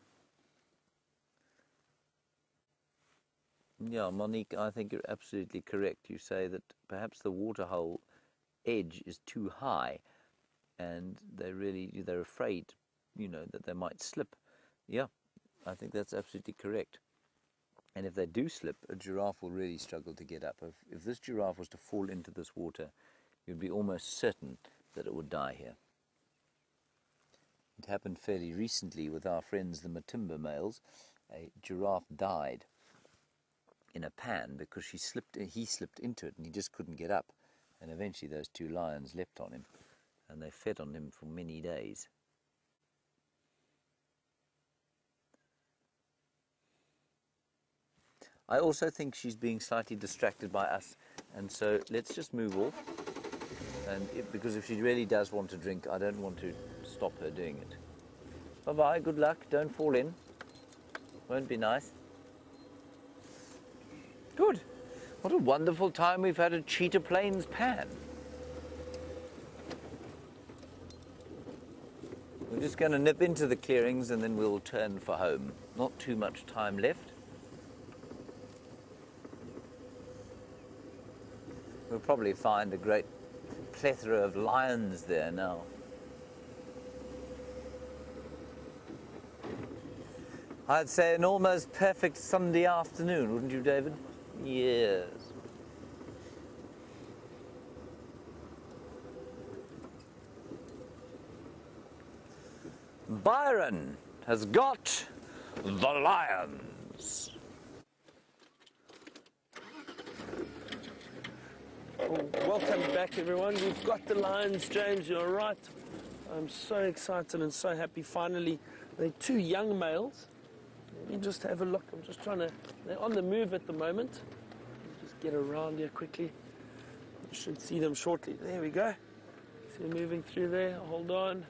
Yeah, Monique, I think you're absolutely correct. You say that perhaps the waterhole edge is too high and they really, they're afraid, you know, that they might slip. Yeah, I think that's absolutely correct. And if they do slip, a giraffe will really struggle to get up. If, if this giraffe was to fall into this water, you'd be almost certain that it would die here. It happened fairly recently with our friends, the Matimba males. A giraffe died in a pan because she slipped, he slipped into it and he just couldn't get up. And eventually those two lions leapt on him and they fed on him for many days. I also think she's being slightly distracted by us, and so let's just move off. And if, because if she really does want to drink, I don't want to stop her doing it. Bye-bye, good luck, don't fall in. Won't be nice. Good. What a wonderful time we've had at Cheetah Plains Pan. We're just going to nip into the clearings and then we'll turn for home. Not too much time left. We'll probably find a great plethora of lions there now. I'd say an almost perfect Sunday afternoon, wouldn't you, David? Yes. Byron has got the lions. Well, welcome back, everyone. We've got the lions, James, you're right. I'm so excited and so happy. Finally, they're two young males. Let me just have a look. I'm just trying to... They're on the move at the moment. Just get around here quickly. You should see them shortly. There we go. See them moving through there. Hold on.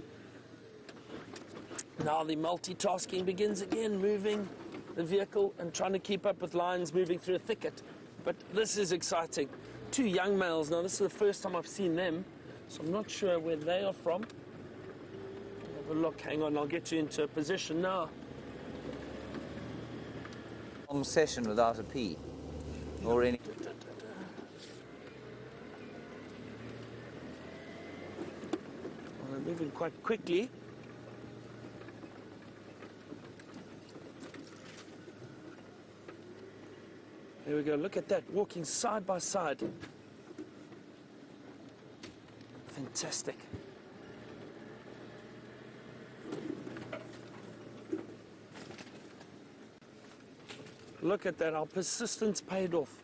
Now the multitasking begins again, moving the vehicle and trying to keep up with lions moving through a thicket. But this is exciting. Two young males. Now, this is the first time I've seen them, so I'm not sure where they are from. Have a look. Hang on, I'll get you into a position now. Long session without a pee or any. Well, they're moving quite quickly. There we go, look at that, walking side by side. Fantastic. Look at that, our persistence paid off.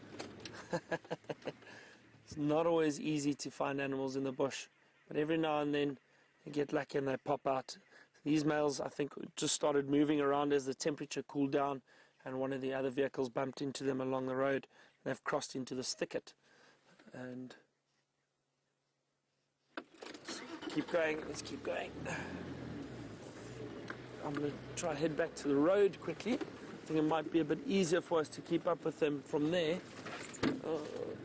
It's not always easy to find animals in the bush, but every now and then you get lucky and they pop out. These males, I think, just started moving around as the temperature cooled down, and one of the other vehicles bumped into them along the road. They've crossed into this thicket. And keep going, let's keep going. I'm going to try to head back to the road quickly. I think it might be a bit easier for us to keep up with them from there. Oh.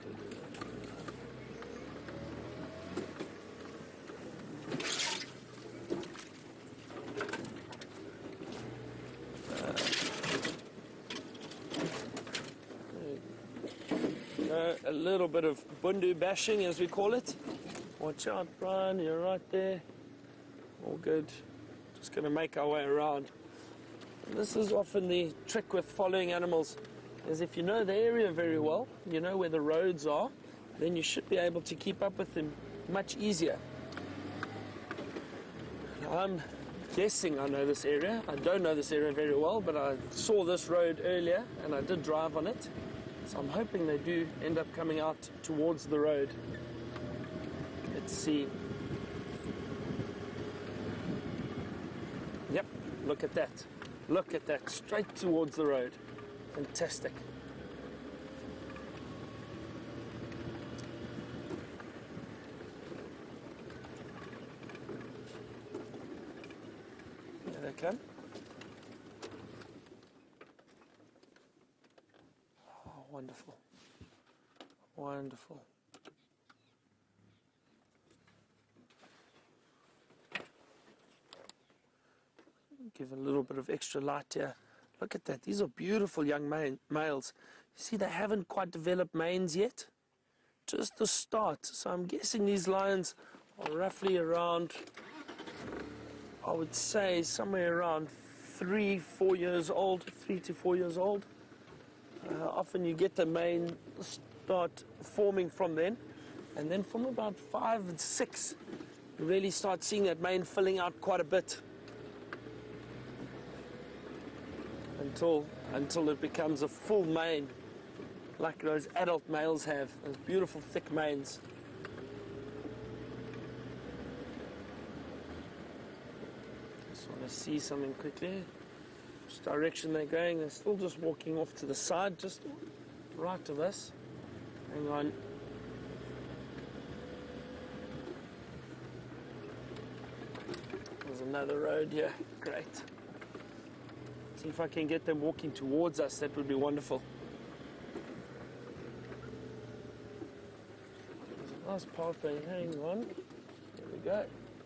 A little bit of bundu bashing, as we call it. Watch out, Brian, you're right there. All good. Just going to make our way around. And this is often the trick with following animals, is if you know the area very well, you know where the roads are, then you should be able to keep up with them much easier. Now, I'm guessing I know this area. I don't know this area very well, but I saw this road earlier and I did drive on it. So I'm hoping they do end up coming out towards the road. Let's see. Yep, look at that. Look at that, straight towards the road. Fantastic. There they come. Wonderful. Wonderful. Give a little bit of extra light here. Look at that. These are beautiful young ma males. You see, they haven't quite developed manes yet. Just the start. So I'm guessing these lions are roughly around, I would say, somewhere around three, four years old, three to four years old. Uh, often you get the mane start forming from then, and then from about five and six, you really start seeing that mane filling out quite a bit until until it becomes a full mane, like those adult males have, those beautiful thick manes. Just want to see something quickly. Which direction they're going. They're still just walking off to the side, just right of us. Hang on. There's another road here. Great. See if I can get them walking towards us. That would be wonderful. There's a nice pathway. Hang on. There we go.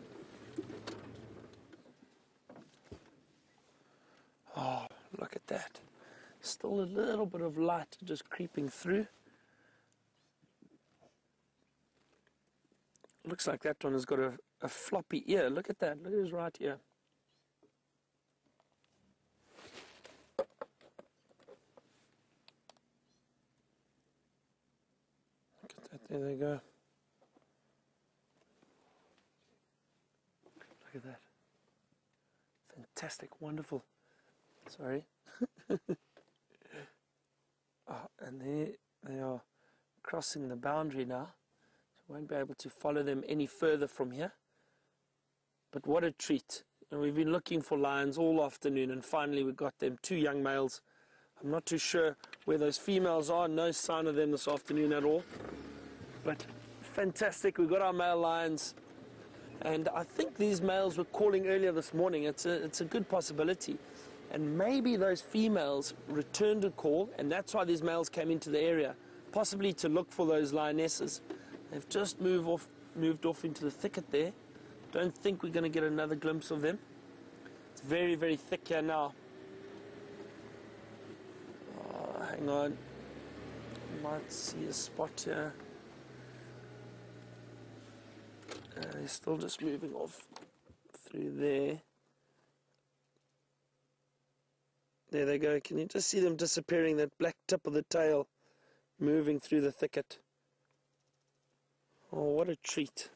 Oh, look at that. Still a little bit of light just creeping through. looks like that one has got a, a floppy ear. Look at that. Look at his right ear. Look at that. There they go. Look at that. Fantastic. Wonderful. Sorry. Oh, and there they are crossing the boundary now. So won't be able to follow them any further from here. But what a treat. And we've been looking for lions all afternoon, and finally we got them, two young males. I'm not too sure where those females are. No sign of them this afternoon at all. But fantastic. We got our male lions. And I think these males were calling earlier this morning. It's a, it's a good possibility. And maybe those females returned a call, and that's why these males came into the area, possibly to look for those lionesses. They've just moved off, moved off into the thicket there. Don't think we're going to get another glimpse of them. It's very, very thick here now. Oh, hang on. Might see a spot here. Uh, they're still just moving off through there. There they go. Can you just see them disappearing, that black tip of the tail moving through the thicket? Oh, what a treat.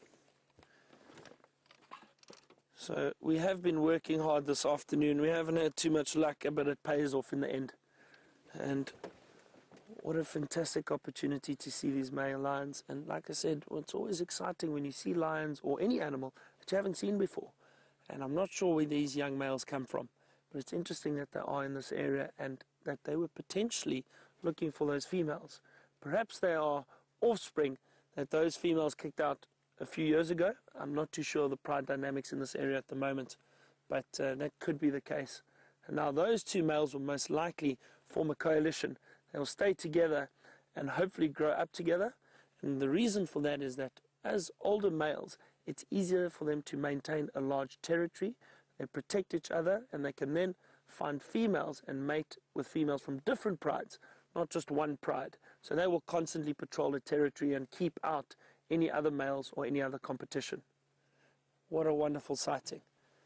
So we have been working hard this afternoon. We haven't had too much luck, but it pays off in the end. And what a fantastic opportunity to see these male lions. And like I said, it's always exciting when you see lions or any animal that you haven't seen before. And I'm not sure where these young males come from. But it's interesting that they are in this area and that they were potentially looking for those females. Perhaps they are offspring that those females kicked out a few years ago. I'm not too sure of the pride dynamics in this area at the moment, but uh, that could be the case. And now those two males will most likely form a coalition. They'll stay together and hopefully grow up together. And the reason for that is that as older males, it's easier for them to maintain a large territory. They protect each other, and they can then find females and mate with females from different prides, not just one pride. So they will constantly patrol the territory and keep out any other males or any other competition. What a wonderful sighting.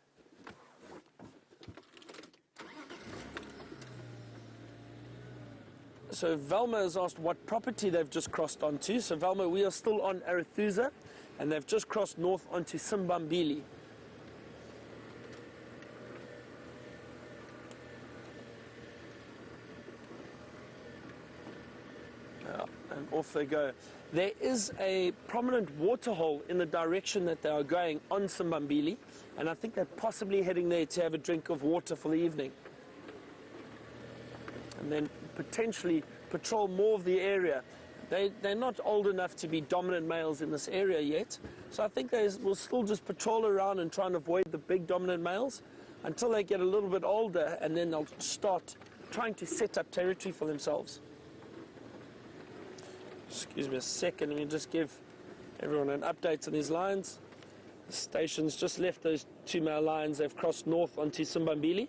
So Velma has asked what property they've just crossed onto. So Velma, we are still on Arethusa, and they've just crossed north onto Simbambili. And off they go. There is a prominent waterhole in the direction that they are going on Simbambili, and I think they're possibly heading there to have a drink of water for the evening. And then potentially patrol more of the area. They, they're not old enough to be dominant males in this area yet, so I think they will still just patrol around and try and avoid the big dominant males until they get a little bit older, and then they'll start trying to set up territory for themselves. Excuse me a second, let me just give everyone an update on these lions. The station's just left those two male lions. They've crossed north onto Simbambili.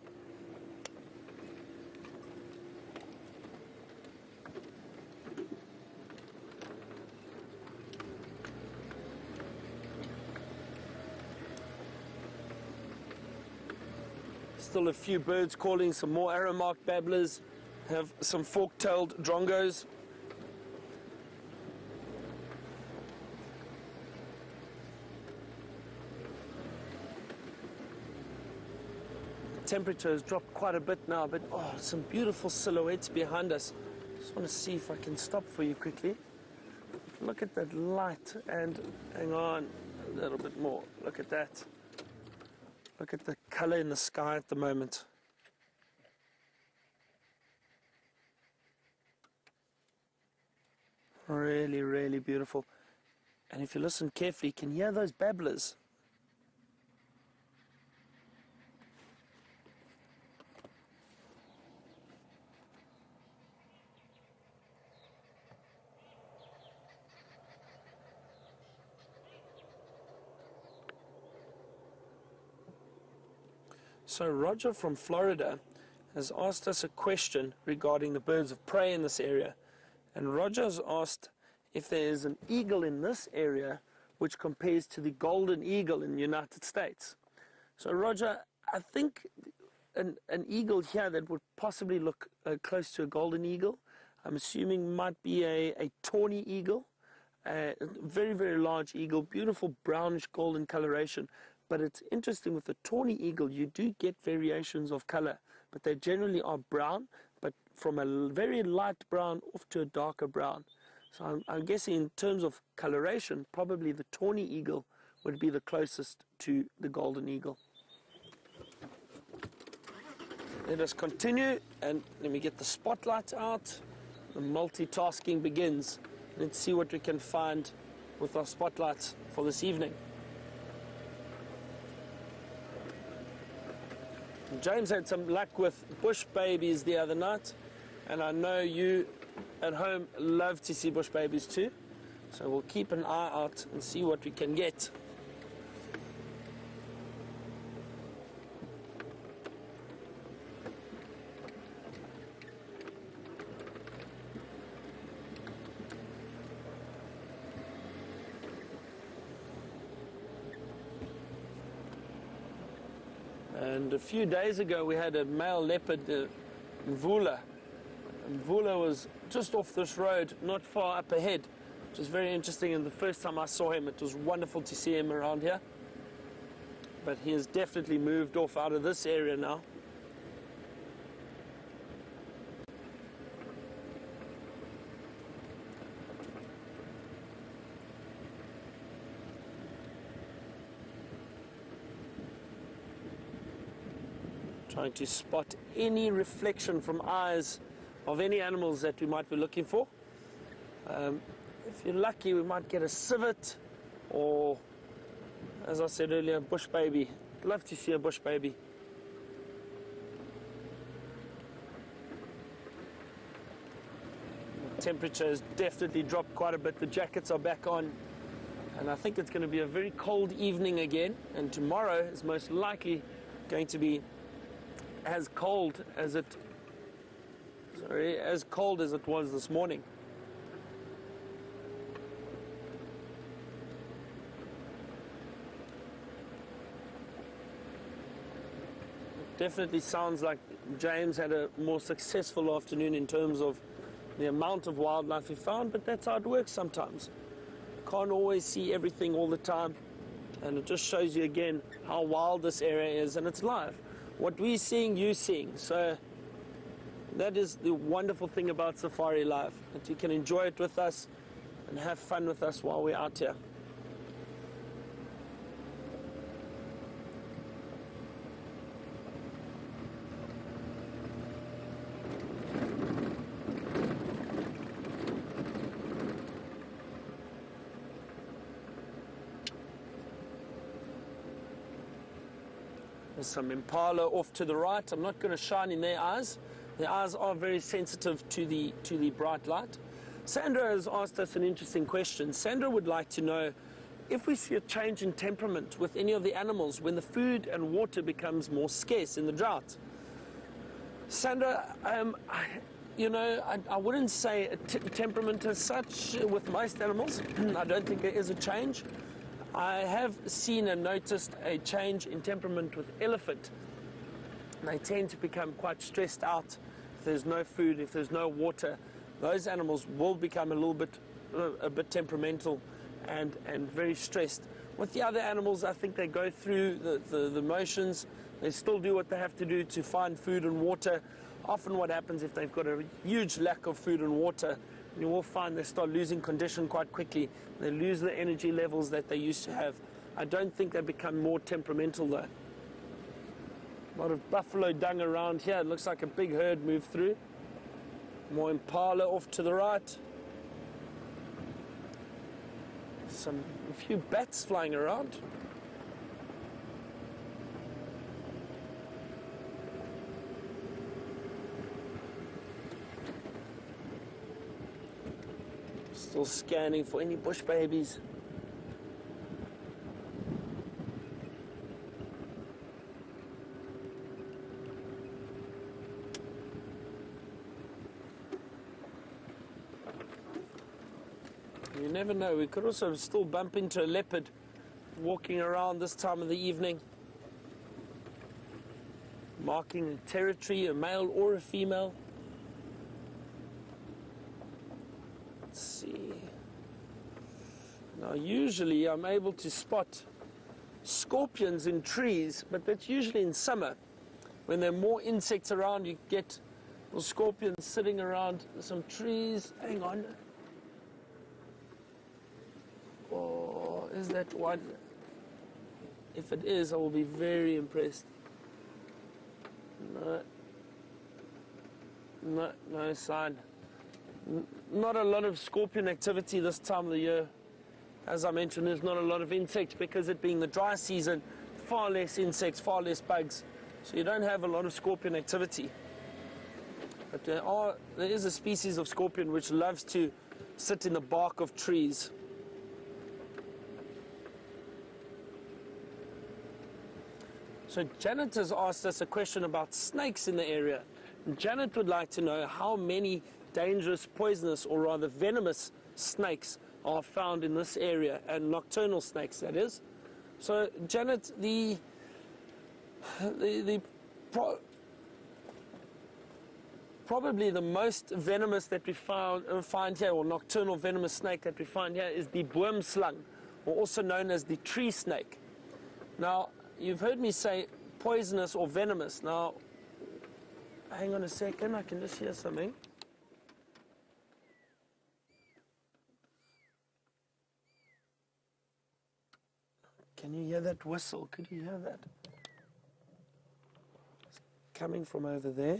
Still a few birds calling, some more arrow-marked babblers, have some fork-tailed drongos. Temperature has dropped quite a bit now, but oh, some beautiful silhouettes behind us. Just want to see if I can stop for you quickly. Look at that light, and hang on a little bit more. Look at that. Look at the color in the sky at the moment. Really, really beautiful. And if you listen carefully, you can hear those babblers. So Roger from Florida has asked us a question regarding the birds of prey in this area. And Roger has asked if there is an eagle in this area which compares to the golden eagle in the United States. So Roger, I think an, an eagle here that would possibly look uh, close to a golden eagle, I'm assuming might be a, a tawny eagle, a very, very large eagle, beautiful brownish golden coloration. But it's interesting with the tawny eagle, you do get variations of color, but they generally are brown, but from a very light brown off to a darker brown. So I'm, I'm guessing in terms of coloration, probably the tawny eagle would be the closest to the golden eagle. Let us continue, and let me get the spotlight out. The multitasking begins. Let's see what we can find with our spotlights for this evening. James had some luck with bush babies the other night, and I know you at home love to see bush babies too. So we'll keep an eye out and see what we can get. And a few days ago we had a male leopard, uh, Mvula. Mvula was just off this road, not far up ahead, which was very interesting. And the first time I saw him, it was wonderful to see him around here. But he has definitely moved off out of this area now. Trying to spot any reflection from eyes of any animals that we might be looking for. Um, if you're lucky, we might get a civet or, as I said earlier, a bush baby. I'd love to see a bush baby. The temperature has definitely dropped quite a bit. The jackets are back on, and I think it's going to be a very cold evening again, and tomorrow is most likely going to be as cold as it sorry as cold as it was this morning. It definitely sounds like James had a more successful afternoon in terms of the amount of wildlife he found, but that's how it works sometimes. Can't always see everything all the time, and it just shows you again how wild this area is, and it's live. What we're seeing, you're seeing. So that is the wonderful thing about Safari Live, that you can enjoy it with us and have fun with us while we're out here. There's some impala off to the right. I'm not going to shine in their eyes. Their eyes are very sensitive to the to the bright light. Sandra has asked us an interesting question. Sandra would like to know if we see a change in temperament with any of the animals when the food and water becomes more scarce in the drought. Sandra, um, I, you know, I, I wouldn't say a t temperament as such with most animals. I don't think there is a change. I have seen and noticed a change in temperament with elephant. They tend to become quite stressed out if there's no food, if there's no water. Those animals will become a little bit, a bit temperamental and, and very stressed. With the other animals, I think they go through the, the, the motions. They still do what they have to do to find food and water. Often what happens if they've got a huge lack of food and water, you will find they start losing condition quite quickly. They lose the energy levels that they used to have. I don't think they become more temperamental though. A lot of buffalo dung around here. It looks like a big herd moved through. More impala off to the right. Some, a few bats flying around. Still scanning for any bush babies. You never know. We could also still bump into a leopard walking around this time of the evening, marking territory, a male or a female. Let's see. Now, usually I'm able to spot scorpions in trees, but that's usually in summer. When there are more insects around, you get the scorpions sitting around some trees. Hang on. Oh, is that one? If it is, I will be very impressed. No. No, no sign. N- not a lot of scorpion activity this time of the year. As I mentioned, there's not a lot of insects because it being the dry season, far less insects, far less bugs. So you don't have a lot of scorpion activity. But there are, there is a species of scorpion which loves to sit in the bark of trees. So Janet has asked us a question about snakes in the area. And Janet would like to know how many dangerous, poisonous, or rather venomous snakes are found in this area, and nocturnal snakes, that is. So Janet, the the, the pro, probably the most venomous that we found, uh, find here, or nocturnal venomous snake that we find here, is the boomslang, or also known as the tree snake. Now, you've heard me say poisonous or venomous. Now, hang on a second, I can just hear something. Can you hear that whistle? Could you hear that? It's coming from over there.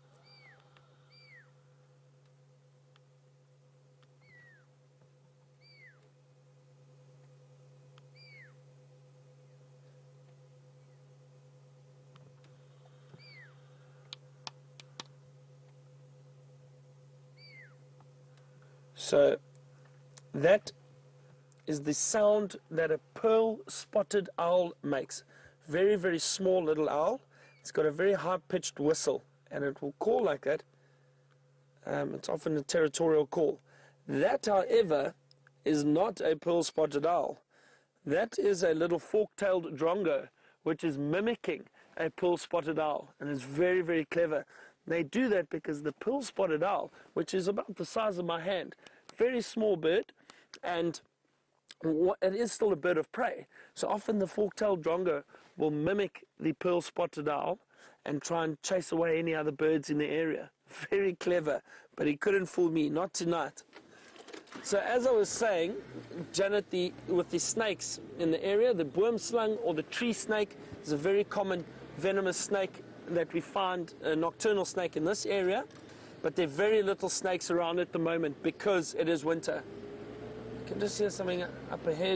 So that is the sound that a pearl-spotted owl makes. Very, very small little owl. It's got a very high-pitched whistle, and it will call like that. Um, it's often a territorial call. That, however, is not a pearl-spotted owl. That is a little fork-tailed drongo, which is mimicking a pearl-spotted owl, and is very, very clever. They do that because the pearl-spotted owl, which is about the size of my hand, very small bird, and it is still a bird of prey. So often the fork-tailed drongo will mimic the pearl-spotted owl and try and chase away any other birds in the area. Very clever, but he couldn't fool me, not tonight. So as I was saying, Janet, the, with the snakes in the area, the boomslang or the tree snake is a very common venomous snake that we find, a nocturnal snake in this area, but there are very little snakes around at the moment because it is winter. I can just hear something up ahead.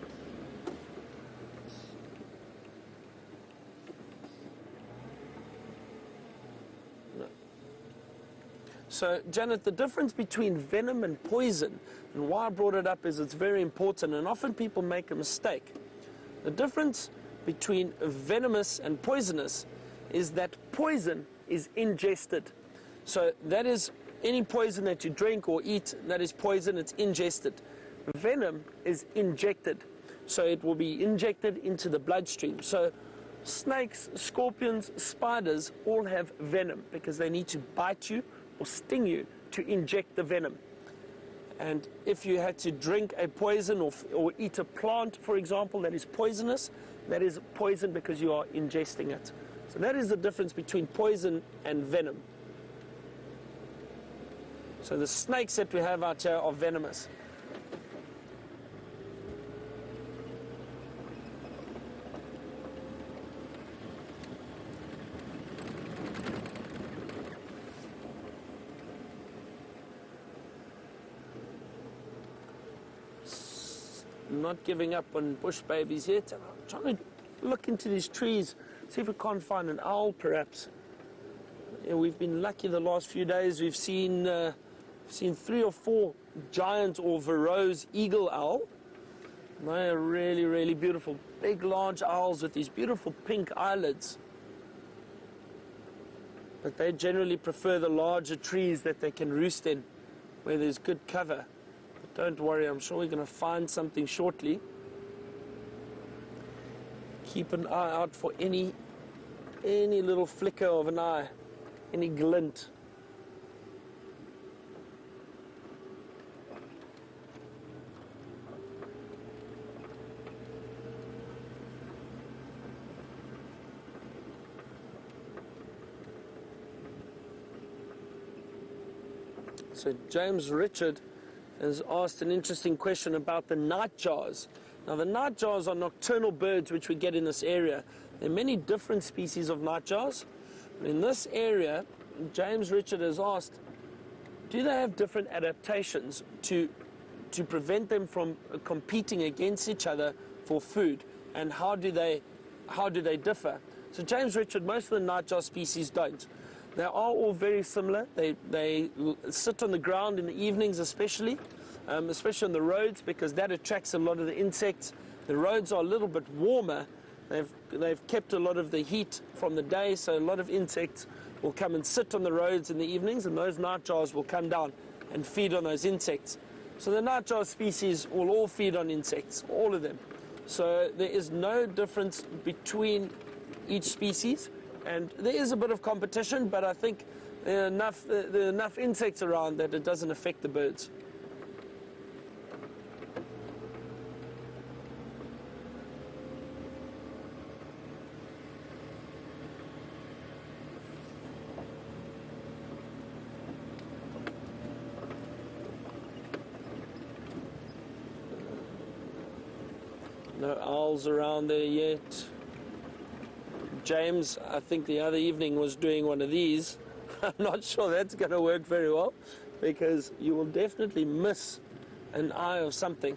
No. So, Janet, the difference between venom and poison, and why I brought it up is it's very important, and often people make a mistake. The difference between venomous and poisonous is that poison is ingested. So that is any poison that you drink or eat, that is poison, it's ingested. Venom is injected. So it will be injected into the bloodstream. So snakes, scorpions, spiders all have venom because they need to bite you or sting you to inject the venom. And if you had to drink a poison or, or eat a plant, for example, that is poisonous, that is poison because you are ingesting it. So that is the difference between poison and venom. So the snakes that we have out here are venomous. Not giving up on bush babies yet. I'm trying to look into these trees, see if we can't find an owl perhaps. Yeah, we've been lucky the last few days. We've seen uh, seen three or four giant or Verreaux's eagle owl. They are really, really beautiful. Big, large owls with these beautiful pink eyelids. But they generally prefer the larger trees that they can roost in, where there's good cover. Don't worry, I'm sure we're going to find something shortly. Keep an eye out for any, any little flicker of an eye, any glint. So James Richard has asked an interesting question about the nightjars. Now the nightjars are nocturnal birds which we get in this area. There are many different species of nightjars. In this area, James Richard has asked, do they have different adaptations to, to prevent them from competing against each other for food? And how do they, how do they differ? So James Richard, most of the nightjar species don't. They are all very similar. They, they sit on the ground in the evenings especially, um, especially on the roads, because that attracts a lot of the insects. The roads are a little bit warmer. They've, they've kept a lot of the heat from the day, so a lot of insects will come and sit on the roads in the evenings, and those nightjars will come down and feed on those insects. So the nightjar species will all feed on insects, all of them. So there is no difference between each species. And there is a bit of competition, but I think there are enough, there are enough insects around that it doesn't affect the birds. No owls around there yet. James, I think the other evening, was doing one of these. I'm not sure that's going to work very well, because you will definitely miss an eye of something.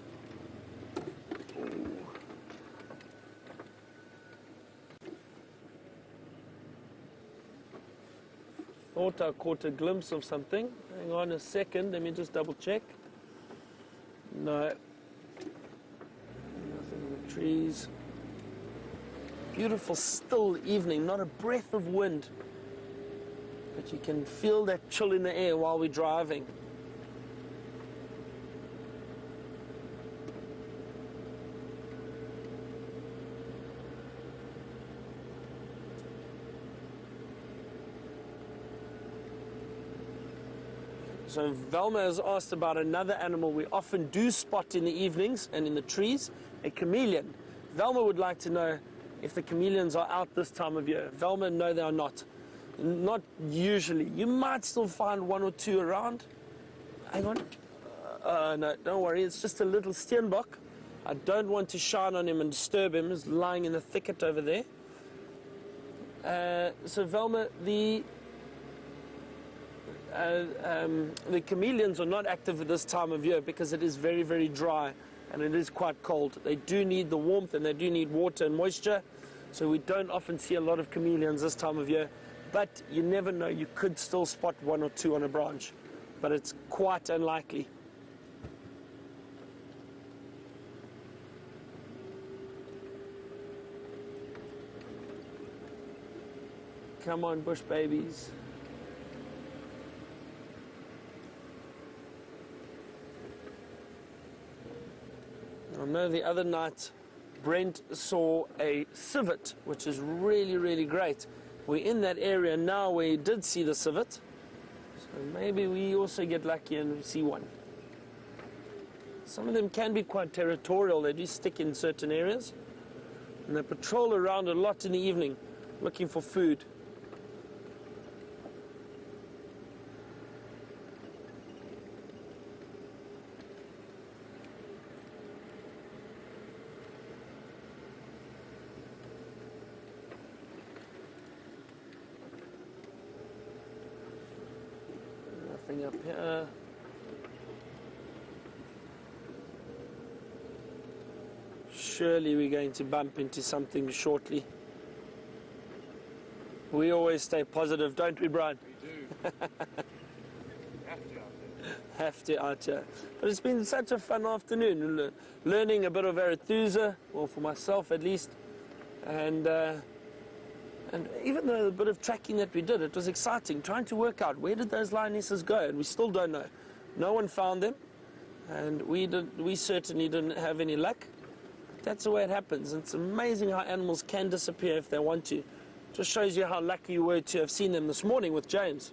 Thought I caught a glimpse of something. Hang on a second, let me just double check. No. Nothing in the trees. Beautiful still evening, not a breath of wind, but you can feel that chill in the air while we're driving. So Velma has asked about another animal we often do spot in the evenings and in the trees, a chameleon. Velma would like to know if the chameleons are out this time of year. Velma, no, they are not. Not usually. You might still find one or two around. Hang on. Uh, no, don't worry. It's just a little steenbok. I don't want to shine on him and disturb him. He's lying in the thicket over there. Uh, so, Velma, the, uh, um, the chameleons are not active at this time of year because it is very, very dry and it is quite cold. They do need the warmth and they do need water and moisture. So we don't often see a lot of chameleons this time of year, but you never know, you could still spot one or two on a branch, but it's quite unlikely. Come on, bush babies. I know the other night Brent saw a civet, which is really, really great. We're in that area now where he did see the civet, so maybe we also get lucky and see one. Some of them can be quite territorial. They do stick in certain areas, and they patrol around a lot in the evening looking for food. Nothing up here. Surely we're going to bump into something shortly. We always stay positive, don't we, Brian? We do. Have to out there. Have to out here. But it's been such a fun afternoon, le learning a bit of Arethusa, well, for myself at least, and uh, and even though the bit of tracking that we did, it was exciting, trying to work out where did those lionesses go, and we still don't know. No one found them. And we, did, we certainly didn't have any luck. That's the way it happens. It's amazing how animals can disappear if they want to. Just shows you how lucky you were to have seen them this morning with James.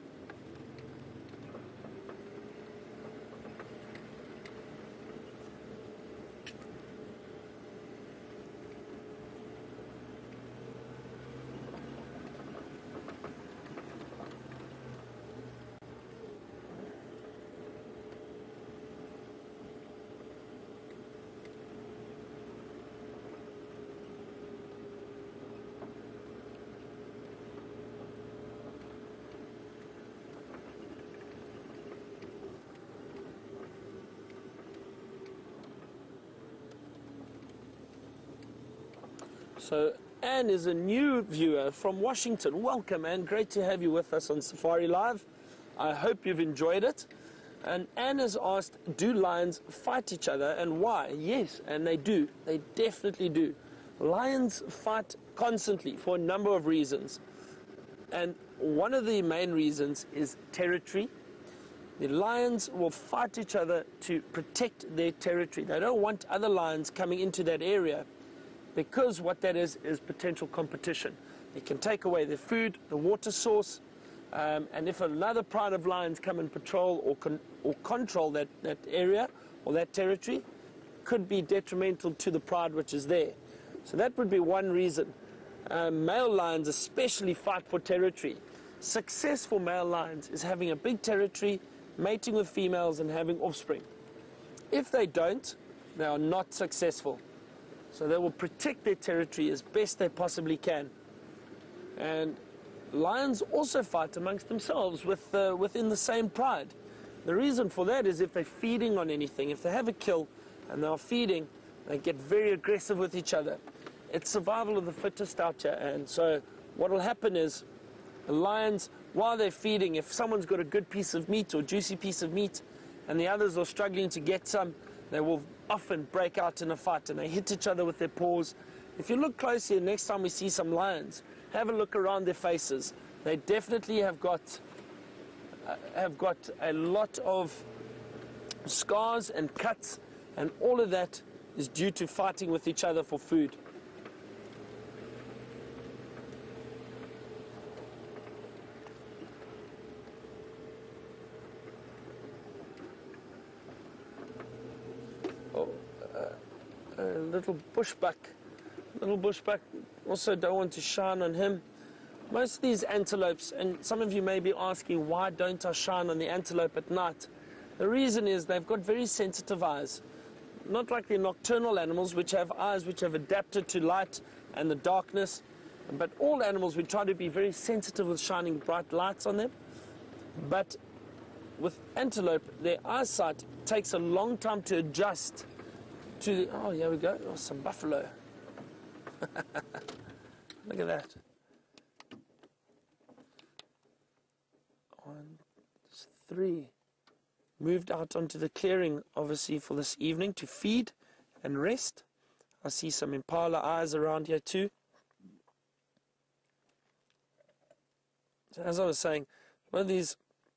So Anne is a new viewer from Washington. Welcome, Anne. Great to have you with us on Safari Live. I hope you've enjoyed it. And Anne has asked, do lions fight each other and why? Yes, and they do. They definitely do. Lions fight constantly for a number of reasons. And one of the main reasons is territory. The lions will fight each other to protect their territory. They don't want other lions coming into that area, because what that is is potential competition. It can take away their food, the water source, um, and if another pride of lions come and patrol or, con or control that, that area or that territory, could be detrimental to the pride which is there. So that would be one reason. Um, male lions especially fight for territory. Successful male lions is having a big territory, mating with females and having offspring. If they don't, they are not successful. So they will protect their territory as best they possibly can. And lions also fight amongst themselves with, uh, within the same pride. The reason for that is if they're feeding on anything, if they have a kill and they're feeding, they get very aggressive with each other. It's survival of the fittest out here. And so what will happen is the lions, while they're feeding, if someone's got a good piece of meat or juicy piece of meat and the others are struggling to get some, they will often break out in a fight and they hit each other with their paws. If you look closely, next time we see some lions, have a look around their faces. They definitely have got uh, have got a lot of scars and cuts, and all of that is due to fighting with each other for food. A little bushbuck, little bushbuck, also don't want to shine on him. Most of these antelopes, and some of you may be asking, why don't I shine on the antelope at night? The reason is they've got very sensitive eyes. Not like the nocturnal animals, which have eyes which have adapted to light and the darkness. But all animals, we try to be very sensitive with shining bright lights on them. But with antelope, their eyesight takes a long time to adjust to the, oh, here we go, oh, some buffalo. Look at that. One, three. Moved out onto the clearing, obviously, for this evening to feed and rest. I see some impala eyes around here too. So as I was saying, one of these,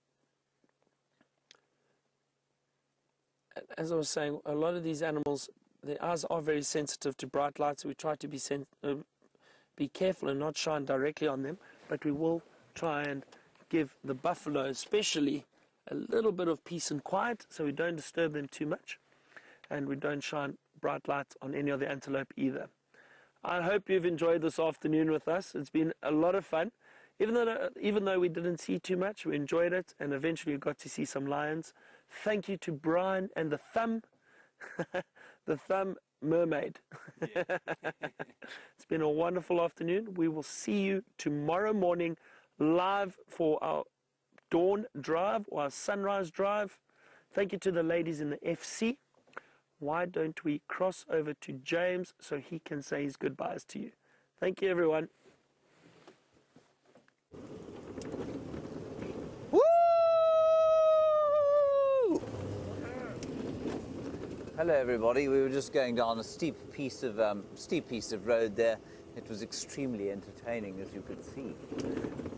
as I was saying, a lot of these animals, their eyes are very sensitive to bright light, so we try to be sen uh, be careful and not shine directly on them, but we will try and give the buffalo especially a little bit of peace and quiet so we don't disturb them too much, and we don't shine bright lights on any of the antelope either. I hope you've enjoyed this afternoon with us. It's been a lot of fun. Even though, even though we didn't see too much, we enjoyed it, and eventually we got to see some lions. Thank you to Brian and the Thumb, the Thumb Mermaid. It's been a wonderful afternoon. We will see you tomorrow morning live for our dawn drive or our sunrise drive. Thank you to the ladies in the F C. Why don't we cross over to James so he can say his goodbyes to you? Thank you, everyone. Woo! Hello, everybody. We were just going down a steep piece of um, steep piece of road there. It was extremely entertaining, as you could see.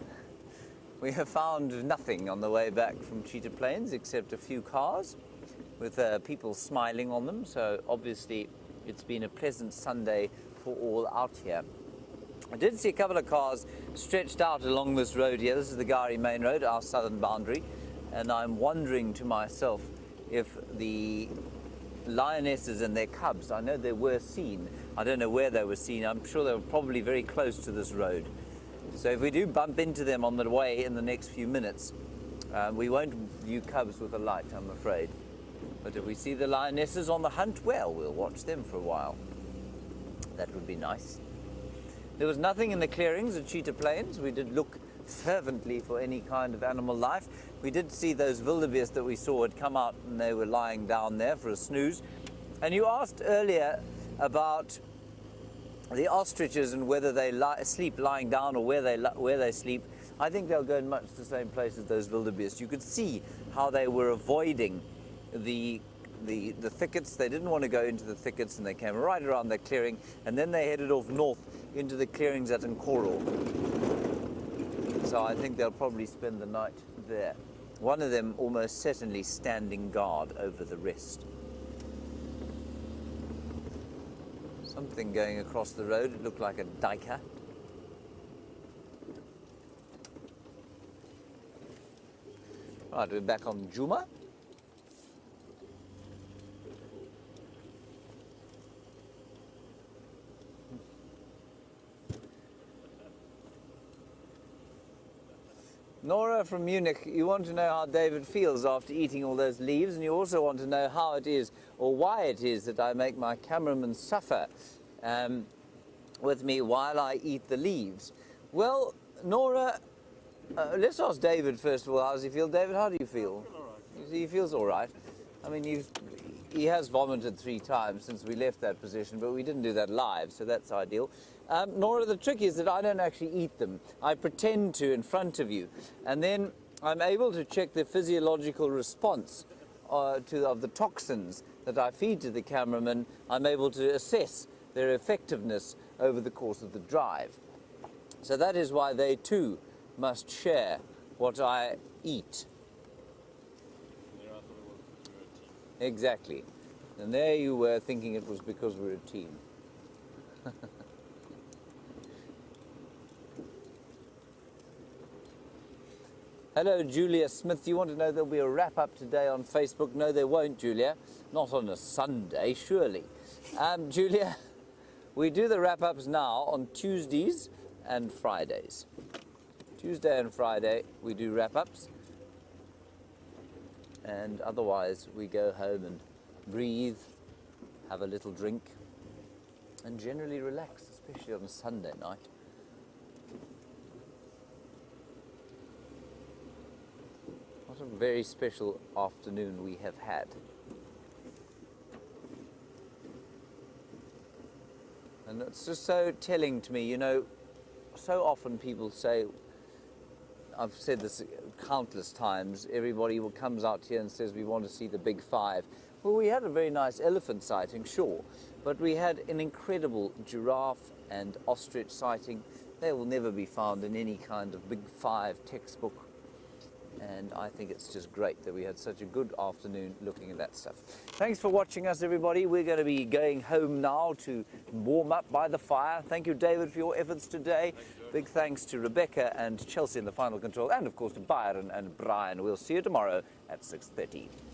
We have found nothing on the way back from Cheetah Plains except a few cars, with uh, people smiling on them. So obviously it's been a pleasant Sunday for all out here. I did see a couple of cars stretched out along this road here. This is the Gowrie Main Road, our southern boundary. And I'm wondering to myself if the lionesses and their cubs, I know they were seen. I don't know where they were seen. I'm sure they were probably very close to this road. So if we do bump into them on the way in the next few minutes, uh, we won't view cubs with a light, I'm afraid. But if we see the lionesses on the hunt, well, we'll watch them for a while. That would be nice. There was nothing in the clearings at Cheetah Plains. We did look fervently for any kind of animal life. We did see those wildebeests that we saw had come out and they were lying down there for a snooze. And you asked earlier about the ostriches and whether they li sleep lying down or where they, where they sleep. I think they'll go in much the same place as those wildebeests. You could see how they were avoiding the The, the thickets. They didn't want to go into the thickets and they came right around their clearing and then they headed off north into the clearings at Nkoro. So I think they'll probably spend the night there. One of them almost certainly standing guard over the rest. Something going across the road. It looked like a duiker. Right, we're back on Djuma. Nora from Munich, you want to know how David feels after eating all those leaves, and you also want to know how it is, or why it is, that I make my cameraman suffer um, with me while I eat the leaves. Well, Nora, uh, let's ask David first of all. How does he feel? David, how do you feel? I feel all right. He feels all right. I mean, you've, he has vomited three times since we left that position, but we didn't do that live, so that's ideal. Um, Nora, the trick is that I don't actually eat them. I pretend to in front of you, and then I'm able to check the physiological response uh, to, of the toxins that I feed to the cameraman. I'm able to assess their effectiveness over the course of the drive. So that is why they too must share what I eat. Yeah, I thought it was because we were a team. Exactly. And there you were thinking it was because we're a team. Hello, Julia Smith. You want to know there'll be a wrap-up today on Facebook? No, there won't, Julia. Not on a Sunday, surely. Um, Julia, we do the wrap-ups now on Tuesdays and Fridays. Tuesday and Friday, we do wrap-ups. And otherwise, we go home and breathe, have a little drink, and generally relax, especially on a Sunday night. What a very special afternoon we have had. And it's just so telling to me, you know, so often people say, I've said this countless times, everybody who comes out here and says we want to see the big five. Well, we had a very nice elephant sighting, sure, but we had an incredible giraffe and ostrich sighting. They will never be found in any kind of big five textbook. And I think it's just great that we had such a good afternoon looking at that stuff. Thanks for watching us, everybody. We're going to be going home now to warm up by the fire. Thank you, David, for your efforts today. You, Big thanks to Rebecca and Chelsea in the final control, and of course to Byron and Brian. We'll see you tomorrow at six thirty.